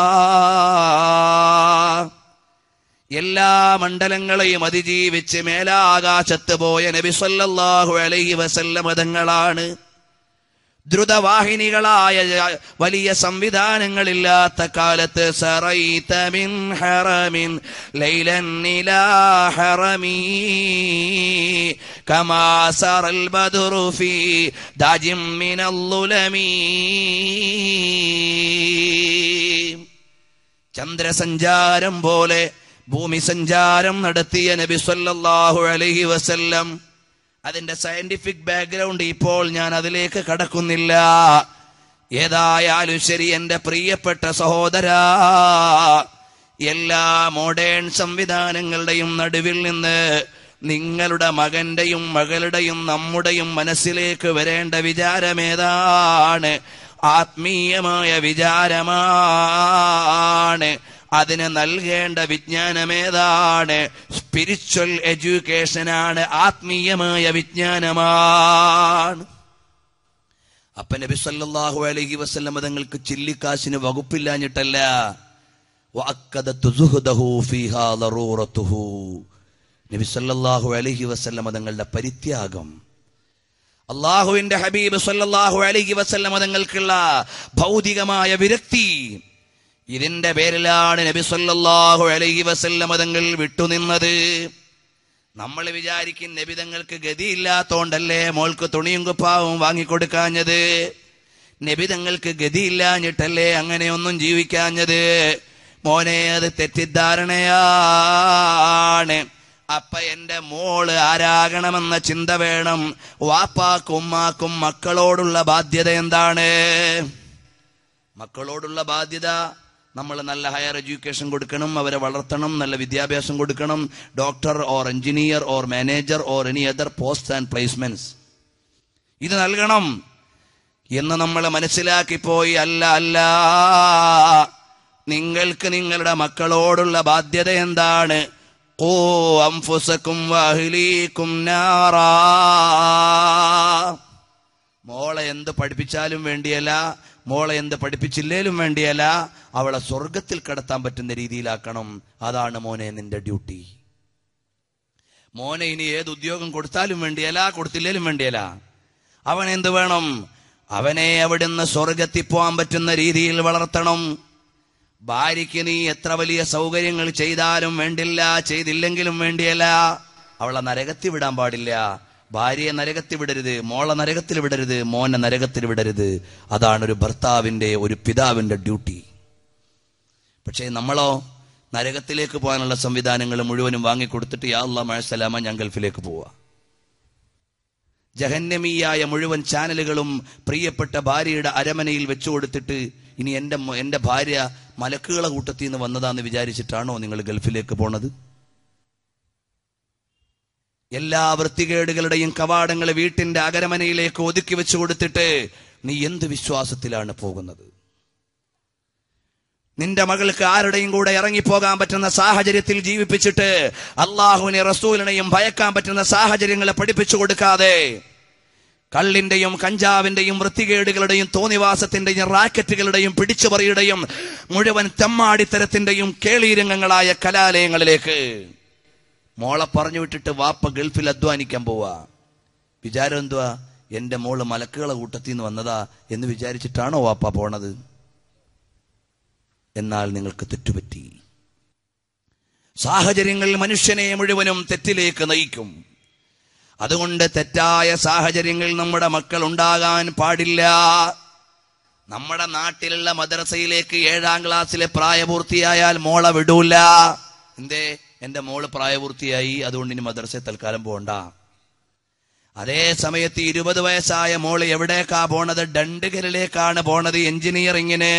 എല്ലാ മണ്ഡലങ്ങളെയും അതിജീവിച്ച് മേലാകാശത്ത് പോയ നബി സല്ലല്ലാഹു അലൈഹി വസല്ലം തങ്ങളാണ്. ദ്രുതവാഹിനികളായ വലിയ സംവിധാനങ്ങളില്ലാത്ത കാലത്ത് സറൈത മിൻ ഹറമിൻ ലൈലൻ ഇലാ ഹറമി കമാ സറൽ ബദ്റു ഫീ ദാജിം മിനൽ ളുലമി. ചന്ദ്രസഞ്ചാരം പോലെ ഭൂമി സഞ്ചാരം നടത്തിയ നബി സല്ലല്ലാഹു അലൈഹി വസല്ലം. അതിന്റെ സയന്റിഫിക് ബാക്ക്ഗ്രൗണ്ട് ഇപ്പോൾ ഞാൻ അതിലേക്ക് കടക്കുന്നില്ല. ഏതായാലും ശരി, എന്റെ പ്രിയപ്പെട്ട സഹോദരാ, എല്ലാ മോഡേൺ സംവിധാനങ്ങളുടെയും നടുവിൽ നിന്ന് നിങ്ങളുടെ മകന്റെയും മകളുടെയും നമ്മുടെയും മനസ്സിലേക്ക് വരേണ്ട വിചാരമേതാണ്? ആത്മീയമായ വിചാരമാണ്. അതിന് നൽകേണ്ട വിജ്ഞാനമേതാണ്? സ്പിരിച്വൽ എഡ്യൂക്കേഷനാണ്, ആത്മീയമായ വിജ്ഞാനമാണ്. അപ്പൊ നബി സല്ലല്ലാഹു അലൈഹി വസല്ലം തങ്ങൾക്ക് ചില്ലിക്കാശിന് വകുപ്പില്ലാഞ്ഞിട്ടല്ല, വഅക്കദതു സുഹ്ദഹു ഫീഹാ ദറൂറതുഹു. നബി സല്ലല്ലാഹു അലൈഹി വസല്ലം തങ്ങളുടെ പരിത്യാഗം, അല്ലാഹുവിന്റെ ഹബീബ് സല്ലല്ലാഹു അലൈഹി വസല്ലം തങ്ങൾക്കുള്ള ഭൗതികമായ വിരക്തി, ഇതിന്റെ പേരിലാണ് നബി സല്ലല്ലാഹു അലൈഹി വസല്ലം തങ്ങൾ വിട്ടുനിന്നത്. നമ്മൾ വിചാരിക്കും നബി തങ്ങൾക്ക് ഗതിയില്ലാത്തോണ്ടല്ലേ മോൾക്ക് തുണിയും കുപ്പാവും വാങ്ങിക്കൊടുക്കാഞ്ഞത്, നബി തങ്ങൾക്ക് ഗതിയില്ലാഞ്ഞിട്ടല്ലേ അങ്ങനെയൊന്നും ജീവിക്കാഞ്ഞത്. മോനെ, അത് തെറ്റിദ്ധാരണയാണ്. അപ്പ എന്റെ മോള് ആരാകണമെന്ന ചിന്ത വേണം. വാപ്പാക്കും ഉമ്മാക്കും മക്കളോടുള്ള ബാധ്യത എന്താണ്? മക്കളോടുള്ള ബാധ്യത നമ്മൾ നല്ല ഹയർ എഡ്യൂക്കേഷൻ കൊടുക്കണം, അവരെ വളർത്തണം, നല്ല വിദ്യാഭ്യാസം കൊടുക്കണം, doctor or engineer or manager or any other post and placements ഇത് നൽകണം എന്ന് നമ്മൾ മനസ്സിലാക്കിപ്പോയി. അല്ല, നിങ്ങൾക്ക് നിങ്ങളുടെ മക്കളോടുള്ള ബാധ്യത എന്താണ്? ഖൂ അൻഫുസകും വഅഹ്ലീകും നാറാ. മോളെ എന്ത് പഠിപ്പിച്ചാലും വേണ്ടിയല്ല, മോളെ എന്ത് പഠിപ്പിച്ചില്ലേലും വേണ്ടിയല്ല, അവളെ സ്വർഗത്തിൽ കടത്താൻ പറ്റുന്ന രീതിയിലാക്കണം. അതാണ് മോനെ നിന്റെ ഡ്യൂട്ടി. മോനെ ഇനി ഏത് ഉദ്യോഗം കൊടുത്താലും വേണ്ടിയല്ല, കൊടുത്തില്ലേലും വേണ്ടിയല്ല, അവൻ എന്ത് വേണം? അവനെ അവിടുന്ന് സ്വർഗത്തിൽ പോകാൻ പറ്റുന്ന രീതിയിൽ വളർത്തണം. ഭാര്യയ്ക്ക് നീ എത്ര വലിയ സൗകര്യങ്ങൾ ചെയ്താലും വേണ്ടില്ല, ചെയ്തില്ലെങ്കിലും വേണ്ടിയല്ല, അവളെ നരകത്തിൽ വിടാൻ പാടില്ല. ഭാര്യയെ നരകത്തിൽ വിടരുത്, മോളെ നരകത്തിൽ വിടരുത്, മോനെ നരകത്തിൽ വിടരുത്. അതാണ് ഒരു ഭർത്താവിന്റെ, ഒരു പിതാവിന്റെ ഡ്യൂട്ടി. പക്ഷേ നമ്മളോ നരകത്തിലേക്ക് പോകാനുള്ള സംവിധാനങ്ങൾ മുഴുവനും വാങ്ങിക്കൊടുത്തിട്ട് യാ അല്ലാഹ് മഅസ്സലാമ, ഞാൻ ഗൾഫിലേക്ക് പോവാ. ജഹന്നമീയായ മുഴുവൻ ചാനലുകളും പ്രിയപ്പെട്ട ഭാര്യയുടെ അരമനയിൽ വെച്ചു കൊടുത്തിട്ട് ഇനി എന്റെ ഭാര്യ മലക്കുകളെ കൂട്ടത്തിൽ നിന്ന് വന്നതാന്ന് വിചാരിച്ചിട്ടാണോ നിങ്ങൾ ഗൾഫിലേക്ക് പോണത്? എല്ലാ വൃത്തികേടുകളുടെയും കവാടങ്ങൾ വീട്ടിന്റെ അകരമനയിലേക്ക് ഒതുക്കി വെച്ചു കൊടുത്തിട്ട് നീ എന്ത് വിശ്വാസത്തിലാണ് പോകുന്നത്? നിന്റെ മകൾക്ക് ആരുടെയും കൂടെ ഇറങ്ങിപ്പോകാൻ പറ്റുന്ന സാഹചര്യത്തിൽ ജീവിപ്പിച്ചിട്ട് അള്ളാഹുവിനെ റസൂലിനെയും ഭയക്കാൻ പറ്റുന്ന സാഹചര്യങ്ങളെ പഠിപ്പിച്ചു കൊടുക്കാതെ കള്ളിന്റെയും കഞ്ചാവിന്റെയും വൃത്തികേടുകളുടെയും തോന്നിവാസത്തിന്റെയും റാക്കറ്റുകളുടെയും പിടിച്ചുപറിയുടെയും മുഴുവൻ തെമ്മാടിത്തരത്തിന്റെയും കേളീരംഗങ്ങളായ കലാലയങ്ങളിലേക്ക് മോളെ പറഞ്ഞു വിട്ടിട്ട് വാപ്പ ഗൾഫിൽ അധ്വാനിക്കാൻ പോവാ. വിചാരം എന്തുവാ? എന്റെ മോള് മലക്കുകളെ കൂട്ടത്തിൽ നിന്ന് വന്നതാ എന്ന് വിചാരിച്ചിട്ടാണോ വാപ്പ പോണത്? എന്നാൽ നിങ്ങൾക്ക് തെറ്റുപറ്റി. സാഹചര്യങ്ങൾ മനുഷ്യനെ മുഴുവനും തെറ്റിലേക്ക് നയിക്കും. അതുകൊണ്ട് തെറ്റായ സാഹചര്യങ്ങൾ നമ്മുടെ മക്കൾ ഉണ്ടാകാൻ പാടില്ല. നമ്മുടെ നാട്ടിലുള്ള മദ്രസയിലേക്ക് 7ാം ക്ലാസ്സിലെ പ്രായപൂർത്തിയായാൽ മോളെ വിടൂല. എന്തേ? എന്റെ മോള് പ്രായപൂർത്തിയായി, അതുകൊണ്ട് ഇനി മദ്രസയിൽ തൽക്കാലം പോകണ്ട. അതേ സമയത്ത് 20 വയസ്സായ മോള് എവിടേക്കാ പോണത്? ഡണ്ടുകലിലേക്കാണ് പോണത്, എഞ്ചിനീയറിങ്ങിന്.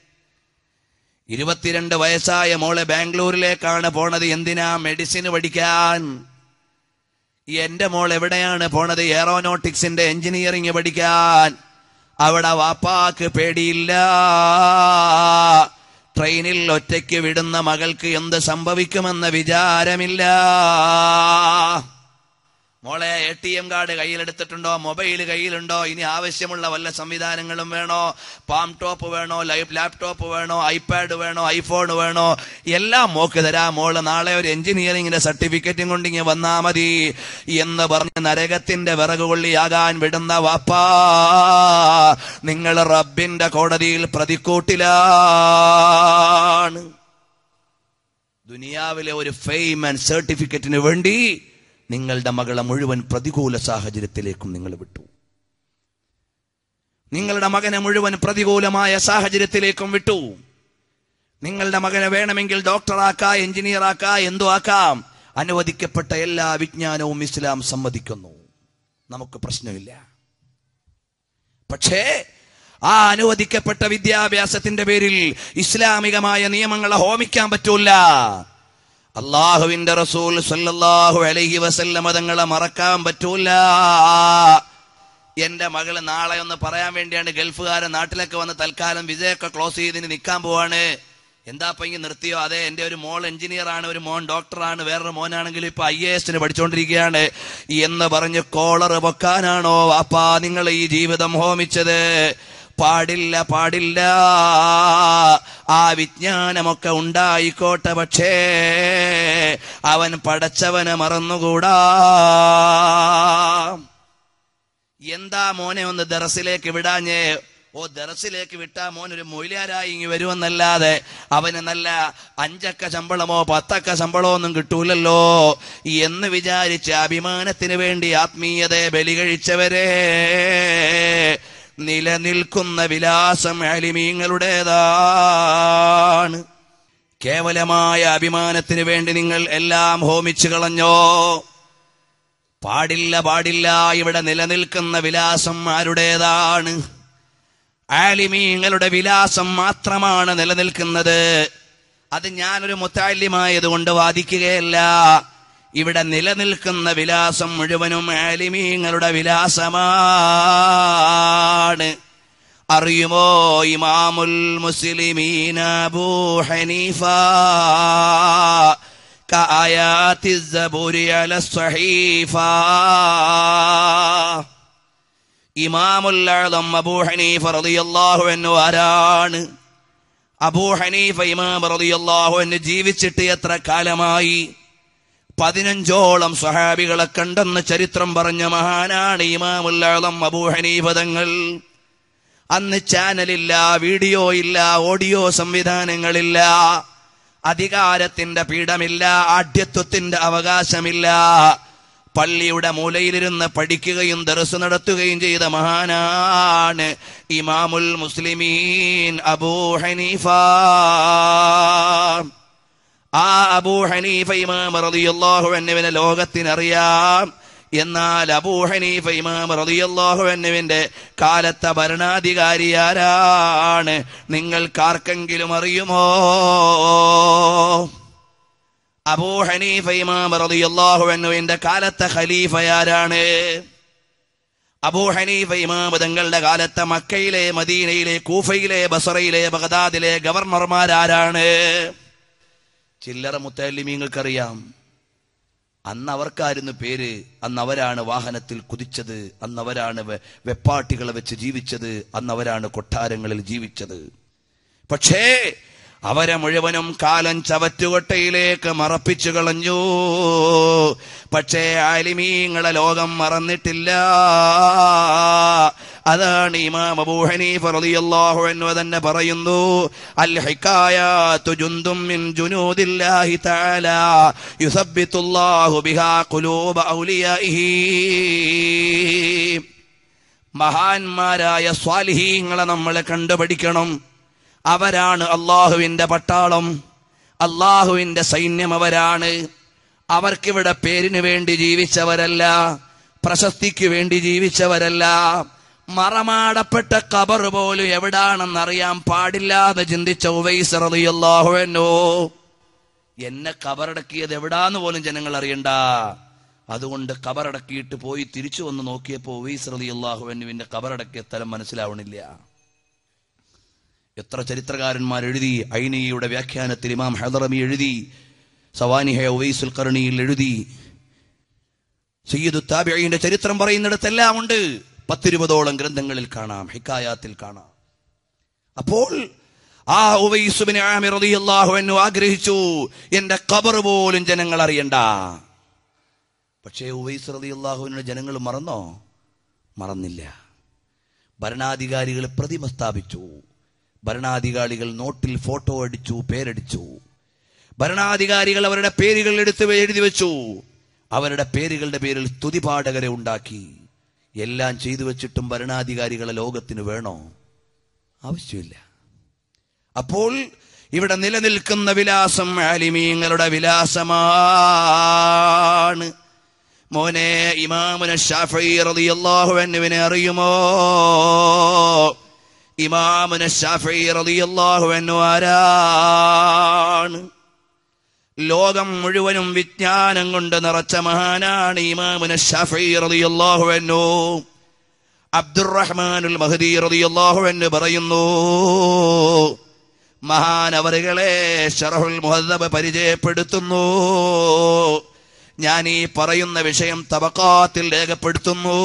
22 വയസ്സായ മോള് ബാംഗ്ലൂരിലേക്കാണ് പോണത്. എന്തിനാ? മെഡിസിന് പഠിക്കാൻ. എന്റെ മോൾ എവിടെയാണ് പോണത്? എയറോനോട്ടിക്സിന്റെ എഞ്ചിനീയറിംഗ് പഠിക്കാൻ. അവിടെ വാപ്പാക്ക് പേടിയില്ല. ട്രെയിനിൽ ഒറ്റയ്ക്ക് വിടുന്ന മകൾക്ക് എന്ത് സംഭവിക്കുമെന്ന വിചാരമില്ല. മോളെ ATM കാർഡ് കയ്യിലെടുത്തിട്ടുണ്ടോ? മൊബൈൽ കയ്യിലുണ്ടോ? ഇനി ആവശ്യമുള്ള വല്ല സംവിധാനങ്ങളും വേണോ? പാം ടോപ്പ് വേണോ? ലാപ്ടോപ്പ് വേണോ? ഐപാഡ് വേണോ? ഐഫോൺ വേണോ? എല്ലാം മോക്ക് തരാം. മോള് നാളെ ഒരു എഞ്ചിനീയറിംഗിന്റെ സർട്ടിഫിക്കറ്റും കൊണ്ടിങ്ങി വന്നാ മതി എന്ന് പറഞ്ഞ് നരകത്തിന്റെ വിറകുകൊള്ളിയാകാൻ വിടുന്ന വാപ്പാ, നിങ്ങൾ റബ്ബിന്റെ കോടതിയിൽ പ്രതിക്കൂട്ടിലാണ്. ദുനിയാവിലെ ഒരു ഫെയിം ആൻഡ് സർട്ടിഫിക്കറ്റിന് വേണ്ടി നിങ്ങളുടെ മകളെ മുഴുവൻ പ്രതികൂല സാഹചര്യത്തിലേക്കും നിങ്ങൾ വിട്ടു. നിങ്ങളുടെ മകനെ മുഴുവൻ പ്രതികൂലമായ സാഹചര്യത്തിലേക്കും വിട്ടു. നിങ്ങളുടെ മകനെ വേണമെങ്കിൽ ഡോക്ടറാക്കാം, എഞ്ചിനീയറാക്കാം, എന്തോ ആക്കാം. അനുവദിക്കപ്പെട്ട എല്ലാ വിജ്ഞാനവും ഇസ്ലാം സമ്മതിക്കുന്നു, നമുക്ക് പ്രശ്നമില്ല. പക്ഷേ ആ അനുവദിക്കപ്പെട്ട വിദ്യാഭ്യാസത്തിന്റെ പേരിൽ ഇസ്ലാമികമായ നിയമങ്ങളെ ഹോമിക്കാൻ പറ്റൂല. അള്ളാഹുവിന്റെ റസൂൽ സല്ലല്ലാഹു അലൈഹി വസല്ലം തങ്ങളെ മറക്കാൻ പറ്റൂല. എന്റെ മകള് നാളെ ഒന്ന് പറയാൻ വേണ്ടിയാണ് ഗൾഫുകാരൻ നാട്ടിലേക്ക് വന്ന് തൽക്കാലം വിസയൊക്കെ ക്ലോസ് ചെയ്തിന് നിൽക്കാൻ പോവാണ്. എന്താ ഇങ്ങ് നിർത്തിയോ? അതെ, എന്റെ ഒരു മോൾ എഞ്ചിനീയർ ആണ്, ഒരു മോൻ ഡോക്ടറാണ്, വേറൊരു മോനാണെങ്കിലും ഇപ്പൊ IAS പഠിച്ചുകൊണ്ടിരിക്കുകയാണ് എന്ന് പറഞ്ഞ് കോളർ പൊക്കാനാണോ വാപ്പാ നിങ്ങൾ ഈ ജീവിതം ഹോമിച്ചത്? പാടില്ല, പാടില്ല. ആ വിജ്ഞാനമൊക്കെ ഉണ്ടായിക്കോട്ടെ, പക്ഷേ അവൻ പടച്ചവനെ മറന്നുകൂടാ. എന്താ മോനെ ഒന്ന് ദർസിലേക്ക് വിടാഞ്ഞേ? ഓ, ദർസിലേക്ക് വിട്ടാ മോൻ ഒരു മൊയ്ലാരായി ഇങ്ങി വരുമെന്നല്ലാതെ അവന് നല്ല 5 ശമ്പളമോ 10 ശമ്പളമോ ഒന്നും കിട്ടൂലല്ലോ എന്ന് വിചാരിച്ച് അഭിമാനത്തിന് വേണ്ടി ആത്മീയതയെ ബലി കഴിച്ചവരെ, നിലനിൽക്കുന്ന വിലാസം ആലിമീങ്ങളുടേതാണ്. കേവലമായ അഭിമാനത്തിന് വേണ്ടി നിങ്ങൾ എല്ലാം ഹോമിച്ചു കളഞ്ഞോ? പാടില്ല, പാടില്ല. ഇവിടെ നിലനിൽക്കുന്ന വിലാസം ആരുടേതാണ്? ആലിമീങ്ങളുടെ വിലാസം മാത്രമാണ് നിലനിൽക്കുന്നത്. അത് ഞാനൊരു മുത്തഅല്ലിമായതുകൊണ്ട് വാദിക്കുകയല്ല. ഇവിടെ നിലനിൽക്കുന്ന വിലാസം മുഴുവനും ആലിമീങ്ങളുടെ വിലാസമാണ്. അറിയുമോ? ഇമാമുൽ മുസ്ലിമീന അബൂ ഹനീഫ കആയാതി സബൂരി അല സ്വഹീഫ. ഇമാമുൽ അഅ്ലം അബൂ ഹനീഫ റളിയല്ലാഹു അൻഹു ആരാണ്? അബൂ ഹനീഫ ഇമാം റളിയല്ലാഹു അൻഹു ജീവിച്ചിട്ട് എത്ര കാലമായി? 15ഓളം സ്വഹാബികളെ കണ്ടെന്ന് ചരിത്രം പറഞ്ഞ മഹാനാണ് ഇമാമുൽ അഅ്ലം അബൂ ഹനീഫ തങ്ങൾ. അന്ന് ചാനലില്ല, വീഡിയോ ഇല്ല, ഓഡിയോ സംവിധാനങ്ങളില്ല, അധികാരത്തിന്റെ പീഠമില്ല, ആഢ്യത്വത്തിന്റെ അവകാശമില്ല. പള്ളിയുടെ മൂലയിലിരുന്ന് പഠിക്കുകയും ദർസ് നടത്തുകയും ചെയ്ത മഹാനാണ് ഇമാമുൽ മുസ്ലിമീൻ അബൂ ഹനീഫ. ആ അബൂ ഹനീഫ ഇമാം റളിയല്ലാഹു അൻഹുവിനെ ലോകത്തിനറിയാം. എന്നാൽ അബൂ ഹനീഫ ഇമാം റളിയല്ലാഹു അൻഹുവിന്റെ കാലത്തെ ഭരണാധികാരി ആരാണ് നിങ്ങൾക്കാർക്കെങ്കിലും അറിയുമോ? അബൂ ഹനീഫ ഇമാം റളിയല്ലാഹു അൻഹുവിന്റെ കാലത്തെ ഖലീഫ ആരാണ്? അബൂ ഹനീഫ ഇമാം തങ്ങളുടെ കാലത്തെ മക്കയിലെ, മദീനയിലെ, കൂഫയിലെ, ബസറയിലെ, ബഗ്ദാദിലെ ഗവർണർമാരാരാണ്? ചില്ലറ മുത്തല്ലിമീങ്ങൾക്കറിയാം. അന്ന് അവർക്കായിരുന്നു പേര്. അന്ന് അവരാണ് വാഹനത്തിൽ കുതിച്ചത്, അന്ന് അവരാണ് വെപ്പാട്ടികളെ വെച്ച് ജീവിച്ചത്, അന്ന് അവരാണ് കൊട്ടാരങ്ങളിൽ ജീവിച്ചത്. പക്ഷേ അവരെ മുഴുവനും കാലം ചവറ്റുകൊട്ടയിലേക്ക് മറപ്പിച്ചു കളഞ്ഞു. പക്ഷേ ആലിമീങ്ങളെ ലോകം മറന്നിട്ടില്ല. അതാണ് ഇമാം അബൂ ഹനീഫ റളിയല്ലാഹു അൻഹു തന്നെ പറയുന്നു, അൽ ഹികായാതു ജുന്ദും മിൻ ജുനൂദില്ലാഹി തആല യുസബ്ബിതുല്ലാഹു ബിഹാ ഖുലൂബ ഔലിയാഇഹി. മഹാന്മാരായ സ്വാലിഹീങ്ങളെ നമ്മൾ കണ്ടുപഠിക്കണം. അവരാണ് അള്ളാഹുവിന്റെ പട്ടാളം, അള്ളാഹുവിന്റെ സൈന്യം അവരാണ്. അവർക്കിവിടെ പേരിന് വേണ്ടി ജീവിച്ചവരല്ല, പ്രശസ്തിക്ക് വേണ്ടി ജീവിച്ചവരല്ല. മറമാടപ്പെട്ട ഖബർ പോലും എവിടാണെന്നറിയാൻ പാടില്ലാതെ ചിന്തിച്ച ഉവൈസ് റളിയല്ലാഹു അൻഹു, എന്നെ ഖബറടക്കിയത് എവിടാന്ന് പോലും ജനങ്ങൾ അറിയണ്ട, അതുകൊണ്ട് ഖബറടക്കിയിട്ട് പോയി തിരിച്ചു വന്ന് നോക്കിയപ്പോ ഉവൈസ് റളിയല്ലാഹു അൻഹുവിന്റെ ഖബറടക്കിയ സ്ഥലം മനസ്സിലാവണില്ല. എത്ര ചരിത്രകാരന്മാർ എഴുതി. ഐനിയുടെ വ്യാഖ്യാനത്തിൽ ഇമാം ഹദറമി എഴുതി, സവാനിഹ ഉവൈസുൽ ഖർണിയിൽ എഴുതി, സയ്യിദു താബിഈന്റെ ചരിത്രം പറയുന്നിടത്തെല്ലാം ഉണ്ട്. 10-20ഓളം ഗ്രന്ഥങ്ങളിൽ കാണാം, ഹിക്കായാത്തിൽ കാണാം. അപ്പോൾ ആ ഉവൈസ് ഇബ്നു ആമിർ റളിയല്ലാഹു അൻഹു ആഗ്രഹിച്ചു, എന്റെ ഖബർ പോലും ജനങ്ങൾ അറിയണ്ട. പക്ഷേ ഉവൈസ് റളിയല്ലാഹു അൻഹു ജനങ്ങൾ മറന്നോ? മറന്നില്ല. ഭരണാധികാരികൾ പ്രതിമ സ്ഥാപിച്ചു, ഭരണാധികാരികൾ നോട്ടിൽ ഫോട്ടോ അടിച്ചു, പേരടിച്ചു. ഭരണാധികാരികൾ അവരുടെ പേരുകൾ എടുത്ത് എഴുതി വെച്ചു, അവരുടെ പേരുകളുടെ പേരിൽ സ്തുതിപാഠകരെ ഉണ്ടാക്കി. എല്ലാം ചെയ്തു വെച്ചിട്ടും ഭരണാധികാരികളെ ലോകത്തിന് വേണോ? ആവശ്യമില്ല. അപ്പോൾ ഇവിടെ നിലനിൽക്കുന്ന വിലാസം ആലിമീങ്ങളുടെ വിലാസമാണ്. മോനെ, ഇമാമുന ശാഫഈ റളിയല്ലാഹു അൻഹുവിനെ അറിയുമോ? ഇമാമുന ശാഫഈ റളിയല്ലാഹു അൻഹു ആരാണ്? ലോകം മുഴുവനും വിജ്ഞാനം കൊണ്ട് നിറച്ച മഹാനാണ് ഇമാമുന ശാഫഈ റളിയല്ലാഹു അൻഹു. അബ്ദുറഹ്മാനുൽ മഹ്ദി റളിയല്ലാഹു അൻഹു പറയുന്നു, മഹാനവറുകളെ ശറഹുൽ മുഹദ്ദബ് പരിചയപ്പെടുത്തുന്നു. ഞാൻ ഈ പറയുന്ന വിഷയം തബഖാത്തിൽ രേഖപ്പെടുത്തുന്നു.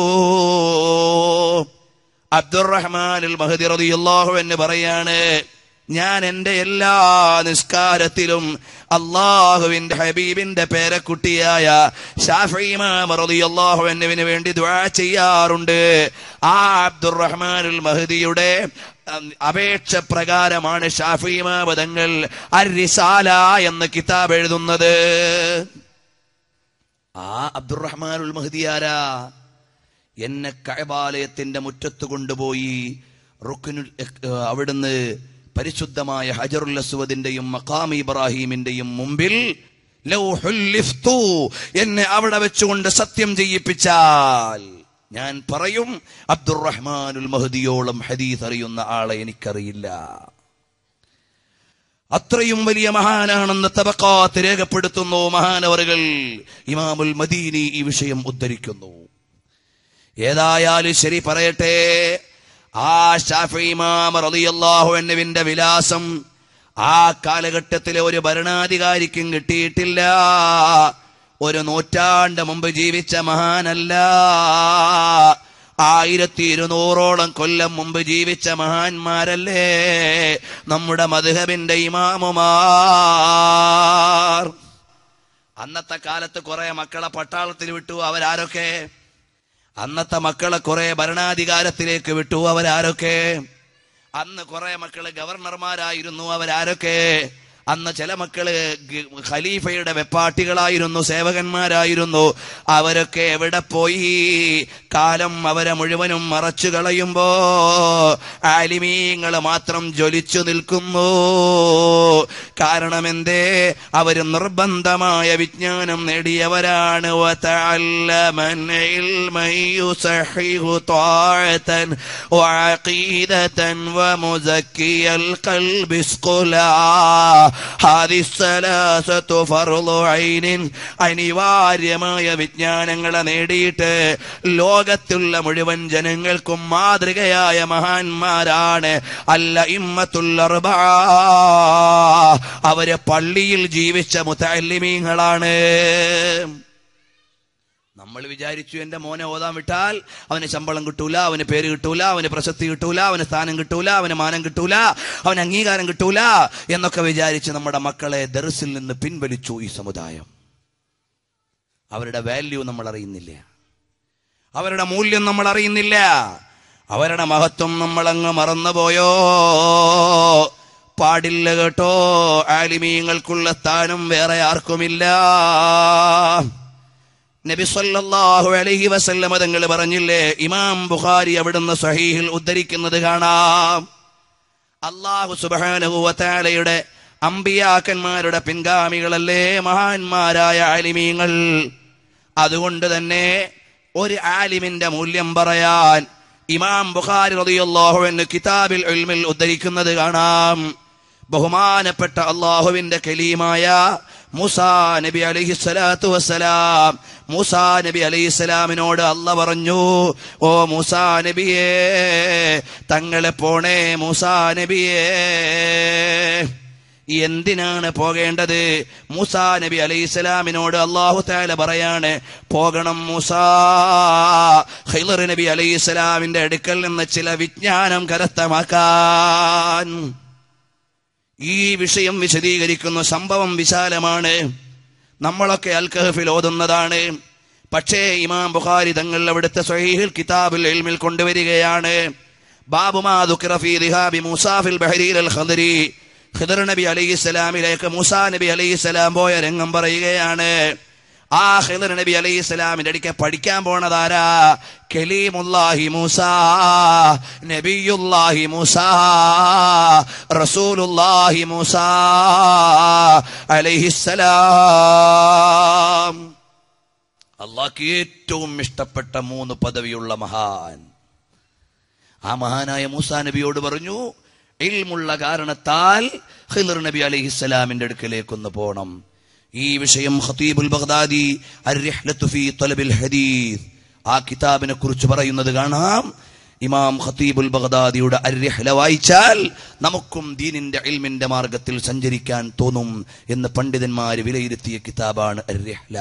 അബ്ദുറഹ്മാനുൽ മഹ്ദി റളിയല്ലാഹു അൻഹു പറയാണ്, ഞാൻ എന്റെ എല്ലാ നിസ്കാരത്തിലും അള്ളാഹുവിന്റെ ഹബീബിന്റെ പേരക്കുട്ടിയായ ശാഫഈ ഇമാം റളിയല്ലാഹു അൻഹുവിന് വേണ്ടി ദുആ ചെയ്യാറുണ്ട്. ആ അബ്ദുറഹ്മാനുൽ മഹ്ദിയുടെ അപേക്ഷ പ്രകാരമാണ് ശാഫഈ ഇമാം തങ്ങൾ അർ-റിസാല എന്ന കിതാബ് എഴുതുന്നത്. ആ അബ്ദുറഹ്മാനുൽ മഹ്ദി ആരാ? എന്നെ കഅബാലയത്തിന്റെ മുറ്റത്ത് കൊണ്ടുപോയി റുക്നുൽ അവിടുന്ന് പരിശുദ്ധമായ ഹജറുൽ അസ്വദിന്റെയും മഖാം ഇബ്രാഹിമിന്റെയും മുമ്പിൽ ലൗഹുൽ ലിഫ്തു എന്നെ അവിടെ വെച്ചുകൊണ്ട് സത്യം ചെയ്യിപ്പിച്ചാൽ ഞാൻ പറയും, അബ്ദുറഹ്മാനുൽ മഹ്ദിയോളം ഹദീസ് അറിയുന്ന ആളെ എനിക്കറിയില്ല. അത്രയും വലിയ മഹാനാണെന്ന് തബഖാത്ത് രേഖപ്പെടുത്തുന്നു മഹാനവറുകൾ. ഇമാമുൽ മദീനി ഈ വിഷയം ഉദ്ധരിക്കുന്നു. ഏതായാലും ശരി, പറയട്ടെ, ആ ശാഫഈ ഇമാം റളിയല്ലാഹു അൻഹുവിന്റെ വിലാസം ആ കാലഘട്ടത്തിലെ ഒരു ഭരണാധികാരിക്കും കിട്ടിയിട്ടില്ല. ഒരു നൂറ്റാണ്ട് മുമ്പ് ജീവിച്ച മഹാനല്ല, 1200ഓളം കൊല്ലം മുമ്പ് ജീവിച്ച മഹാന്മാരല്ലേ നമ്മുടെ മദ്ഹബിന്റെ ഇമാമുമാർ. അന്നത്തെ കാലത്ത് കുറെ മക്കളെ പട്ടാളത്തിൽ വിട്ടു, അവരാരൊക്കെ? അന്നത്തെ മക്കളെ കുറെ ഭരണാധികാരത്തിലേക്ക് വിട്ടു, അവരാരൊക്കെ? അന്ന് കുറെ മക്കള് ഗവർണർമാരായിരുന്നു. അവരാരൊക്കെ? അന്ന് ചില മക്കള് ഖലീഫയുടെ വെപ്പാട്ടികളായിരുന്നു, സേവകന്മാരായിരുന്നു. അവരൊക്കെ എവിടെ പോയി? കാലം അവരെ മുഴുവനും മറച്ചു കളയുമ്പോ ആലിമീങ്ങൾ മാത്രം ജ്വലിച്ചു നിൽക്കുന്നു. കാരണം എന്തേ? അവര് നിർബന്ധമായ വിജ്ഞാനം നേടിയവരാണ്. അനിവാര്യമായ വിജ്ഞാനങ്ങളെ നേടിയിട്ട് ലോകത്തുള്ള മുഴുവൻ ജനങ്ങൾക്കും മാതൃകയായ മഹാന്മാരാണ് അൽ-അഇമ്മത്തുൽ അർബഅ. അവര് പള്ളിയിൽ ജീവിച്ച മുതഅല്ലിമീങ്ങളാണ്. നമ്മൾ വിചാരിച്ചു എന്റെ മോനെ ഓതാൻ വിട്ടാൽ അവന് ശമ്പളം കിട്ടൂല, അവന് പേര് കിട്ടൂല, അവന് പ്രശസ്തി കിട്ടൂല, അവന് സ്ഥാനം കിട്ടൂല, അവന് മാനം കിട്ടൂല, അവന് അംഗീകാരം കിട്ടൂല എന്നൊക്കെ വിചാരിച്ച് നമ്മുടെ മക്കളെ ദർസിൽ നിന്ന് പിൻവലിച്ചു ഈ സമുദായം. അവരുടെ വാല്യൂ നമ്മൾ അറിയുന്നില്ല, അവരുടെ മൂല്യം നമ്മൾ അറിയുന്നില്ല, അവരുടെ മഹത്വം നമ്മളങ്ങ് മറന്നുപോയോ? പാടില്ല കേട്ടോ. ആലിമീങ്ങൾക്കുള്ള സ്ഥാനം വേറെ ആർക്കുമില്ല. നബി സല്ലല്ലാഹു അലൈഹി വസല്ലം തങ്ങൾ പറഞ്ഞില്ലേ? ഇമാം ബുഖാരി അവിടുന്ന് സ്വഹീഹിൽ ഉദ്ധരിക്കുന്നത് കാണാം. അല്ലാഹു സുബ്ഹാനഹു വ തആലയുടെ അമ്പിയാക്കന്മാരുടെ പിൻഗാമികളല്ലേ മഹാന്മാരായ ആലിമീങ്ങൾ. അതുകൊണ്ട് തന്നെ ഒരു ആലിമിന്റെ മൂല്യം പറയാൻ ഇമാം ബുഖാരി റളിയല്ലാഹു അൻഹു കിതാബിൽ ഇൽമിൽ ഉദ്ധരിക്കുന്നത് കാണാം. ബഹുമാനപ്പെട്ട അല്ലാഹുവിന്റെ കലീമായ മൂസാ നബി അലൈഹിസ്സലാത്തു വസ്സലാം, മൂസാ നബി അലൈഹിസ്സലാമിനോട് അല്ലാഹ് പറഞ്ഞു, ഓ മൂസാ നബിയേ, തങ്ങളെ പോണേ മൂസാ നബിയേ. എന്തിനാണ് പോകേണ്ടത്? മൂസാ നബി അലൈഹിസ്സലാമിനോട് അല്ലാഹു തആല പറയാണ്, പോകണം മൂസാ, ഖിളർ നബി അലൈഹിസ്സലാമിന്റെ അടുക്കൽ നിന്ന് ചില വിജ്ഞാനം കരസ്ഥമാക്കാൻ. ഈ വിഷയം വിശദീകരിക്കുന്ന സംഭവം വിശാലമാണ്. നമ്മളൊക്കെ അൽ കഹ്ഫിൽ ഓതുന്നതാണ്. പക്ഷേ ഇമാം ബുഖാരി തങ്ങൾ അവിടുത്തെ സ്വഹീഹുൽ കിതാബുൽ ഇൽമിൽ കൊണ്ടുവരികയാണ്. ബാബു മാ ദുഖിറ ഫീ ദിഹാബി മൂസാ ഫിൽ ബഹരീൽ അൽ ഖദരി. ഖിദർ നബി അലൈഹിസ്സലാമിലേക്ക് മൂസാ നബി അലൈഹിസ്സലാം പോയ രംഗം പറയുകയാണ്. ആ ഖിദർ നബി അലൈഹിസ്സലാമിന്റെ അടുക്കെ പഠിക്കാൻ പോണതാരാ? കലീമുല്ലാഹി മൂസാ, നബിയുല്ലാഹി മൂസാ, റസൂലുല്ലാഹി മൂസാ അലൈഹിസ്സലാം. അള്ളാഹ്ക്ക് ഏറ്റവും ഇഷ്ടപ്പെട്ട 3 പദവിയുള്ള മഹാൻ. ആ മഹാനായ മൂസാ നബിയോട് പറഞ്ഞു, ഇൽമുള്ള കാരണത്താൽ ഖിദർ നബി അലൈഹിസ്സലാമിന്റെ അടുക്കലേക്കൊന്ന് പോണം. ഈ വിഷയം ഖതീബുൽ ബഗ്ദാദി അർ-റിഹ്ലത്തു ഫീ തലബിൽ ഹദീസ് ആ കിതാബിനെ കുറിച്ച് പറയുന്നത് കാണാം. ഇമാം ഖതീബുൽ ബഗ്ദാദിയുടെ അർ-റിഹ്ല വായിച്ചാൽ നമുക്കും ദീനിന്റെ ഇൽമിന്റെ മാർഗത്തിൽ സഞ്ചരിക്കാൻ തോന്നും എന്ന് പണ്ഡിതന്മാർ വിലയിരുത്തിയ കിതാബാണ് അർ-റിഹ്ല.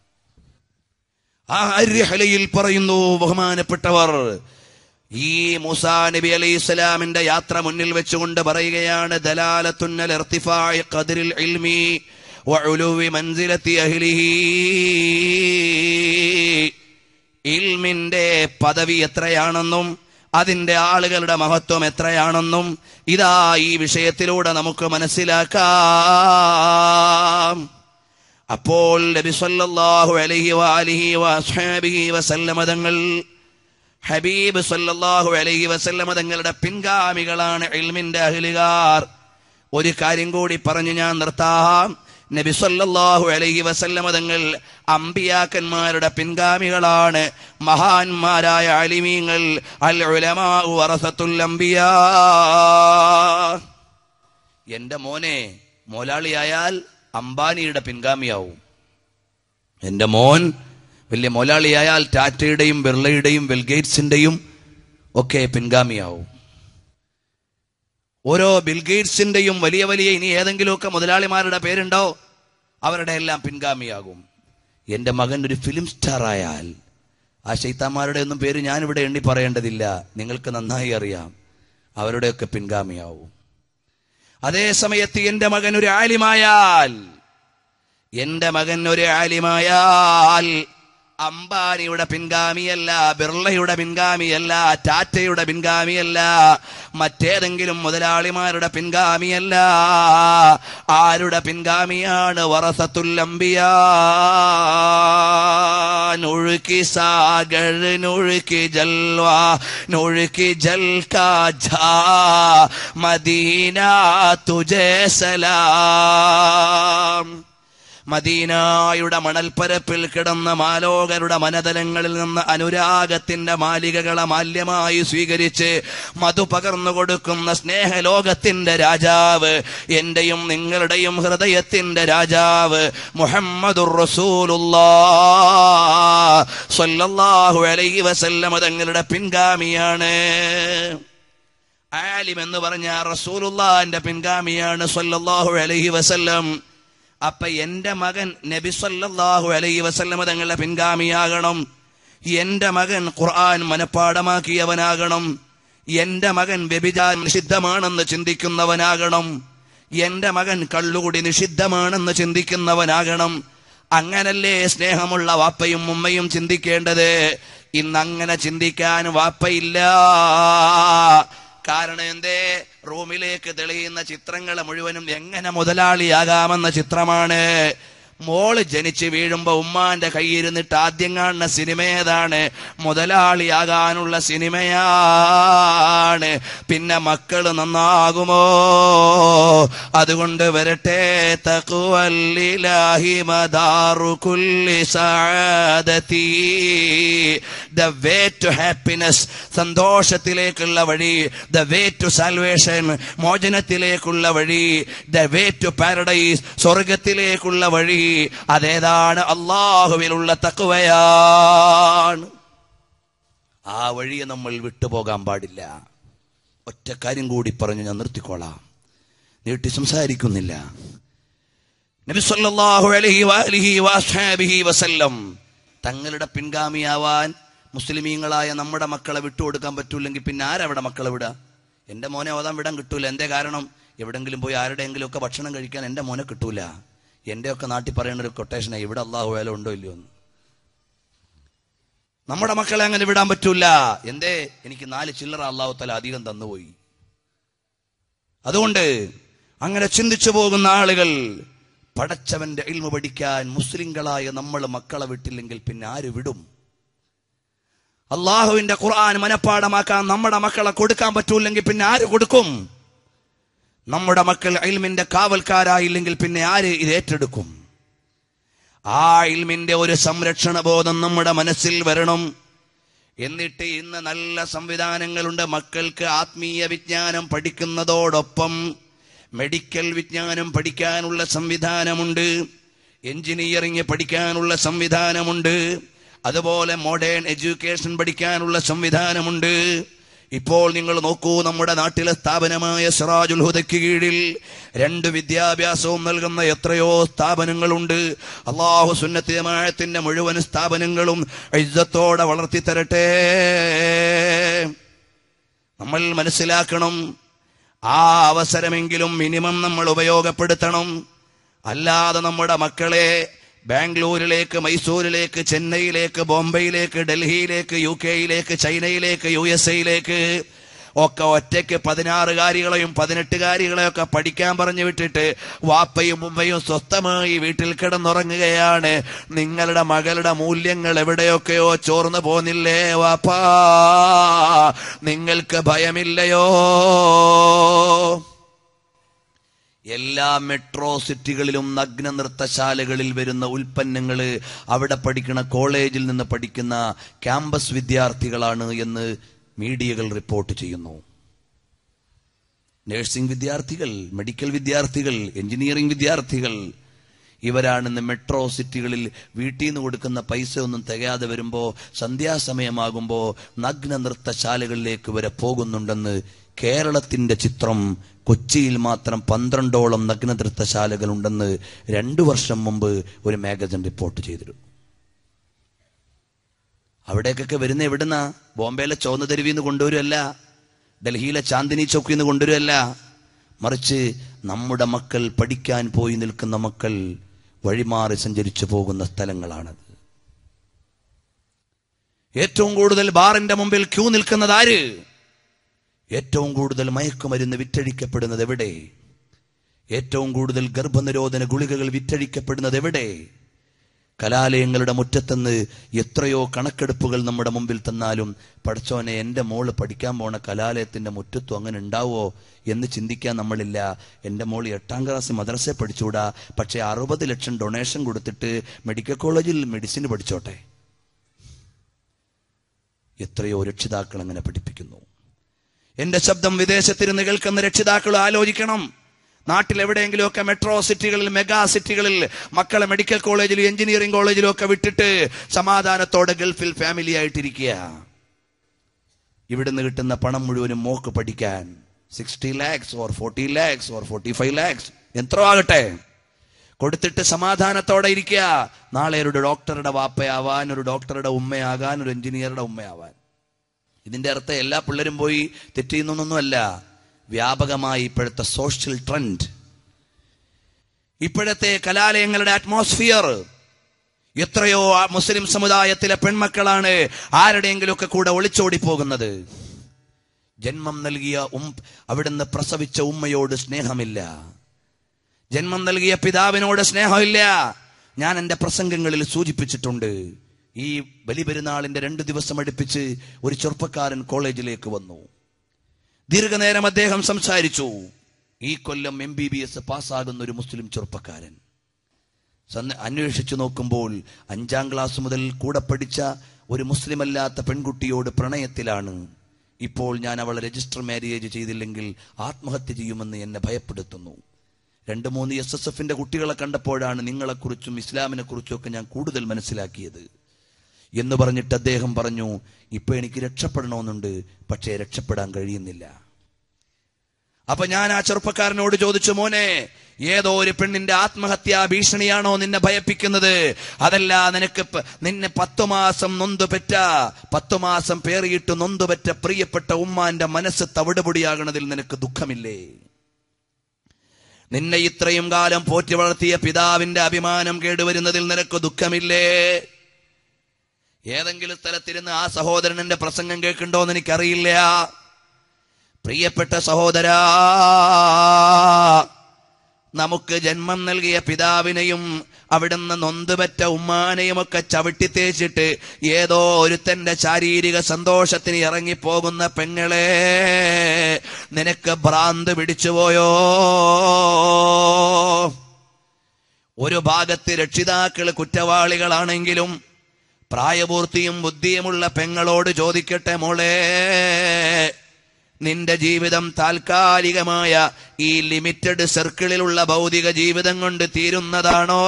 ആ അർ-റിഹ്ലയിൽ പറയുന്നു, ബഹുമാനപ്പെട്ടവർ, ഈ മൂസാ നബി അലൈഹിസ്സലാമിന്റെ യാത്ര മുന്നിൽ വെച്ചുകൊണ്ട് പറയുകയാണ്, ദലാലത്തുൻ അല ഇർതിഫാഇ ഖദ്രിൽ ഇൽമി വഉലുവി മൻസിലത്തി അഹ്ലിഹി. ഇൽമിന്റെ പദവി എത്രയാണെന്നും അതിന്റെ ആളുകളുടെ മഹത്വം എത്രയാണെന്നും ഇതാ ഈ വിഷയത്തിലൂടെ നമുക്ക് മനസ്സിലാക്കാം. അപ്പോൾ നബി സല്ലല്ലാഹു അലൈഹി വആലിഹി വഅസ്ഹാബിഹി വസല്ലമ തങ്ങൾ, ഹബീബ് സല്ലല്ലാഹു അലൈഹി വസല്ലമ തങ്ങളുടെ പിൻഗാമികളാണ് ഇൽമിന്റെ അഹ്ലുകാർ. ഒരു കാര്യം കൂടി പറഞ്ഞു ഞാൻ നിർത്താം. നബി സല്ലല്ലാഹു അലൈഹി വസല്ലമ തങ്ങൾ അമ്പിയാക്കന്മാരുടെ പിൻഗാമികളാണ്, മഹാന്മാരായ അലിമീങ്ങൾ. അൽ ഉലമാഉ വറസത്തുൽ അംബിയാ. എന്റെ മോനെ മോലാളിയായാൽ അംബാനിയുടെ പിൻഗാമിയാവും. എന്റെ മോൻ വലിയ മോലാളിയായാൽ ടാറ്റയുടെയും ബിർളയുടെയും ബിൽഗേറ്റ്സിന്റെയും ഒക്കെ പിൻഗാമിയാവും. ഓരോ ബിൽഗേറ്റ്സിന്റെയും വലിയ വലിയ ഇനി ഏതെങ്കിലുമൊക്കെ മുതലാളിമാരുടെ പേരുണ്ടോ, അവരുടെ എല്ലാം പിൻഗാമിയാകും. എന്റെ മകൻ ഒരു ഫിലിം സ്റ്റാർ ആയാൽ ആ ശൈത്താന്മാരുടെ ഒന്നും പേര് ഞാനിവിടെ എണ്ണി പറയേണ്ടതില്ല, നിങ്ങൾക്ക് നന്നായി അറിയാം, അവരുടെയൊക്കെ പിൻഗാമിയാവും. അതേ സമയത്ത് എന്റെ മകൻ ഒരു ആലിമായാൽ അംബാനിയുടെ പിൻഗാമിയല്ല, ബിർളയുടെ പിൻഗാമിയല്ല, ടാറ്റയുടെ പിൻഗാമിയല്ല, മറ്റേതെങ്കിലും മുതലാളിമാരുടെ പിൻഗാമിയല്ല. ആരുടെ പിൻഗാമിയാണ്? വറസത്തുൽ അംബിയാ. നുഴുക്കി സാഗർ നുഴുക്കി ജൽവാ നുഴുക്കി ജൽ കാ ഝാ മദീന തുജേ സലാം. മദീനായുടെ മണൽപ്പരപ്പിൽ കിടന്ന മാലോകരുടെ മനതലങ്ങളിൽ നിന്ന് അനുരാഗത്തിന്റെ മാലികകളെ മാല്യമായി സ്വീകരിച്ച് മധു പകർന്നു കൊടുക്കുന്ന സ്നേഹലോകത്തിന്റെ രാജാവ്, എന്റെയും നിങ്ങളുടെയും ഹൃദയത്തിന്റെ രാജാവ് മുഹമ്മദുർ റസൂലുള്ളാഹ് സ്വല്ലല്ലാഹു അലൈഹി വസല്ലം തങ്ങളുടെ പിൻഗാമിയാണ്. ആലിം എന്ന് പറഞ്ഞ റസൂലുള്ളാഹിന്റെ പിൻഗാമിയാണ് സ്വല്ലല്ലാഹു അലൈഹി വസല്ലം. അപ്പൊ എന്റെ മകൻ നബി സല്ലല്ലാഹു അലൈഹി വസല്ലം തങ്ങളുടെ പിൻഗാമിയാകണം. എന്റെ മകൻ ഖുർആൻ മനഃപ്പാഠമാക്കിയവനാകണം. എന്റെ മകൻ വ്യഭിചാരം നിഷിദ്ധമാണെന്ന് ചിന്തിക്കുന്നവനാകണം. എന്റെ മകൻ കള്ളുകുടി നിഷിദ്ധമാണെന്ന് ചിന്തിക്കുന്നവനാകണം. അങ്ങനല്ലേ സ്നേഹമുള്ള വാപ്പയും ഉമ്മയും ചിന്തിക്കേണ്ടത്. ഇന്നങ്ങനെ ചിന്തിക്കാൻ വാപ്പയില്ല. കാരണം എന്തേ? റൂമിലേക്ക് തെളിയുന്ന ചിത്രങ്ങൾ മുഴുവനും എങ്ങനെ മുതലാളിയാകാമെന്ന ചിത്രമാണ്. മോള് ജനിച്ച് വീഴുമ്പോ ഉമ്മാന്റെ കയ്യിരുന്നിട്ട് ആദ്യം കാണുന്ന സിനിമ ഏതാണ്? മുതലാളിയാകാനുള്ള സിനിമയാണ്. പിന്നെ മക്കള് നന്നാകുമോ? അതുകൊണ്ട് വരട്ടെ. തഖ്വല്ലില്ലാഹി മദാറു കുല്ലി സഅദതി, the way to happiness, സന്തോഷത്തിലേക്കുള്ള വഴി, the way to salvation, മോചനത്തിലേക്കുള്ള വഴി, the way to paradise, സ്വർഗത്തിലേക്കുള്ള വഴി. അതേതാണ്? അല്ലാഹുവിലുള്ള തഖ്വയാണ്. ആ വഴിയെ നമ്മൾ വിട്ടുപോകാൻ പാടില്ല. ഒറ്റ കാര്യം കൂടി പറഞ്ഞു ഞാൻ നിർത്തിക്കോളാം, നീട്ടി സംസാരിക്കുന്നില്ല. നബി സല്ലല്ലാഹു അലൈഹി വഅലിഹി വഅസ്ഹാബിഹി വസല്ലം തങ്ങളുടെ പിൻഗാമിയാവാൻ മുസ്ലിമീങ്ങളായ നമ്മുടെ മക്കളെ വിട്ടുകൊടുക്കാൻ പറ്റൂല്ലെങ്കിൽ പിന്നെ ആരവിടെ മക്കളെ വിടുക? എൻ്റെ മോനെ ഓതാൻ വിടാൻ കിട്ടൂല. എന്തേ കാരണം? എവിടെങ്കിലും പോയി ആരുടെയെങ്കിലും ഒക്കെ ഭക്ഷണം കഴിക്കാൻ എൻ്റെ മോനെ കിട്ടൂല. എന്റെയൊക്കെ നാട്ടിൽ പറയുന്ന ഒരു കൊട്ടേഷനാണ്, ഇവിടെ അള്ളാഹു വേല ഉണ്ടോ ഇല്ലയോ എന്ന്. നമ്മുടെ മക്കളെ അങ്ങനെ വിടാൻ പറ്റൂല. എന്തേ? എനിക്ക് 4 ചില്ലറ അള്ളാഹു തആല അധികം തന്നുപോയി. അതുകൊണ്ട് അങ്ങനെ ചിന്തിച്ചു പോകുന്ന ആളുകൾ, പടച്ചവന്റെ ഇൽമു പഠിക്കാൻ മുസ്ലിങ്ങളായ നമ്മൾ മക്കളെ വിട്ടില്ലെങ്കിൽ പിന്നെ ആര് വിടും? അള്ളാഹുവിന്റെ ഖുർആൻ മനഃപ്പാഠമാക്കാൻ നമ്മുടെ മക്കളെ കൊടുക്കാൻ പറ്റൂല്ലെങ്കിൽ പിന്നെ ആര് കൊടുക്കും? നമ്മുടെ മക്കൾ ഇൽമിന്റെ കാവൽക്കാരായില്ലെങ്കിൽ പിന്നെ ആര് ഇത് ഏറ്റെടുക്കും? ആ ഇൽമിന്റെ ഒരു സംരക്ഷണ ബോധം നമ്മുടെ മനസ്സിൽ വരണം. എന്നിട്ട് ഇന്ന് നല്ല സംവിധാനങ്ങളുണ്ട്. മക്കൾക്ക് ആത്മീയ വിജ്ഞാനം പഠിക്കുന്നതോടൊപ്പം മെഡിക്കൽ വിജ്ഞാനം പഠിക്കാനുള്ള സംവിധാനമുണ്ട്, എഞ്ചിനീയറിംഗ് പഠിക്കാനുള്ള സംവിധാനമുണ്ട്, അതുപോലെ മോഡേൺ എഡ്യൂക്കേഷൻ പഠിക്കാനുള്ള സംവിധാനമുണ്ട്. ഇപ്പോൾ നിങ്ങൾ നോക്കൂ, നമ്മുടെ നാട്ടിലെ സ്ഥാപനമായ സിറാജുൽ ഹുദയ്ക്ക് കീഴിൽ 2 വിദ്യാഭ്യാസവും നൽകുന്ന എത്രയോ സ്ഥാപനങ്ങളുണ്ട്. അല്ലാഹു സുന്നത്ത് ജമാഅത്തിന്റെ മുഴുവൻ സ്ഥാപനങ്ങളും ഇസ്സത്തോടെ വളർത്തി തരട്ടെ. നമ്മൾ മനസ്സിലാക്കണം, ആ അവസരമെങ്കിലും മിനിമം നമ്മൾ ഉപയോഗപ്പെടുത്തണം. അല്ലാതെ നമ്മുടെ മക്കളെ ബാംഗ്ലൂരിലേക്ക്, മൈസൂരിലേക്ക്, ചെന്നൈയിലേക്ക്, ബോംബെയിലേക്ക്, ഡൽഹിയിലേക്ക്, UK-യിലേക്ക്, ചൈനയിലേക്ക്, USA-യിലേക്ക് ഒക്കെ ഒറ്റയ്ക്ക് 16 കാര്യങ്ങളെയും 18 കാര്യങ്ങളെയും ഒക്കെ പഠിക്കാൻ പറഞ്ഞു വിട്ടിട്ട് വാപ്പയും ഉമ്മയും സ്വസ്ഥമായി വീട്ടിൽ കിടന്നുറങ്ങുകയാണ്. നിങ്ങളുടെ മകളുടെ മൂല്യങ്ങൾ എവിടെയൊക്കെയോ ചോർന്നു പോന്നില്ലേ വാപ്പാ? നിങ്ങൾക്ക് ഭയമില്ലയോ? എല്ലാ മെട്രോ സിറ്റികളിലും നഗ്ന നൃത്തശാലകളിൽ വരുന്ന ഉൽപ്പന്നങ്ങൾ അവിടെ പഠിക്കുന്ന കോളേജിൽ നിന്ന് പഠിക്കുന്ന ക്യാമ്പസ് വിദ്യാർത്ഥികളാണ് എന്ന് മീഡിയകൾ റിപ്പോർട്ട് ചെയ്യുന്നു. നഴ്സിംഗ് വിദ്യാർത്ഥികൾ, മെഡിക്കൽ വിദ്യാർത്ഥികൾ, എഞ്ചിനീയറിംഗ് വിദ്യാർത്ഥികൾ, ഇവരാണെന്ന് മെട്രോ സിറ്റികളിൽ വീട്ടിൽ നിന്ന് കൊടുക്കുന്ന പൈസ ഒന്നും തികയാതെ വരുമ്പോൾ സന്ധ്യാസമയമാകുമ്പോൾ നഗ്ന നൃത്തശാലകളിലേക്ക് വരെ പോകുന്നുണ്ടെന്ന് കേരളത്തിന്റെ ചിത്രം. കൊച്ചിയിൽ മാത്രം 12ഓളം നഗ്ന നൃത്തശാലകൾ ഉണ്ടെന്ന് 2 വർഷം മുമ്പ് ഒരു മാഗസിൻ റിപ്പോർട്ട് ചെയ്തിരുന്നു. അവിടേക്കൊക്കെ വരുന്ന എവിടുന്ന? ബോംബെയിലെ ചുവന്ന തെരുവിൽ നിന്ന് കൊണ്ടുവരുമല്ല, ഡൽഹിയിലെ ചാന്ദിനി ചൗക്കിൽ നിന്ന് കൊണ്ടുവരുമല്ല, മറിച്ച് നമ്മുടെ മക്കൾ പഠിക്കാൻ പോയി നിൽക്കുന്ന മക്കൾ വഴിമാറി സഞ്ചരിച്ചു പോകുന്ന സ്ഥലങ്ങളാണത്. ഏറ്റവും കൂടുതൽ ബാറിന്റെ മുമ്പിൽ ക്യൂ നിൽക്കുന്നത് ആര്? ഏറ്റവും കൂടുതൽ മയക്കുമരുന്ന് വിറ്റഴിക്കപ്പെടുന്നത് എവിടെ? ഏറ്റവും കൂടുതൽ ഗർഭനിരോധന ഗുളികകൾ വിറ്റഴിക്കപ്പെടുന്നത് എവിടെ? കലാലയങ്ങളുടെ മുറ്റത്തുനിന്ന് എത്രയോ കണക്കെടുപ്പുകൾ നമ്മുടെ മുമ്പിൽ തന്നാലും പഠിച്ചോനെ എൻ്റെ മോള് പഠിക്കാൻ പോണ കലാലയത്തിന്റെ മുറ്റത്തും അങ്ങനെ ഉണ്ടാവോ എന്ന് ചിന്തിക്കാൻ നമ്മളില്ല. എൻ്റെ മോൾ 8ാം ക്ലാസ് മദ്രസ പഠിച്ചുകൂടാ, പക്ഷെ 60 ലക്ഷം ഡൊണേഷൻ കൊടുത്തിട്ട് മെഡിക്കൽ കോളേജിൽ മെഡിസിൻ പഠിച്ചോട്ടെ. എത്രയോ രക്ഷിതാക്കൾ അങ്ങനെ പഠിപ്പിക്കുന്നു. എന്റെ ശബ്ദം വിദേശത്തിരുന്ന് കേൾക്കുന്ന രക്ഷിതാക്കൾ ആലോചിക്കണം. നാട്ടിൽ എവിടെയെങ്കിലുമൊക്കെ മെട്രോ സിറ്റികളിൽ, മെഗാ സിറ്റികളിൽ മക്കളെ മെഡിക്കൽ കോളേജിലും എഞ്ചിനീയറിംഗ് കോളേജിലും ഒക്കെ വിട്ടിട്ട് സമാധാനത്തോടെ ഗൾഫിൽ ഫാമിലി ആയിട്ടിരിക്കുക. ഇവിടുന്ന് കിട്ടുന്ന പണം മുഴുവനും മോക്ക് പഠിക്കാൻ 60 lakhs or 40 lakhs or 45 lakhs എത്രോ ആകട്ടെ കൊടുത്തിട്ട് സമാധാനത്തോടെ ഇരിക്കുക. നാളെ ഒരു ഡോക്ടറുടെ വാപ്പയാവാൻ, ഒരു ഡോക്ടറുടെ ഉമ്മയാകാൻ, ഒരു എഞ്ചിനീയറുടെ ഉമ്മയാവാൻ. ഇതിന്റെ അർത്ഥം എല്ലാ പിള്ളേരും പോയി തെറ്റിയുന്നൊന്നുമല്ല. വ്യാപകമായി ഇപ്പോഴത്തെ സോഷ്യൽ ട്രെൻഡ്, ഇപ്പോഴത്തെ കലാലയങ്ങളുടെ അറ്റ്മോസ്ഫിയർ, എത്രയോ മുസ്ലിം സമുദായത്തിലെ പെൺമക്കളാണ് ആരുടെയെങ്കിലുമൊക്കെ കൂടെ ഒളിച്ചോടി പോകുന്നത്. ജന്മം നൽകിയ അവിടുന്ന് പ്രസവിച്ച ഉമ്മയോട് സ്നേഹമില്ല, ജന്മം നൽകിയ പിതാവിനോട് സ്നേഹമില്ല. ഞാൻ എൻ്റെ പ്രസംഗങ്ങളിൽ സൂചിപ്പിച്ചിട്ടുണ്ട്. ഈ ബലിപെരുന്നാളിന്റെ 2 ദിവസം അടുപ്പിച്ച് ഒരു ചെറുപ്പക്കാരൻ കോളേജിലേക്ക് വന്നു. ദീർഘനേരം അദ്ദേഹം സംസാരിച്ചു. ഈ കൊല്ലം MBBS പാസ്സാകുന്ന ഒരു മുസ്ലിം ചെറുപ്പക്കാരൻ. അന്വേഷിച്ചു നോക്കുമ്പോൾ 5ാം ക്ലാസ് മുതൽ കൂടെ പഠിച്ച ഒരു മുസ്ലിം അല്ലാത്ത പെൺകുട്ടിയോട് പ്രണയത്തിലാണ്. ഇപ്പോൾ ഞാൻ അവളെ രജിസ്റ്റർ മാരേജ് ചെയ്തില്ലെങ്കിൽ ആത്മഹത്യ ചെയ്യുമെന്ന് എന്നെ ഭയപ്പെടുത്തുന്നു. 2-3 SSFന്റെ കുട്ടികളെ കണ്ടപ്പോഴാണ് നിങ്ങളെക്കുറിച്ചും ഇസ്ലാമിനെ കുറിച്ചും ഒക്കെ ഞാൻ കൂടുതൽ മനസ്സിലാക്കിയത് എന്ന് പറഞ്ഞിട്ട് അദ്ദേഹം പറഞ്ഞു, ഇപ്പൊ എനിക്ക് രക്ഷപ്പെടണമെന്നുണ്ട്, പക്ഷേ രക്ഷപ്പെടാൻ കഴിയുന്നില്ല. അപ്പൊ ഞാൻ ആ ചെറുപ്പക്കാരനോട് ചോദിച്ചു, മോനെ, ഏതോ ഒരു പെണ്ണിന്റെ ആത്മഹത്യാ ഭീഷണിയാണോ നിന്നെ ഭയപ്പിക്കുന്നത്? അതല്ല, നിന്നെ 10 മാസം നൊന്തുപെറ്റ, 10 മാസം പേറിയിട്ട് നൊന്തുപെറ്റ പ്രിയപ്പെട്ട ഉമ്മാന്റെ മനസ്സ് തവിടുപൊടിയാകണതിൽ നിനക്ക് ദുഃഖമില്ലേ? നിന്നെ ഇത്രയും കാലം പോറ്റി വളർത്തിയ പിതാവിന്റെ അഭിമാനം കേടുവരുന്നതിൽ നിനക്ക് ദുഃഖമില്ലേ? ഏതെങ്കിലും സ്ഥലത്തിരുന്ന് ആ സഹോദരൻ എന്റെ പ്രസംഗം കേൾക്കുന്നുണ്ടോന്ന് എനിക്കറിയില്ല. പ്രിയപ്പെട്ട സഹോദരാ, നമുക്ക് ജന്മം നൽകിയ പിതാവിനെയും അവിടുന്ന് നൊന്തുപെറ്റ ഉമ്മാനെയും ഒക്കെ ചവിട്ടി തേച്ചിട്ട് ഏതോ ഒരുത്തന്റെ ശാരീരിക സന്തോഷത്തിന് ഇറങ്ങിപ്പോകുന്ന പെങ്ങളെ, നിനക്ക് ഭ്രാന്ത് പിടിച്ചുപോയോ? ഒരു ഭാഗത്ത് രക്ഷിതാക്കൾ കുറ്റവാളികളാണെങ്കിലും പ്രായപൂർത്തിയും ബുദ്ധിയുമുള്ള പെങ്ങളോട് ചോദിക്കട്ടെ, മോളെ, നിന്റെ ജീവിതം താൽക്കാലികമായ ഈ ലിമിറ്റഡ് സർക്കിളിലുള്ള ഭൗതിക ജീവിതം കൊണ്ട് തീരുന്നതാണോ?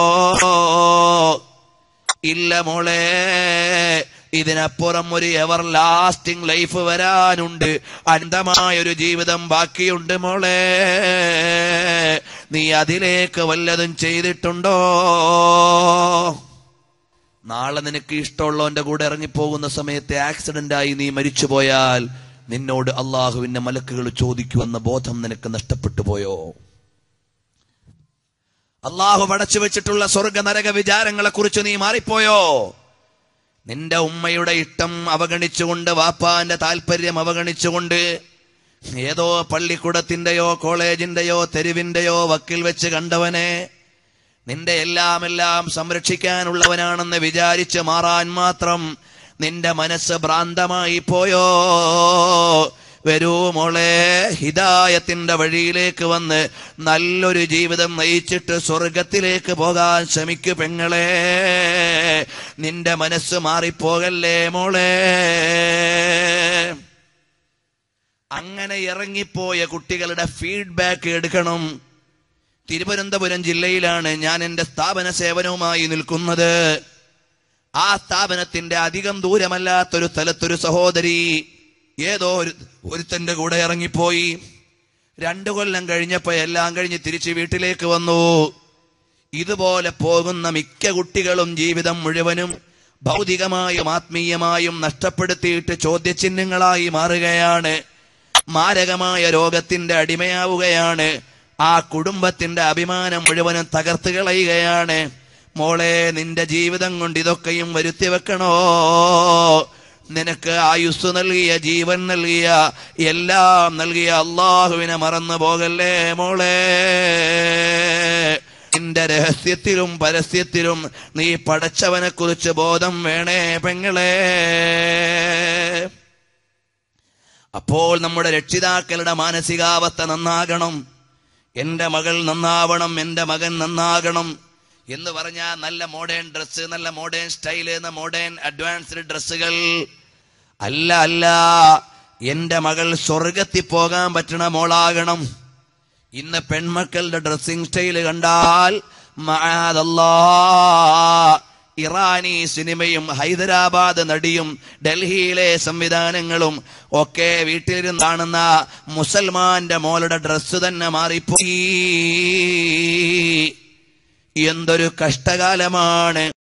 ഇല്ല മോളെ, ഇതിനപ്പുറം ഒരു എവർ ലാസ്റ്റിംഗ് ലൈഫ് വരാനുണ്ട്, അനന്തമായൊരു ജീവിതം ബാക്കിയുണ്ട് മോളെ. നീ അതിലേക്ക് വല്ലതും ചെയ്തിട്ടുണ്ടോ? നാളെ നിനക്ക് ഇഷ്ടമുള്ളവന്റെ കൂടെ ഇറങ്ങിപ്പോകുന്ന സമയത്ത് ആക്സിഡന്റ് ആയി നീ മരിച്ചുപോയാൽ നിന്നോട് അള്ളാഹുവിന്റെ മലക്കുകൾ ചോദിക്കുമെന്ന ബോധം നിനക്ക് നഷ്ടപ്പെട്ടു പോയോ? അള്ളാഹു പടച്ചു വെച്ചിട്ടുള്ള സ്വർഗ നരക വിചാരങ്ങളെ കുറിച്ച് നീ മാറിപ്പോയോ? നിന്റെ ഉമ്മയുടെ ഇഷ്ടം അവഗണിച്ചുകൊണ്ട്, വാപ്പാന്റെ താല്പര്യം അവഗണിച്ചുകൊണ്ട്, ഏതോ പള്ളിക്കൂടത്തിന്റെയോ കോളേജിന്റെയോ തെരുവിന്റെയോ വക്കിൽ വെച്ച് കണ്ടവനെ നിന്റെ എല്ലാം സംരക്ഷിക്കാനുള്ളവനാണെന്ന് വിചാരിച്ച് മാറാൻ മാത്രം നിന്റെ മനസ്സ് ഭ്രാന്തമായി പോയോ? വരൂ മോളെ, ഹിദായത്തിന്റെ വഴിയിലേക്ക് വന്ന് നല്ലൊരു ജീവിതം നയിച്ചിട്ട് സ്വർഗത്തിലേക്ക് പോകാൻ ശ്രമിക്കു പെങ്ങളെ. നിന്റെ മനസ്സ് മാറിപ്പോകല്ലേ മോളെ. അങ്ങനെ ഇറങ്ങിപ്പോയ കുട്ടികളുടെ ഫീഡ്ബാക്ക് എടുക്കണം. തിരുവനന്തപുരം ജില്ലയിലാണ് ഞാൻ എന്റെ സ്ഥാപന സേവനവുമായി നിൽക്കുന്നത്. ആ സ്ഥാപനത്തിന്റെ അധികം ദൂരമല്ലാത്തൊരു സ്ഥലത്തൊരു സഹോദരി ഏതോ ഒരുത്തന്റെ കൂടെ ഇറങ്ങിപ്പോയി. 2 കൊല്ലം കഴിഞ്ഞപ്പോ എല്ലാം കഴിഞ്ഞ് തിരിച്ച് വീട്ടിലേക്ക് വന്നു. ഇതുപോലെ പോകുന്ന മിക്ക കുട്ടികളും ജീവിതം മുഴുവനും ഭൗതികമായും ആത്മീയമായും നഷ്ടപ്പെടുത്തിയിട്ട് ചോദ്യചിഹ്നങ്ങളായി മാറുകയാണ്. മാരകമായ രോഗത്തിന്റെ അടിമയാവുകയാണ്. ആ കുടുംബത്തിന്റെ അഭിമാനം മുഴുവനും തകർത്ത് കളയുകയാണ്. മോളെ, നിന്റെ ജീവിതം കൊണ്ട് ഇതൊക്കെയും വരുത്തി വെക്കണോ? നിനക്ക് ആയുസ് നൽകിയ, ജീവൻ നൽകിയ, എല്ലാം നൽകിയ അള്ളാഹുവിനെ മറന്നു പോകല്ലേ മോളെ. നിന്റെ രഹസ്യത്തിലും പരസ്യത്തിലും നീ പടച്ചവനെ കുറിച്ച് ബോധം വേണേ പെങ്ങളെ. അപ്പോൾ നമ്മുടെ രക്ഷിതാക്കളുടെ മാനസികാവസ്ഥ നന്നാകണം. എന്റെ മകൾ നന്നാവണം, എന്റെ മകൻ നന്നാകണം എന്ന് പറഞ്ഞാൽ നല്ല മോഡേൺ ഡ്രസ്സ്, നല്ല മോഡേൺ സ്റ്റൈല്, മോഡേൺ അഡ്വാൻസ്ഡ് ഡ്രസ്സുകൾ അല്ല. അല്ല, എന്റെ മകൾ സ്വർഗത്തിൽ പോകാൻ പറ്റണ മോളാകണം. ഇന്ന് പെൺമക്കളുടെ ഡ്രസ്സിംഗ് സ്റ്റൈല് കണ്ടാൽ മഅദല്ലാഹ്, ഇറാനി സിനിമയും ഹൈദരാബാദ് നടിയും ഡൽഹിയിലെ സംവിധാനങ്ങളും ഒക്കെ വീട്ടിലിരുന്ന് കാണുന്ന മുസൽമാന്റെ മോളുടെ ഡ്രസ്സ് തന്നെ മാറിപ്പോയി. എന്തൊരു കഷ്ടകാലമാണ്.